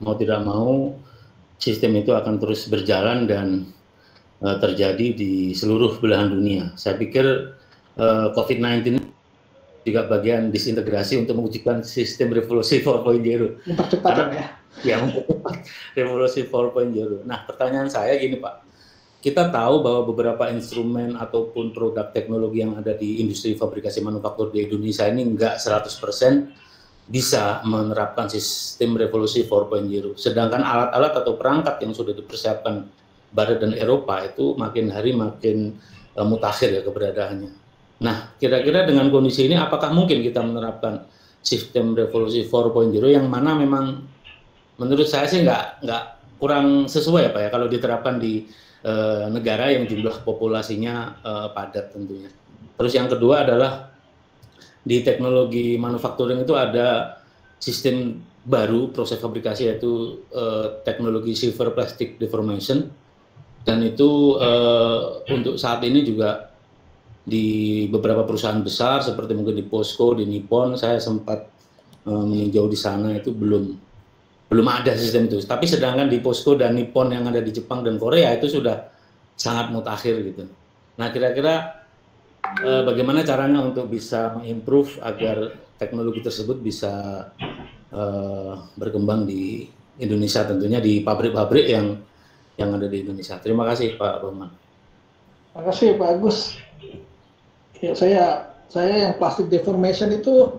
mau tidak mau sistem itu akan terus berjalan dan uh, terjadi di seluruh belahan dunia. Saya pikir uh, COVID sembilan belas juga bagian disintegrasi untuk mewujudkan sistem revolusi empat titik nol. Mempercepat ya? Ya, mempercepat revolusi empat titik nol. Nah, pertanyaan saya gini Pak, kita tahu bahwa beberapa instrumen ataupun produk teknologi yang ada di industri fabrikasi manufaktur di Indonesia ini enggak seratus persen bisa menerapkan sistem revolusi empat titik nol. Sedangkan alat-alat atau perangkat yang sudah dipersiapkan Barat dan Eropa itu makin hari makin uh, mutakhir ya keberadaannya. Nah, kira-kira dengan kondisi ini apakah mungkin kita menerapkan sistem revolusi empat titik nol yang mana memang menurut saya sih nggak nggak kurang sesuai ya Pak ya kalau diterapkan di uh, negara yang jumlah populasinya uh, padat tentunya. Terus yang kedua adalah di teknologi manufacturing itu ada sistem baru proses fabrikasi yaitu uh, teknologi silver plastic deformation, dan itu uh, untuk saat ini juga di beberapa perusahaan besar seperti mungkin di POSCO, di Nippon, saya sempat uh, meninjau di sana, itu belum belum ada sistem itu. Tapi sedangkan di POSCO dan Nippon yang ada di Jepang dan Korea itu sudah sangat mutakhir gitu. Nah, kira-kira uh, bagaimana caranya untuk bisa mengimprove agar teknologi tersebut bisa uh, berkembang di Indonesia, tentunya di pabrik-pabrik yang yang ada di Indonesia. Terima kasih Pak Baumann. Terima kasih Pak Agus. Ya, saya saya yang plastic deformation itu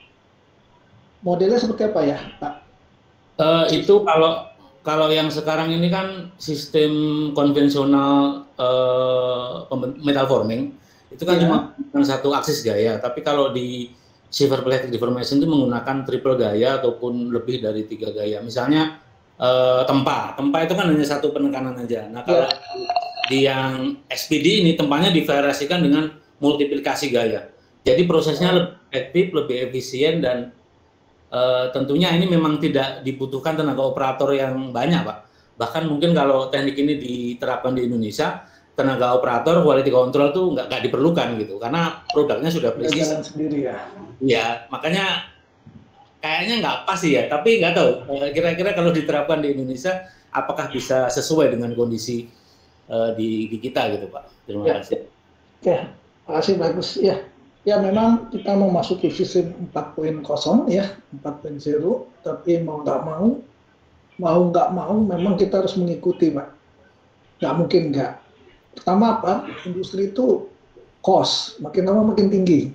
modelnya seperti apa ya, Pak? Uh, itu kalau kalau yang sekarang ini kan sistem konvensional uh, metal forming itu kan yeah. cuma satu aksis gaya, tapi kalau di silver plastic deformation itu menggunakan triple gaya ataupun lebih dari tiga gaya. Misalnya uh, tempa, tempa itu kan hanya satu penekanan aja. Nah kalau yeah. di yang S P D ini tempanya divariasikan dengan multiplikasi gaya. Jadi prosesnya lebih efektif, lebih efisien, dan uh, tentunya ini memang tidak dibutuhkan tenaga operator yang banyak, Pak. Bahkan mungkin kalau teknik ini diterapkan di Indonesia, tenaga operator quality control tuh nggak nggak diperlukan gitu, karena produknya sudah presis. Jalan sendiri ya. Ya, makanya kayaknya nggak pas sih ya. Tapi nggak tahu. Kira-kira kalau diterapkan di Indonesia, apakah bisa sesuai dengan kondisi uh, di, di kita gitu, Pak? Terima ya. kasih. Oke. Terima kasih, bagus. Ya, ya memang kita memasuki sistem empat titik nol ya, empat titik nol, tapi mau nggak mau, mau nggak mau, memang kita harus mengikuti, Pak. Nggak mungkin nggak. Pertama apa? Industri itu cost, makin lama makin tinggi.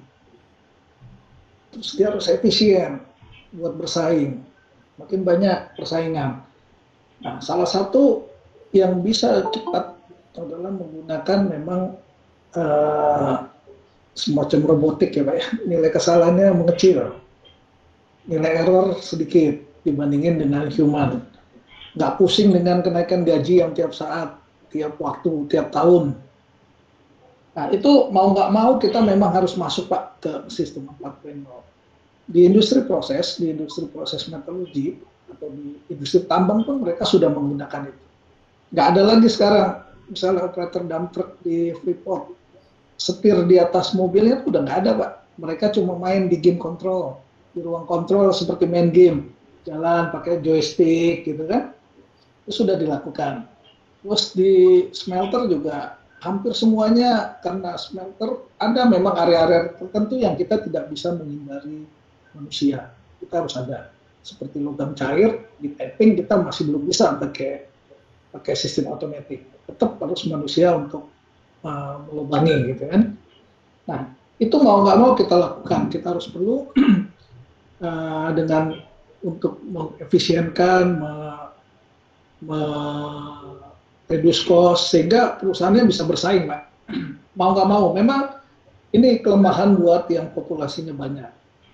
Terus dia harus efisien buat bersaing, makin banyak persaingan. Nah, salah satu yang bisa cepat adalah menggunakan memang Uh, semacam robotik ya Pak ya, nilai kesalahannya mengecil, nilai error sedikit dibandingin dengan human, nggak pusing dengan kenaikan gaji yang tiap saat, tiap waktu, tiap tahun. Nah itu mau nggak mau kita memang harus masuk Pak ke sistem empat titik nol. Di industri proses, di industri proses metalurgi atau di industri tambang pun mereka sudah menggunakan itu. Nggak ada lagi sekarang misalnya operator dump truck di Freeport setir di atas mobilnya udah nggak ada Pak. Mereka cuma main di game control, di ruang kontrol seperti main game, jalan pakai joystick gitu kan. Itu sudah dilakukan. Terus di smelter juga hampir semuanya, karena smelter ada memang area-area tertentu yang kita tidak bisa menghindari manusia. Kita harus ada. Seperti logam cair di tapping kita masih belum bisa pakai pakai sistem otomatis. Tetap harus manusia untuk Uh, melubangi gitu kan. Nah itu mau nggak mau kita lakukan, kita harus perlu uh, dengan untuk mengefisienkan, me, me, reduce cost sehingga perusahaannya bisa bersaing Pak. Mau nggak mau, memang ini kelemahan buat yang populasinya banyak.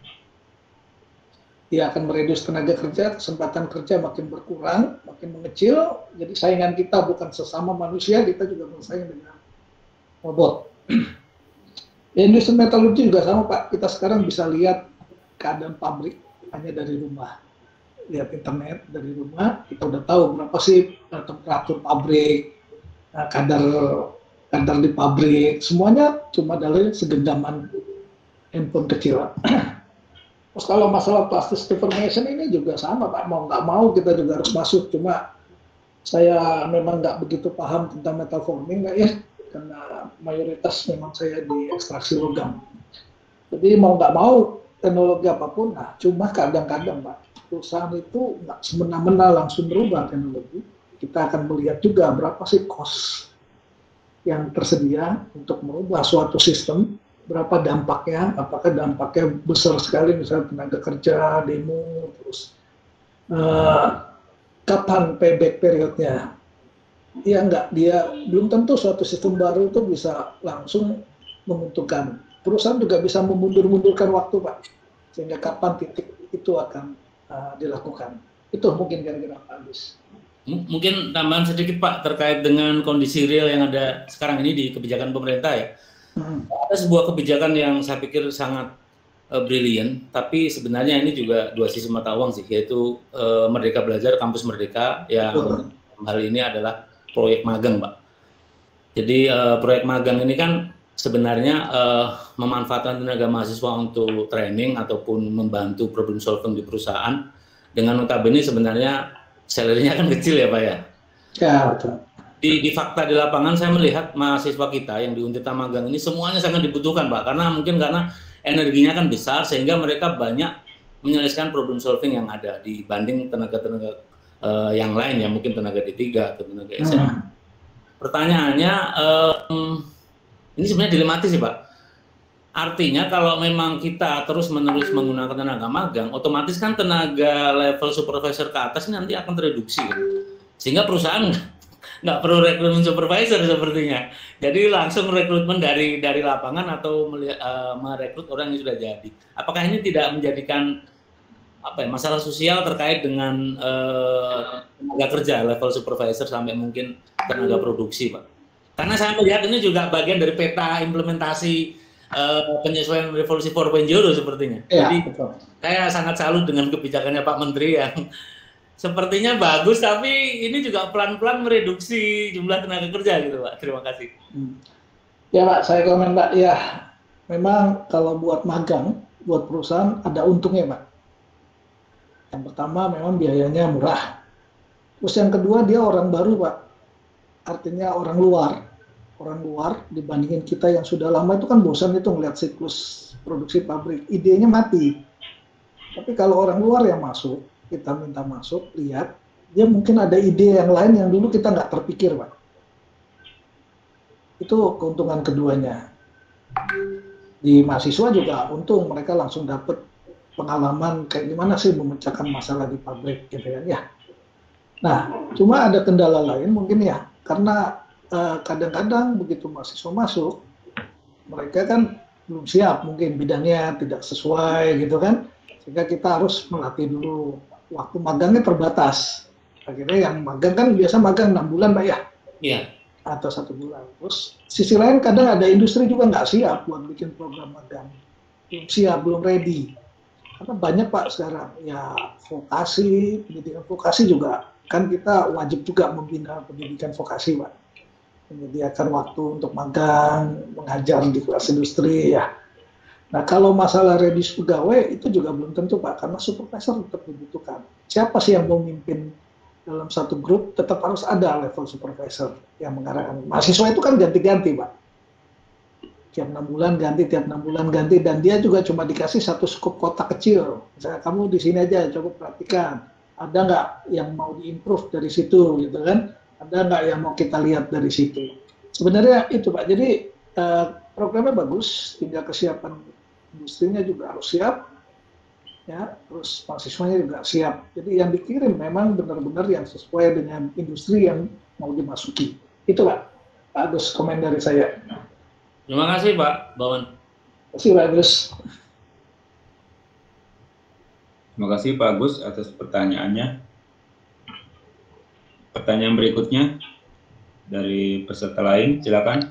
Dia akan mereduce tenaga kerja, kesempatan kerja makin berkurang, makin mengecil. Jadi saingan kita bukan sesama manusia, kita juga bersaing dengan robot. Industri metalurgi juga sama Pak. Kita sekarang bisa lihat keadaan pabrik hanya dari rumah. Lihat internet dari rumah, kita udah tahu berapa sih temperatur pabrik, kadar kadar di pabrik, semuanya cuma dari segenggaman handphone kecil. Terus kalau masalah plastic deformation ini juga sama Pak, mau nggak mau kita juga harus masuk. Cuma saya memang nggak begitu paham tentang metal forming, nggak ya, karena mayoritas memang saya di ekstraksi logam. Jadi mau nggak mau teknologi apapun, nah cuma kadang-kadang Pak, perusahaan itu nggak semena-mena langsung berubah teknologi. Kita akan melihat juga berapa sih cost yang tersedia untuk merubah suatu sistem, berapa dampaknya, apakah dampaknya besar sekali, misalnya tenaga kerja, demo, terus uh, kapan payback periodnya. Ya enggak, dia belum tentu suatu sistem baru itu bisa langsung menguntungkan. Perusahaan juga bisa memundur-mundurkan waktu Pak, sehingga kapan titik itu akan uh, dilakukan. Itu mungkin kira-kira Pak Agus. Mungkin tambahan sedikit Pak terkait dengan kondisi real yang ada sekarang ini di kebijakan pemerintah ya. Hmm. Ada sebuah kebijakan yang saya pikir sangat uh, brilian, tapi sebenarnya ini juga dua sisi mata uang sih, yaitu uh, Merdeka Belajar, Kampus Merdeka yang hmm. hal ini adalah proyek magang Pak. Jadi uh, proyek magang ini kan sebenarnya uh, memanfaatkan tenaga mahasiswa untuk training ataupun membantu problem solving di perusahaan, dengan notabene sebenarnya salary-nya kan kecil ya Pak ya? Ya, betul. Di, di fakta di lapangan saya melihat mahasiswa kita yang di Untirta Magang ini semuanya sangat dibutuhkan Pak, karena mungkin karena energinya kan besar sehingga mereka banyak menyelesaikan problem solving yang ada dibanding tenaga-tenaga uh, yang lain ya, mungkin tenaga D tiga atau tenaga S M A. Hmm. Pertanyaannya, um, ini sebenarnya dilematis sih Pak. Artinya kalau memang kita terus-menerus menggunakan tenaga magang, otomatis kan tenaga level supervisor ke atas ini nanti akan tereduksi. Kan? Sehingga perusahaan nggak perlu rekrutmen supervisor sepertinya. Jadi langsung rekrutmen dari dari lapangan atau melihat, uh, merekrut orang yang sudah jadi. Apakah ini tidak menjadikan apa ya, masalah sosial terkait dengan uh, tenaga kerja level supervisor sampai mungkin tenaga produksi Pak? Karena saya melihat ini juga bagian dari peta implementasi Uh, penyesuaian revolusi empat titik nol sepertinya. Ya, jadi betul. Saya sangat salut dengan kebijakannya Pak Menteri yang sepertinya bagus, tapi ini juga pelan-pelan mereduksi jumlah tenaga kerja gitu Pak. Terima kasih. Hmm. Ya Pak, saya komen Pak. Ya, memang kalau buat magang, buat perusahaan ada untungnya Pak. Yang pertama memang biayanya murah. Terus yang kedua dia orang baru Pak. Artinya orang luar. Orang luar dibandingin kita yang sudah lama itu kan bosan itu ngeliat siklus produksi pabrik, idenya mati. Tapi kalau orang luar yang masuk, kita minta masuk, lihat, dia mungkin ada ide yang lain yang dulu kita nggak terpikir Pak. Itu keuntungan keduanya. Di mahasiswa juga untung, mereka langsung dapat pengalaman kayak gimana sih memecahkan masalah di pabrik gitu kan ya. Nah, cuma ada kendala lain mungkin ya, karena kadang-kadang uh, begitu mahasiswa masuk, mereka kan belum siap, mungkin bidangnya tidak sesuai gitu kan, sehingga kita harus melatih dulu. Waktu magangnya terbatas, akhirnya yang magang kan biasa magang enam bulan Pak ya, yeah. Atau satu bulan. Terus sisi lain kadang ada industri juga nggak siap buat bikin program magang, belum siap, belum ready. Karena banyak Pak sekarang, ya vokasi, pendidikan vokasi juga, kan kita wajib juga membina pendidikan vokasi Pak. Menyediakan waktu untuk magang, mengajar di kelas industri ya. Nah kalau masalah reduce pegawai itu juga belum tentu Pak, karena supervisor tetap dibutuhkan. Siapa sih yang mau memimpin dalam satu grup, tetap harus ada level supervisor yang mengarahkan. Mahasiswa itu kan ganti-ganti Pak. Tiap enam bulan ganti, tiap enam bulan ganti, dan dia juga cuma dikasih satu skop kotak kecil. Misalnya kamu di sini aja, coba perhatikan. Ada nggak yang mau diimprove dari situ gitu kan? Ada nggak yang mau kita lihat dari situ? Sebenarnya itu Pak, jadi eh, programnya bagus, tinggal kesiapan industrinya juga harus siap, ya, terus mahasiswanya juga siap. Jadi yang dikirim memang benar-benar yang sesuai dengan industri yang mau dimasuki. Itu Pak, Pak Agus, komen dari saya. Terima kasih Pak Bawan. Terima kasih Pak Agus. Terima kasih Pak Agus atas pertanyaannya. Pertanyaan berikutnya dari peserta lain, silakan.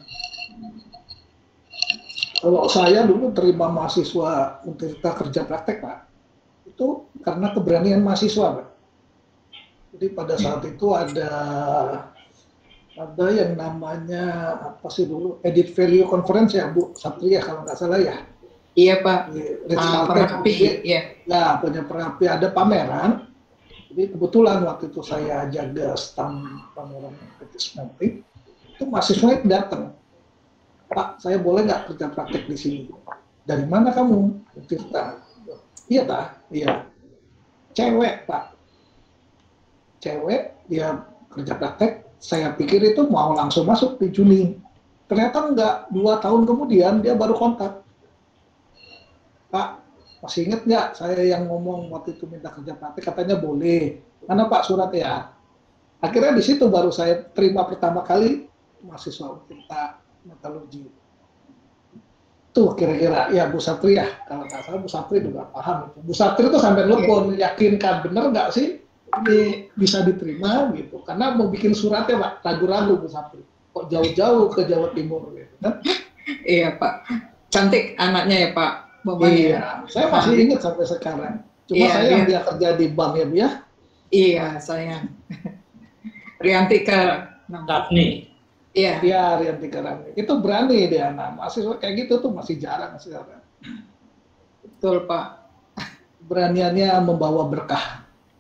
Kalau saya dulu terima mahasiswa Untirta kerja praktek Pak, itu karena keberanian mahasiswa Pak. Jadi pada saat itu ada ada yang namanya apa sih dulu, Edit Value Conference ya Bu Satria kalau nggak salah ya. Iya Pak. Ah, Perapi, ya. Nah, punya Perapi ada pameran. Jadi kebetulan waktu itu saya jaga stand pameran Smelting, itu mahasiswanya datang. Pak, saya boleh nggak kerja praktek di sini? Dari mana kamu? Tirta. Iya tak? Iya. Cewek Pak. Cewek, dia kerja praktek. Saya pikir itu mau langsung masuk di Juni. Ternyata enggak. Dua tahun kemudian dia baru kontak. Pak, masih inget nggak saya yang ngomong waktu itu minta kerja praktek, katanya boleh. Mana Pak surat ya? Akhirnya di situ baru saya terima pertama kali mahasiswa Tirta Metalurgi. Tuh kira-kira, ya Bu Satri ya, kalau nggak salah Bu Satri juga paham itu. Bu Satri tuh sampai telepon, yakinkan bener nggak sih ini bisa diterima gitu. Karena mau bikin suratnya Pak, ragu-ragu Bu Satri. Kok jauh-jauh ke Jawa Timur gitu kan? Iya Pak, cantik anaknya ya Pak. Iya, saya masih ingat sampai sekarang. Cuma iya, saya yang dia kerja di bank ya, Bu ya? Iya, sayang. Riantika Rafni. Iya. Iya, Riantika Rafni. Itu berani dia, nah, mahasiswa kayak gitu tuh masih jarang sekarang. Betul, Pak. Beraniannya membawa berkah.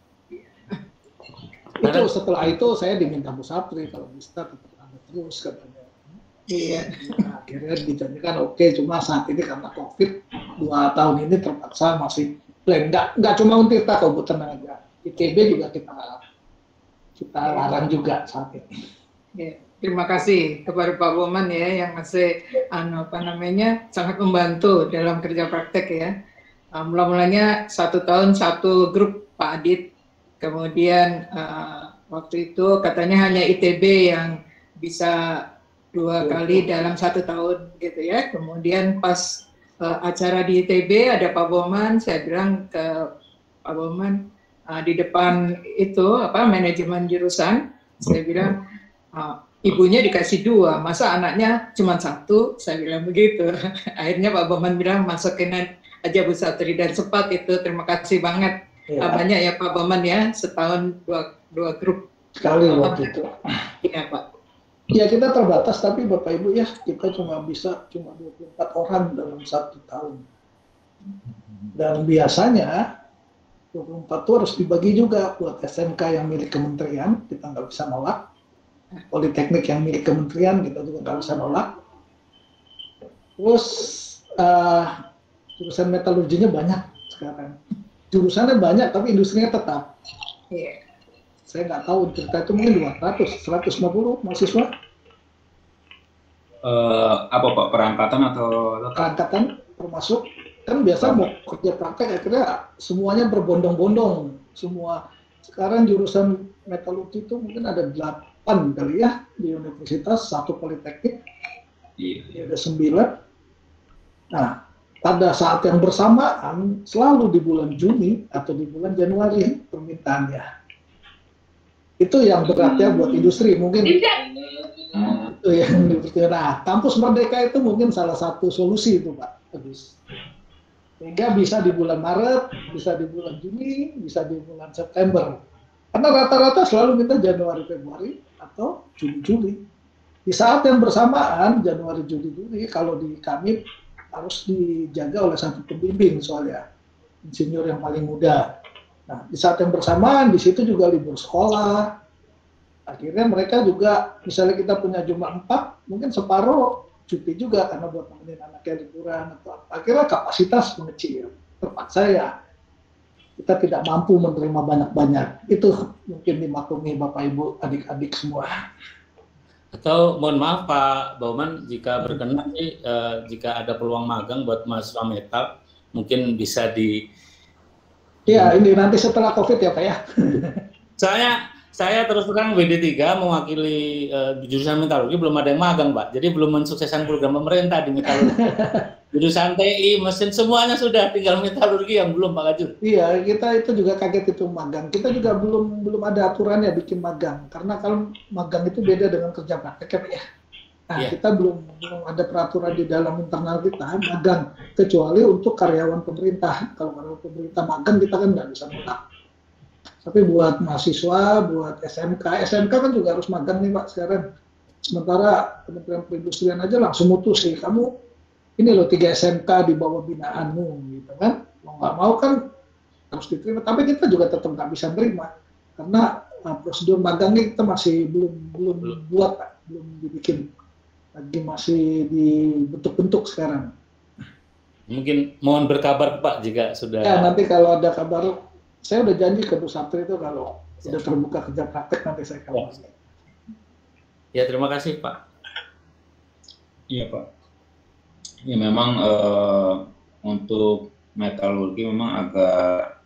Itu setelah itu saya diminta Bu Satri, kalau bisa tetap ada terus katanya. Iya. Nah, akhirnya dijanjikan oke, okay, cuma saat ini karena COVID dua tahun ini terpaksa masih plan. Nggak, nggak cuma Untirta kok, Bu, tenang aja. I T B juga kita kita larang juga saat ini. Ya, terima kasih kepada Pak Boman ya yang masih anu apa namanya sangat membantu dalam kerja praktek ya. Uh, mula-mulanya satu tahun satu grup Pak Adit, kemudian uh, waktu itu katanya hanya I T B yang bisa dua kali dalam satu tahun gitu ya. Kemudian pas uh, acara di I T B ada Pak Boman, saya bilang ke Pak Boman uh, di depan itu apa manajemen jurusan, saya bilang uh, ibunya dikasih dua, masa anaknya cuma satu, saya bilang begitu. Akhirnya Pak Boman bilang masukin aja Bu Satri dan sempat itu. Terima kasih banget ya. Uh, banyak ya Pak Boman ya, setahun dua dua grup sekali waktu itu. Iya Pak. Ya kita terbatas, tapi Bapak Ibu ya kita cuma bisa cuma dua puluh empat orang dalam satu tahun. Dan biasanya dua puluh empat itu harus dibagi juga buat S M K yang milik kementerian, kita nggak bisa nolak. Politeknik yang milik kementerian kita juga nggak bisa nolak. Terus uh, jurusan metalurginya banyak sekarang. Jurusannya banyak tapi industrinya tetap. Yeah. Saya nggak tahu, cerita itu mungkin dua ratus, seratus lima puluh mahasiswa. Uh, apa Pak, perangkatan atau? Perangkatan termasuk, kan biasa mau kerja praktek akhirnya semuanya berbondong-bondong. Semua, sekarang jurusan metalurgi itu mungkin ada delapan kali ya di universitas, satu politeknik, iya. Ada sembilan. Nah, pada saat yang bersamaan, selalu di bulan Juni atau di bulan Januari permintaannya. Itu yang beratnya buat industri mungkin. Itu yang nah, kampus Merdeka itu mungkin salah satu solusi itu Pak Agus. Sehingga bisa di bulan Maret, bisa di bulan Juni, bisa di bulan September. Karena rata-rata selalu minta Januari Februari atau Juni Juli. Di saat yang bersamaan Januari Juli Juli kalau di kami harus dijaga oleh satu pembimbing soalnya insinyur yang paling muda. Nah, di saat yang bersamaan, di situ juga libur sekolah. Akhirnya mereka juga, misalnya kita punya jumlah empat, mungkin separuh cuti juga, karena buat nemenin anaknya liburan. Atau apa. Akhirnya kapasitas mengecil. Terpaksa ya, kita tidak mampu menerima banyak-banyak. Itu mungkin dimaklumi Bapak Ibu, adik-adik semua. Atau mohon maaf Pak Bauman, jika berkenan sih, eh, jika ada peluang magang buat mahasiswa metal, mungkin bisa di Iya, ini nanti setelah COVID ya Pak ya. Saya saya terus terang W D tiga mewakili uh, jurusan metalurgi belum ada yang magang Pak. Jadi belum mensukseskan program pemerintah di metalurgi. Jurusan T I, mesin semuanya sudah, tinggal metalurgi yang belum Pak Kajur. Iya, kita itu juga kaget itu magang. Kita juga belum belum ada aturannya bikin magang. Karena kalau magang itu beda dengan kerja praktek ya. Nah, yeah. Kita belum belum ada peraturan di dalam internal kita magang, kecuali untuk karyawan pemerintah. Kalau karyawan pemerintah magang kita kan nggak bisa nolak. Tapi buat mahasiswa, buat S M K, S M K kan juga harus magang nih Pak sekarang. Sementara Kementerian Perindustrian aja langsung mutus sih, kamu ini loh tiga S M K di bawah binaanmu gitu kan, mau nggak mau kan harus diterima, tapi kita juga tetap nggak bisa terima karena nah, prosedur magangnya kita masih belum belum belum buat Pak, belum dibikin lagi, masih dibentuk-bentuk sekarang. Mungkin mohon berkabar Pak jika sudah. Ya nanti kalau ada kabar, saya udah janji ke Bu Saptri itu kalau sudah terbuka kerja praktek nanti saya kabar. Ya. Ya terima kasih Pak. Iya Pak. Ya memang uh, untuk metalurgi memang agak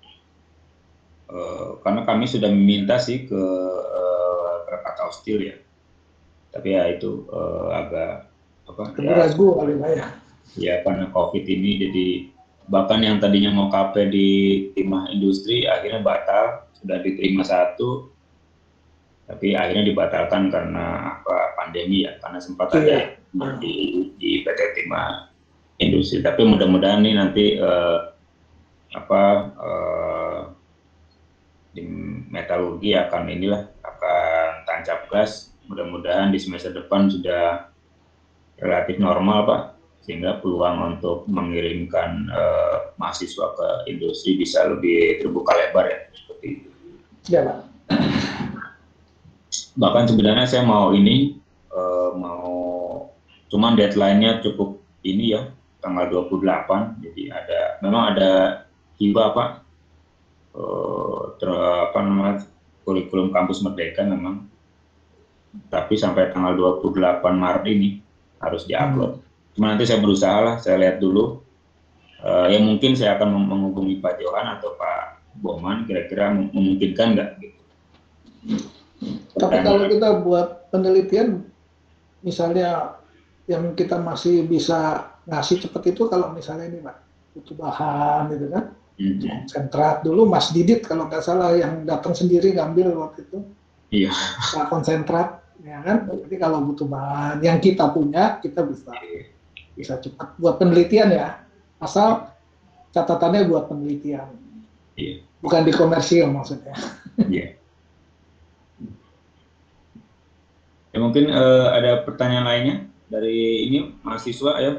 uh, karena kami sudah meminta sih ke uh, Krakatau Steel ya. Tapi ya itu uh, agak apa? Ya, ragu kali ya. Ya karena COVID ini jadi bahkan yang tadinya mau K P di timah industri akhirnya batal, sudah diterima satu tapi akhirnya dibatalkan karena apa pandemi ya, karena sempat ada yeah. di, di P T Timah Industri. Tapi mudah-mudahan nih nanti uh, apa uh, di metalurgi akan inilah akan tancap gas. Mudah-mudahan di semester depan sudah relatif normal Pak, sehingga peluang untuk mengirimkan uh, mahasiswa ke industri bisa lebih terbuka lebar ya seperti itu. Ya Pak. Bahkan sebenarnya saya mau ini uh, mau cuman deadline-nya cukup ini ya, tanggal dua puluh delapan. Jadi ada memang ada hibah Pak, uh, ter, apa namanya kurikulum kampus Merdeka memang, tapi sampai tanggal dua puluh delapan Maret ini harus diupload. Hmm. Cuma nanti saya berusaha lah, saya lihat dulu. Uh, ya mungkin saya akan menghubungi Pak Johan atau Pak Boman, kira-kira memungkinkan nggak gitu. Tapi kalau kita buat penelitian, misalnya yang kita masih bisa ngasih cepat itu kalau misalnya ini Pak, butuh bahan gitu kan, mm-hmm. konsentrat dulu Mas Didit kalau nggak salah yang datang sendiri ngambil waktu itu, iya. Yeah. Konsentrat, ya kan. Jadi kalau butuh bahan yang kita punya, kita bisa bisa cepat buat penelitian ya, asal catatannya buat penelitian, yeah. bukan di komersil maksudnya. Yeah. Ya, mungkin uh, ada pertanyaan lainnya dari ini mahasiswa ya.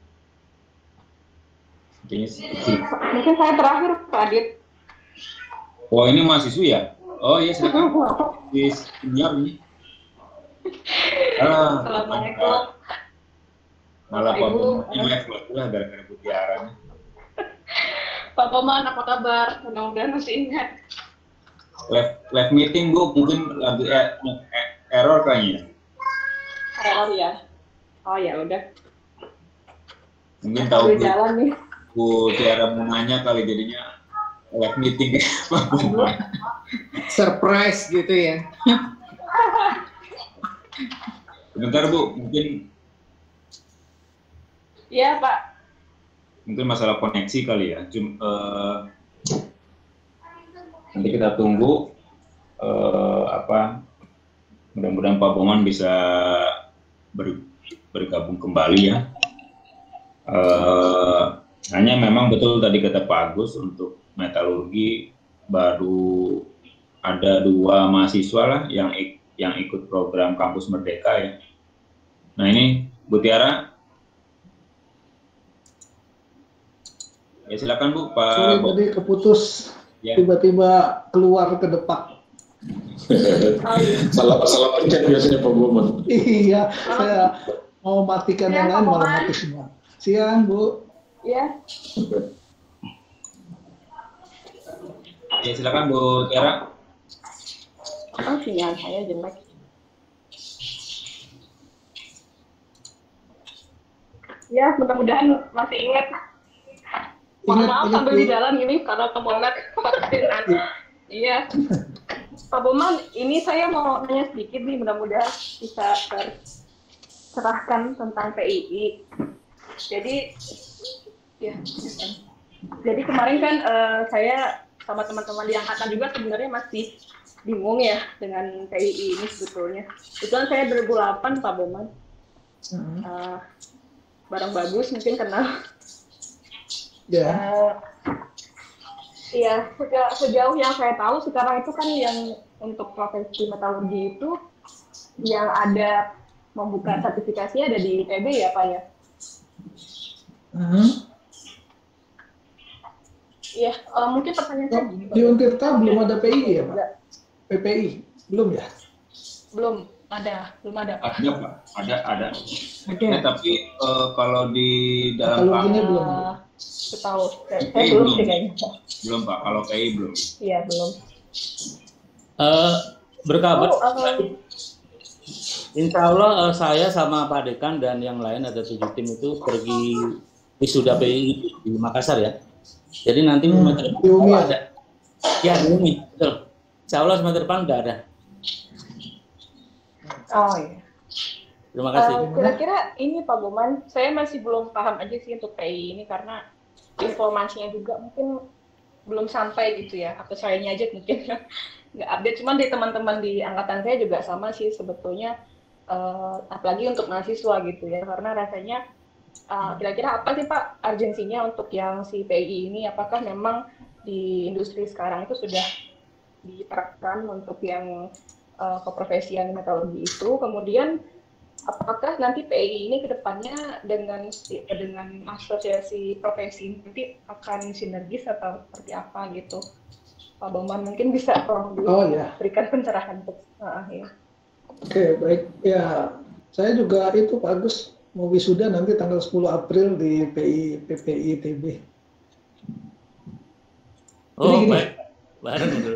Mungkin saya terakhir Pak Adit. Oh ini mahasiswa ya? Oh iya silakan. Di senior ini. Ah, Assalamualaikum. Malah Pak Boman ini banyak lah gara-gara mutiara. Pak Boman apa kabar? Mudah-mudahan masih ingat. Live, live meeting Bu, mungkin lagi eh, eh, error kayaknya. Error ya. Oh ya udah. Mungkin tahu Bu, jalan nih. Bu Tiara mau nanya kali jadinya live meeting. Surprise gitu ya. Bentar Bu, mungkin. Iya Pak. Mungkin masalah koneksi kali ya. Cuma uh, nanti kita tunggu uh, apa mudah-mudahan Pak Boman bisa ber, bergabung kembali ya. Uh, hanya memang betul tadi kata Pak Agus, untuk metalurgi baru ada dua mahasiswa lah yang yang ikut program Kampus Merdeka ya. Nah ini Bu Tiara. Ya silakan Bu, Pak. Sorry tadi keputus. Ya. Tiba-tiba keluar ke depan. salah salah pencet biasanya Pak Boman. Iya, saya mau matikan ya, yang lain malah mati semua. Siang Bu. Iya. Ya silakan Bu Tiara. Oh sinyal saya jelek. Ya mudah-mudahan masih ingat. Mohon maaf sambil di jalan ini karena kemonat vaksinaan. Iya. Pak Boman, ini saya mau nanya sedikit nih, mudah-mudahan bisa tercerahkan tentang P I I. Jadi, ya, jadi kemarin kan uh, saya sama teman-teman di angkatan juga sebenarnya masih bingung ya dengan P I I ini sebetulnya. Kebetulan saya dua ribu delapan Pak Boman, uh, bareng Bagus mungkin kenal. Ya. Uh, Iya, sejauh, sejauh yang saya tahu sekarang itu kan yang untuk profesi metalurgi itu yang ada membuka sertifikasinya ada di I T B ya Pak ya? Hmm. Iya, uh, mungkin pertanyaan saya gini. Di Untirta belum ada P I ya, Pak? P P I belum ya? Belum ada, belum ada. Ada Pak, ada ada. Ada. Ya, tapi uh, kalau di dalam Kalau ini belum. Saya tahu, saya, P I saya belum belum. sih kayaknya. Belum Pak, kalau P I belum. Iya belum. Uh, berkabar. Oh, uh, Insya Allah uh, saya sama Pak Dekan dan yang lain ada tujuh tim itu pergi wisuda P I di Makassar ya. Jadi nanti hmm, semester depan di Umi ada. Ya di Umi, betul. Insya Allah semester depan udah ada. oh iya. Terima kasih. Uh, kira-kira ini Pak Boman, saya masih belum paham aja sih untuk P I ini karena informasinya juga mungkin belum sampai gitu ya. Atau sayanya aja mungkin nggak update. Cuman di teman-teman di angkatan saya juga sama sih sebetulnya. Uh, apalagi untuk mahasiswa gitu ya. Karena rasanya uh, kira-kira apa sih Pak urgensinya untuk yang si P I ini? Apakah memang di industri sekarang itu sudah diterapkan untuk yang uh, keprofesian meteorologi itu? Kemudian apakah nanti P I ini kedepannya dengan dengan asosiasi profesi nanti akan sinergis atau seperti apa gitu? Pak Bambang mungkin bisa tolong oh, ya. berikan pencerahan untuk uh, ya. Oke, okay, baik. Ya, saya juga itu Pak Agus mau wisuda nanti tanggal sepuluh April di P I P P I T B. Oh, baik. Bareng itu.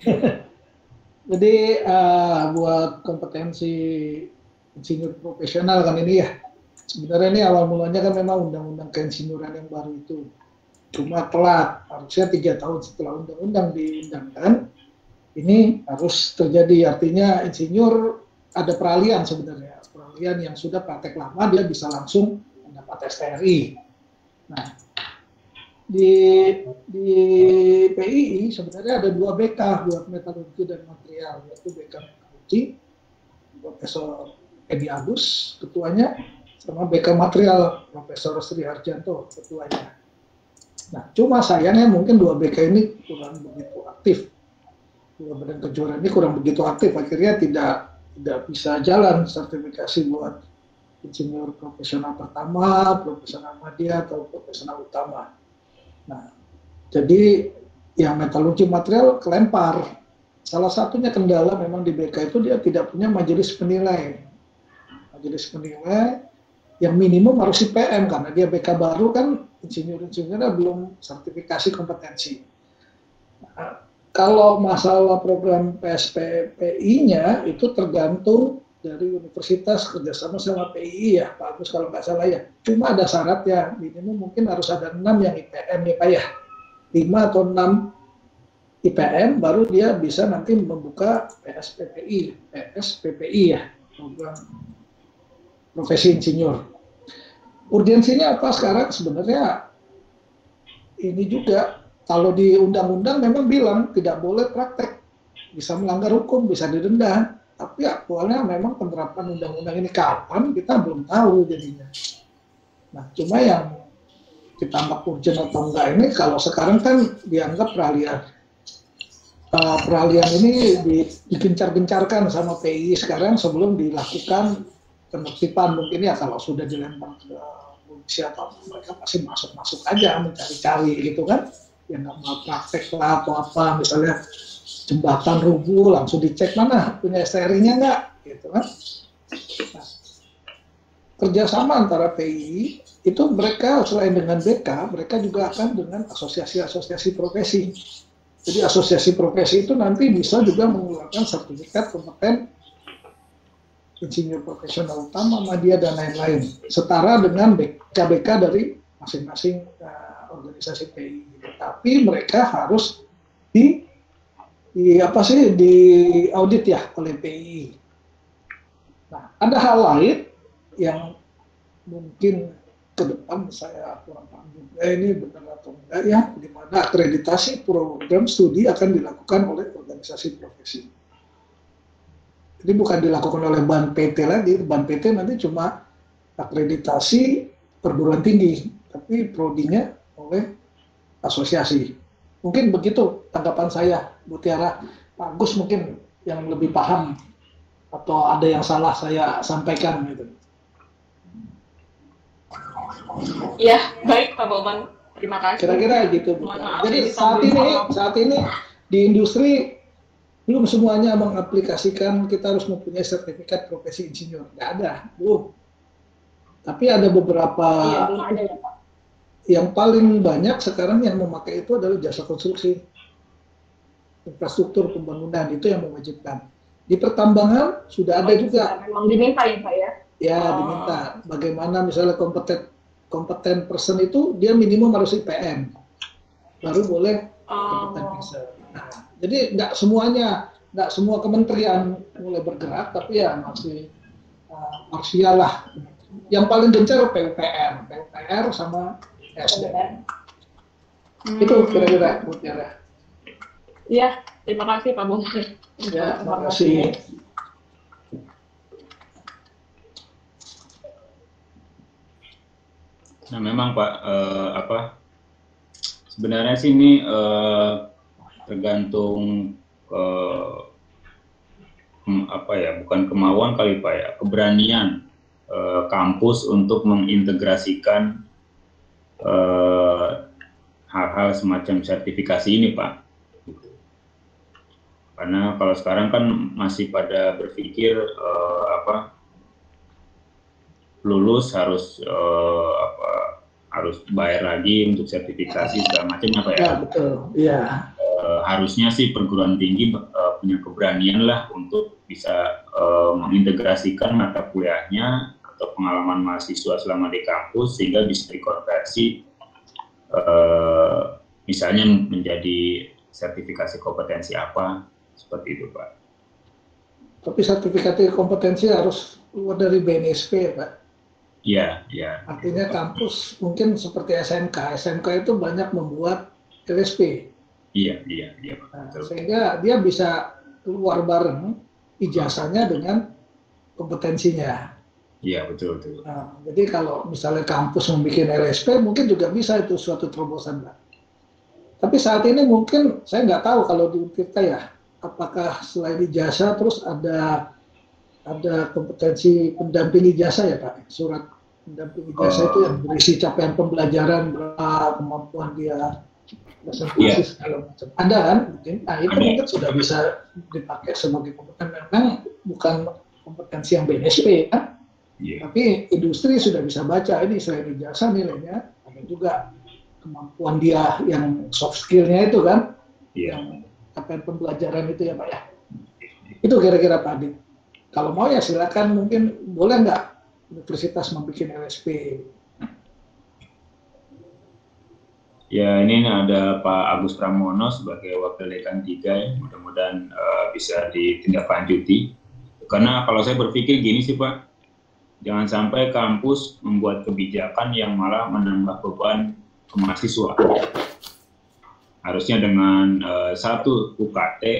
Jadi uh, buat kompetensi insinyur profesional kan ini ya. Sebenarnya ini awal mulanya kan memang undang-undang keinsinyuran yang baru itu. Cuma telat, harusnya tiga tahun setelah undang-undang diundangkan, ini harus terjadi. Artinya insinyur ada peralihan sebenarnya. Peralihan yang sudah praktek lama, dia bisa langsung mendapat S T R I. Nah, di, di P I I sebenarnya ada dua B K buat metalurgi dan material, yaitu B K metalurgi, Profesor Edi Agus, ketuanya, sama B K material, Profesor Sri Harjanto, ketuanya. Nah, cuma sayangnya mungkin dua B K ini kurang begitu aktif. Dua badan kejuaraan ini kurang begitu aktif, akhirnya tidak tidak bisa jalan sertifikasi buat insinyur profesional pertama, profesional media, atau profesional utama. Nah, jadi yang metalurgi material kelempar. Salah satunya kendala memang di B K itu dia tidak punya majelis penilai. Majelis penilai yang minimum harus I P M karena dia B K baru kan, insinyur-insinyurnya belum sertifikasi kompetensi. Nah, kalau masalah program P S P P I-nya itu tergantung dari universitas kerjasama sama P I I ya, Pak Agus kalau nggak salah ya. Cuma ada syarat ya, minimum mungkin harus ada enam yang I P M ya Pak ya. lima atau enam I P M baru dia bisa nanti membuka P S P P I, P S P P I ya, program profesi insinyur. Urgensinya apa sekarang? Sebenarnya ini juga kalau di undang-undang memang bilang tidak boleh praktek, bisa melanggar hukum, bisa didenda. Tapi aktualnya memang penerapan undang-undang ini kapan kita belum tahu jadinya. Nah, cuma yang kita anggap urgent atau enggak ini kalau sekarang kan dianggap peralihan. Uh, peralihan ini di, digencar-gencarkan sama P I I sekarang sebelum dilakukan penertiban mungkin ya kalau sudah dilempar ke polisi atau mereka pasti masuk-masuk aja mencari-cari gitu kan. Yang nggak mau praktek lah atau apa, misalnya jembatan rubuh langsung dicek mana punya S T R I-nya nggak, gitu kan? Nah, kerjasama antara P I I itu mereka selain dengan B K, mereka juga akan dengan asosiasi-asosiasi profesi. Jadi asosiasi profesi itu nanti bisa juga mengeluarkan sertifikat kompeten insinyur profesional utama, media dan lain-lain, setara dengan B K B K dari masing-masing uh, organisasi P I I. Tapi mereka harus di, di apa sih di audit ya oleh P I I. Nah, ada hal lain yang mungkin ke depan saya kurang paham juga ini benar atau enggak ya, di mana akreditasi program studi akan dilakukan oleh organisasi profesi. Jadi bukan dilakukan oleh B A N P T lagi, B A N P T nanti cuma akreditasi perguruan tinggi, tapi prodinya oleh asosiasi. Mungkin begitu tanggapan saya, Bu Tiara. Pak Agus mungkin yang lebih paham atau ada yang salah saya sampaikan gitu. Ya, baik Pak Bauman. Terima kasih. Kira-kira gitu. Jadi saat ini, saat ini di industri belum semuanya mengaplikasikan kita harus mempunyai sertifikat profesi insinyur. Nggak ada, belum. Tapi ada beberapa iya, belum ada ya, Pak. Yang paling banyak sekarang yang memakai itu adalah jasa konstruksi. Infrastruktur pembangunan itu yang mewajibkan. Di pertambangan sudah ada juga. Memang diminta ya Pak ya? Ya, oh. diminta. Bagaimana misalnya kompeten kompeten person itu dia minimum harus I P M. Baru boleh kompeten person. Nah, jadi nggak semuanya, nggak semua kementerian mulai bergerak, tapi ya masih uh, parsial lah. Yang paling gencar P U P R, P U P R sama S D M. Hmm. Itu kira-kira kira-kira. Iya, terima kasih Pak Bauman. Ya, terima kasih. Nah, memang Pak, eh, apa sebenarnya sih ini eh, tergantung eh, apa ya, bukan kemauan kali Pak ya, keberanian eh, kampus untuk mengintegrasikan hal-hal eh, semacam sertifikasi ini Pak. Karena kalau sekarang kan masih pada berpikir eh, apa lulus harus uh, apa, harus bayar lagi untuk sertifikasi segala macam apa ya? Ya betul, iya. Uh, harusnya sih perguruan tinggi uh, punya keberanian lah untuk bisa uh, mengintegrasikan mata kuliahnya atau pengalaman mahasiswa selama di kampus sehingga bisa dikonversi uh, misalnya menjadi sertifikasi kompetensi apa seperti itu Pak. Tapi sertifikasi kompetensi harus keluar dari B N S P ya Pak? Iya, iya. Artinya kampus mungkin seperti S M K. S M K itu banyak membuat L S P. Iya, iya, iya. Nah, sehingga dia bisa keluar bareng ijazahnya dengan kompetensinya. Iya, betul, betul. Nah, jadi kalau misalnya kampus membuat L S P, mungkin juga bisa itu suatu terobosan, Pak. Tapi saat ini mungkin saya nggak tahu kalau di Untirta ya, apakah selain ijazah terus ada ada kompetensi pendamping ijazah ya Pak, surat pendamping ijazah oh. itu yang berisi capaian pembelajaran, berapa kemampuan dia, presentasi yeah. segala macam. Ada kan? Mungkin, nah itu ada. Mungkin sudah bisa dipakai sebagai kompetensi. Memang bukan kompetensi yang B N S P kan, yeah. tapi industri sudah bisa baca ini selain ijazah nilainya, ada juga kemampuan dia yang soft skill-nya itu kan, yeah. yang capaian pembelajaran itu ya Pak ya. Itu kira-kira Pak Adit. Kalau mau ya silakan, mungkin boleh nggak universitas membuat L S P? Ya ini ada Pak Agus Pramono sebagai Wakil Dekan tiga ya, mudah-mudahan uh, bisa ditindaklanjuti. Karena kalau saya berpikir gini sih Pak, jangan sampai kampus membuat kebijakan yang malah menambah beban ke mahasiswa. Harusnya dengan uh, satu U K T,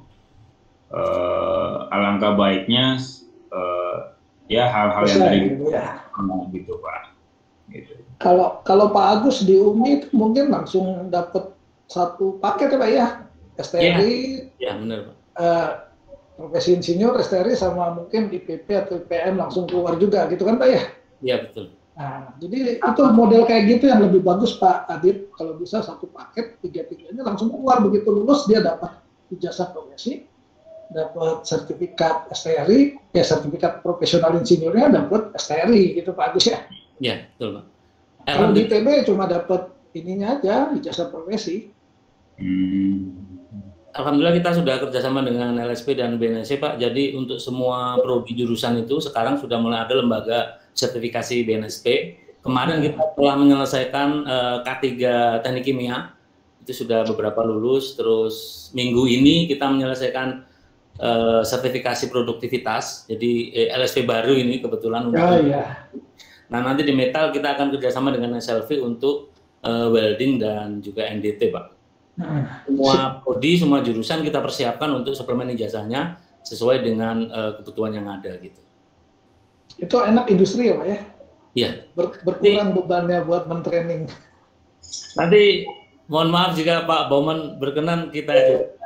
Uh, alangkah baiknya uh, ya hal-hal yang tadi gitu, ya. gitu Pak. Gitu. Kalau kalau Pak Agus di U M I itu mungkin langsung dapat satu paket ya Pak ya, S T R I, ya, ya benar Pak. Uh, profesi insinyur, S T R I sama mungkin I P P atau I P M langsung keluar juga gitu kan Pak ya? Iya betul. Nah, jadi itu model kayak gitu yang lebih bagus Pak Adit, kalau bisa satu paket tiga-tiganya langsung keluar, begitu lulus dia dapat ijazah profesi, dapat sertifikat S T R I, ya sertifikat profesional insinyurnya dapat S T R I gitu Pak Agus ya. Iya, betul Pak. Kalau di I T B cuma dapat ininya aja, ijazah profesi. Hmm. Alhamdulillah kita sudah kerjasama dengan L S P dan B N S P Pak. Jadi untuk semua prodi jurusan itu sekarang sudah mulai ada lembaga sertifikasi B N S P. Kemarin kita telah menyelesaikan uh, K tiga Teknik Kimia, itu sudah beberapa lulus. Terus minggu ini kita menyelesaikan Uh, sertifikasi produktivitas, jadi eh, L S P baru ini kebetulan. Oh, untuk iya. Nah nanti di metal kita akan kerjasama dengan S L V untuk uh, welding dan juga N D T Pak. Nah, semua prodi, semua jurusan kita persiapkan untuk suplemen ijazahnya sesuai dengan uh, kebutuhan yang ada gitu. Itu enak industri ya Pak ya? Iya. Ber berkurang nanti, bebannya buat mentraining. Nanti mohon maaf jika Pak Bauman berkenan kita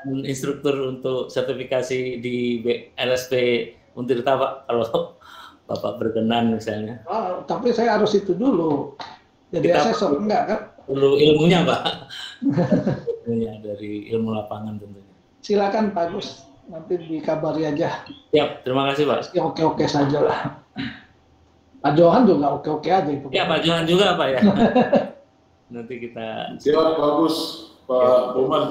instruktur untuk sertifikasi di L S P Untirta Pak, kalau Bapak berkenan misalnya. Oh, tapi saya harus itu dulu. Jadi Kita asesor enggak kan? Perlu ilmunya, Pak. Ilmunya dari ilmu lapangan tentunya. Silakan Pak Agus, nanti dikabari aja. Siap, terima kasih Pak. Ya, oke-oke saja lah. Pak Johan juga oke-oke aja itu. Ya, Pak Johan juga Pak ya. Nanti kita. Siap, bagus Pak Boman.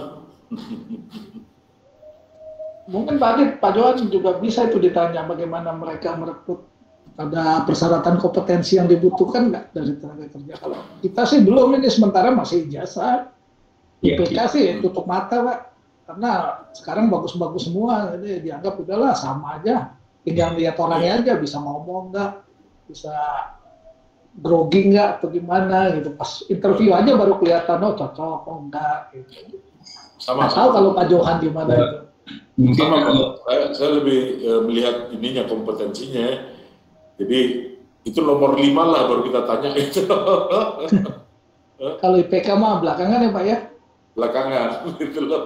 Mungkin Pak Adit, Pak Johan juga bisa itu ditanya bagaimana mereka merekrut, ada persyaratan kompetensi yang dibutuhkan nggak dari tenaga kerja. Kalau kita sih belum, ini sementara masih ijazah. I P K ya, sih tutup mata Pak, karena sekarang bagus-bagus semua, jadi dianggap udahlah sama aja, tinggal lihat orangnya aja, bisa ngomong nggak, bisa grogi nggak atau gimana gitu. Pas interview aja baru kelihatan oh cocok, oh enggak gitu. Sama. Nggak tahu kalau Pak Johan gimana itu. Mungkin saya, saya lebih ya, melihat ininya kompetensinya. Jadi itu nomor lima lah baru kita tanya itu. Kalau I P K mah belakangan ya Pak ya? Belakangan gitu loh.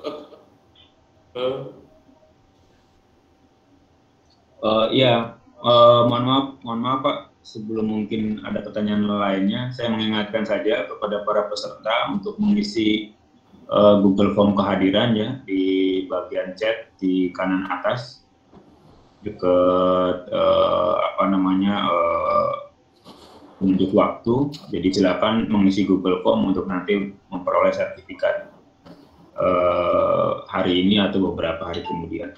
Uh, ya, uh, mohon maaf, mohon maaf Pak. Sebelum mungkin ada pertanyaan lainnya, saya mengingatkan saja kepada para peserta untuk mengisi uh, Google Form kehadiran ya di bagian chat di kanan atas dekat uh, apa namanya uh, penunjuk waktu. Jadi silakan mengisi Google Form untuk nanti memperoleh sertifikat uh, hari ini atau beberapa hari kemudian.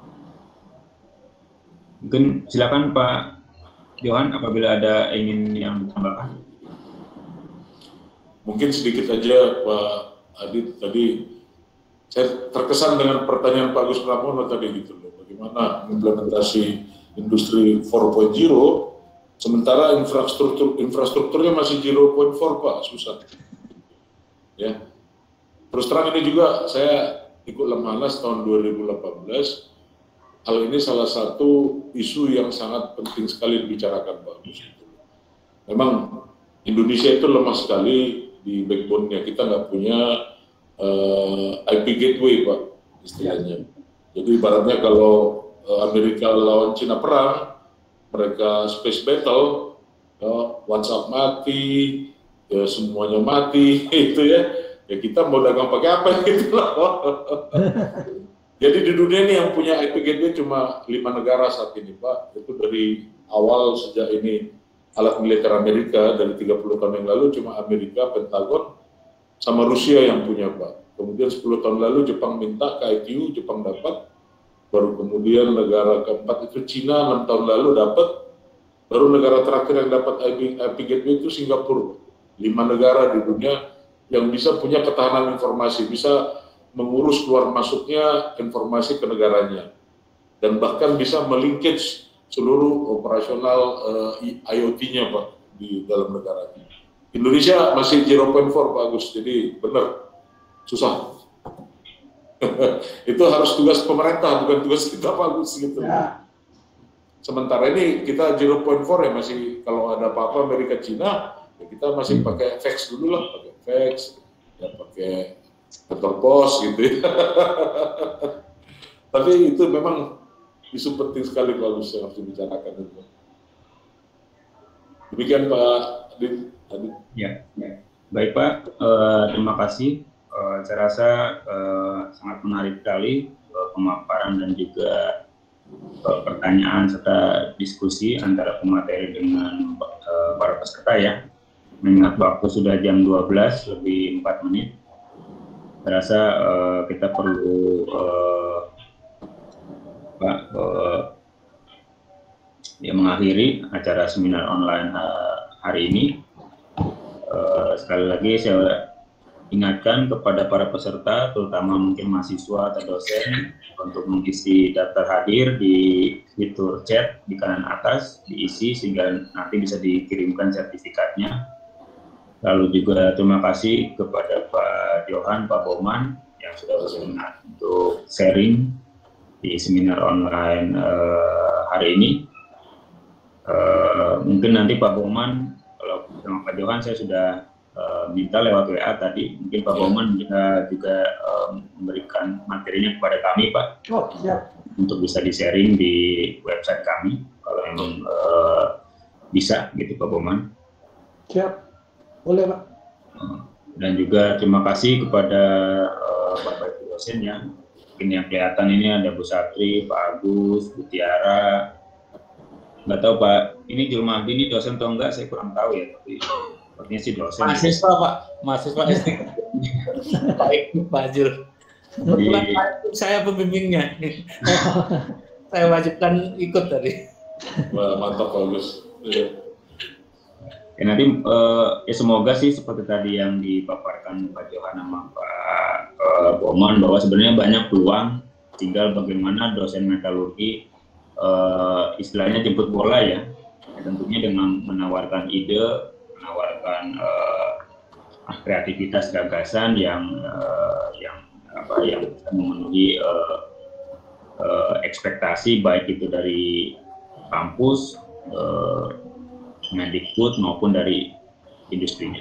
Mungkin silakan Pak Johan apabila ada ingin yang ditambahkan. Mungkin sedikit aja Pak Adit tadi, saya terkesan dengan pertanyaan Pak Agus Pramono tadi gitu loh, bagaimana implementasi industri empat titik nol sementara infrastruktur infrastrukturnya masih nol titik empat Pak, susah. Ya. Terus terang ini juga saya ikut Lemhanas tahun dua ribu delapan belas. Hal ini salah satu isu yang sangat penting sekali dibicarakan Pak Agus. Memang Indonesia itu lemah sekali di backbone-nya, kita nggak punya uh, I P gateway Pak istilahnya. Jadi ibaratnya kalau uh, Amerika lawan Cina perang, mereka space battle, ya, WhatsApp mati, ya semuanya mati, itu ya. Ya kita mau dagang pakai apa gitu loh. Jadi di dunia ini yang punya I P gateway cuma lima negara saat ini Pak. Itu dari awal sejak ini alat militer Amerika dari tiga puluh tahun yang lalu cuma Amerika, Pentagon, sama Rusia yang punya Pak. Kemudian sepuluh tahun lalu Jepang minta ke I T U, Jepang dapat. Baru kemudian negara keempat itu Cina enam tahun lalu dapat. Baru negara terakhir yang dapat I P, I P gateway itu Singapura. Lima negara di dunia yang bisa punya ketahanan informasi, bisa mengurus keluar masuknya informasi ke negaranya, dan bahkan bisa melinkage seluruh operasional uh, I O T-nya Pak di dalam negaranya. Indonesia masih nol titik empat Pak Agus, jadi benar susah. Itu harus tugas pemerintah, bukan tugas kita Pak Agus gitu. Ya. Sementara ini kita nol titik empat ya masih, kalau ada apa-apa Amerika Cina, ya kita masih pakai fax dulu lah, pakai fax, ya pakai kantor pos gitu ya. Tapi itu memang isu penting sekali Pak Agus yang harus dibicarakan itu. Demikian Pak Adit. Adit. Ya, ya, baik Pak, uh, terima kasih. Uh, saya rasa uh, sangat menarik sekali uh, pemaparan dan juga uh, pertanyaan serta diskusi antara pemateri dengan uh, para peserta ya. Mengingat waktu sudah jam dua belas lebih empat menit. Saya rasa uh, kita perlu uh, Pak uh, ya, mengakhiri acara seminar online uh, hari ini. Uh, sekali lagi saya ingatkan kepada para peserta, terutama mungkin mahasiswa atau dosen, untuk mengisi daftar hadir di fitur chat di kanan atas, diisi sehingga nanti bisa dikirimkan sertifikatnya. Lalu juga terima kasih kepada Pak Johan, Pak Boman yang sudah bersedia untuk sharing di seminar online uh, hari ini. Uh, mungkin nanti Pak Boman, kalau sama Pak Johan saya sudah uh, minta lewat W A tadi, mungkin Pak Boman juga, juga uh, memberikan materinya kepada kami Pak, oh, siap. untuk bisa di-sharing di website kami. kalau emang uh, bisa gitu Pak Boman. Siap, boleh Pak. Dan juga terima kasih kepada uh, Bapak Ibu dosen ya. Mungkin yang kelihatan ini ada Bu Saptri, Pak Agus, Bu Tiara. Nggak tahu Pak, ini Julmahdi ini dosen atau enggak, saya kurang tahu ya. Tapi sepertinya sih dosen. Mahasiswa Pak, mahasiswa S D. Baik Pak Jul. Kebetulan saya pembimbingnya. Saya wajibkan ikut tadi. Wah, mantap bagus. Ya. Ya nanti uh, ya semoga sih seperti tadi yang dipaparkan Pak Johan sama Pak uh, Boman bahwa sebenarnya banyak peluang, tinggal bagaimana dosen metalurgi uh, istilahnya jemput bola ya. Ya tentunya dengan menawarkan ide, menawarkan uh, kreativitas gagasan yang uh, yang apa yang bisa memenuhi uh, uh, ekspektasi baik itu dari kampus, uh, Mendikbud maupun dari industrinya.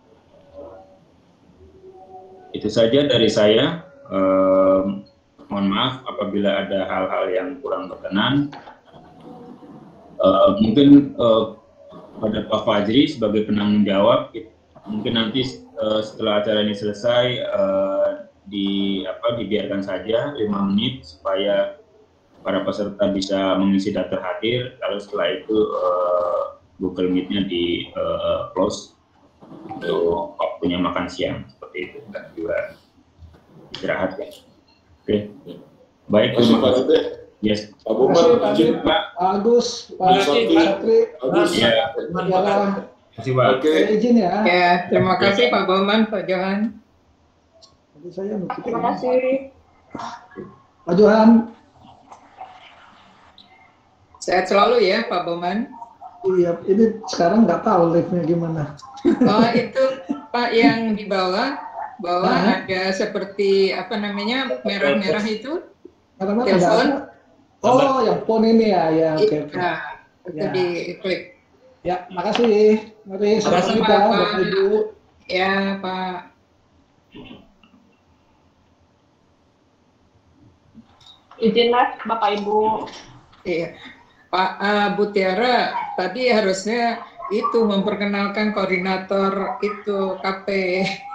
Itu saja dari saya. Um, mohon maaf apabila ada hal-hal yang kurang berkenan. Uh, mungkin uh, pada Pak Fajri sebagai penanggung jawab, mungkin nanti uh, setelah acara ini selesai uh, di apa dibiarkan saja lima menit supaya para peserta bisa mengisi daftar hadir. Lalu setelah itu uh, Google Meet-nya di uh, close untuk waktunya makan siang seperti itu dan juga istirahat ya. Oke, okay. Baik. Terima kasih Pak. Yes. Pak Boman, izin Pak Agus, Pak Satri, Agus. Ya. Terima kasih Pak. Oke. Izin ya. Ya, terima kasih Pak Boman, Pak Johan. Jadi saya Terima kasih. Pak Johan. Sehat selalu ya Pak Boman. Iya, ini sekarang nggak tahu live-nya gimana. Oh itu Pak yang di bawah, bawah Hah? ada seperti apa namanya merah-merah itu. Merah-merah Telepon. ada. Oh, yang phone ini ya, ya. Oke, oke. Iya, itu Ya. diklik. Ya, makasih. Mari Makasih, sampai jumpa, Pak. Bapak Ibu. Ya Pak. Izin Mas, Bapak Ibu. Iya. Pak uh, Bu Tiara tadi harusnya itu memperkenalkan koordinator itu K P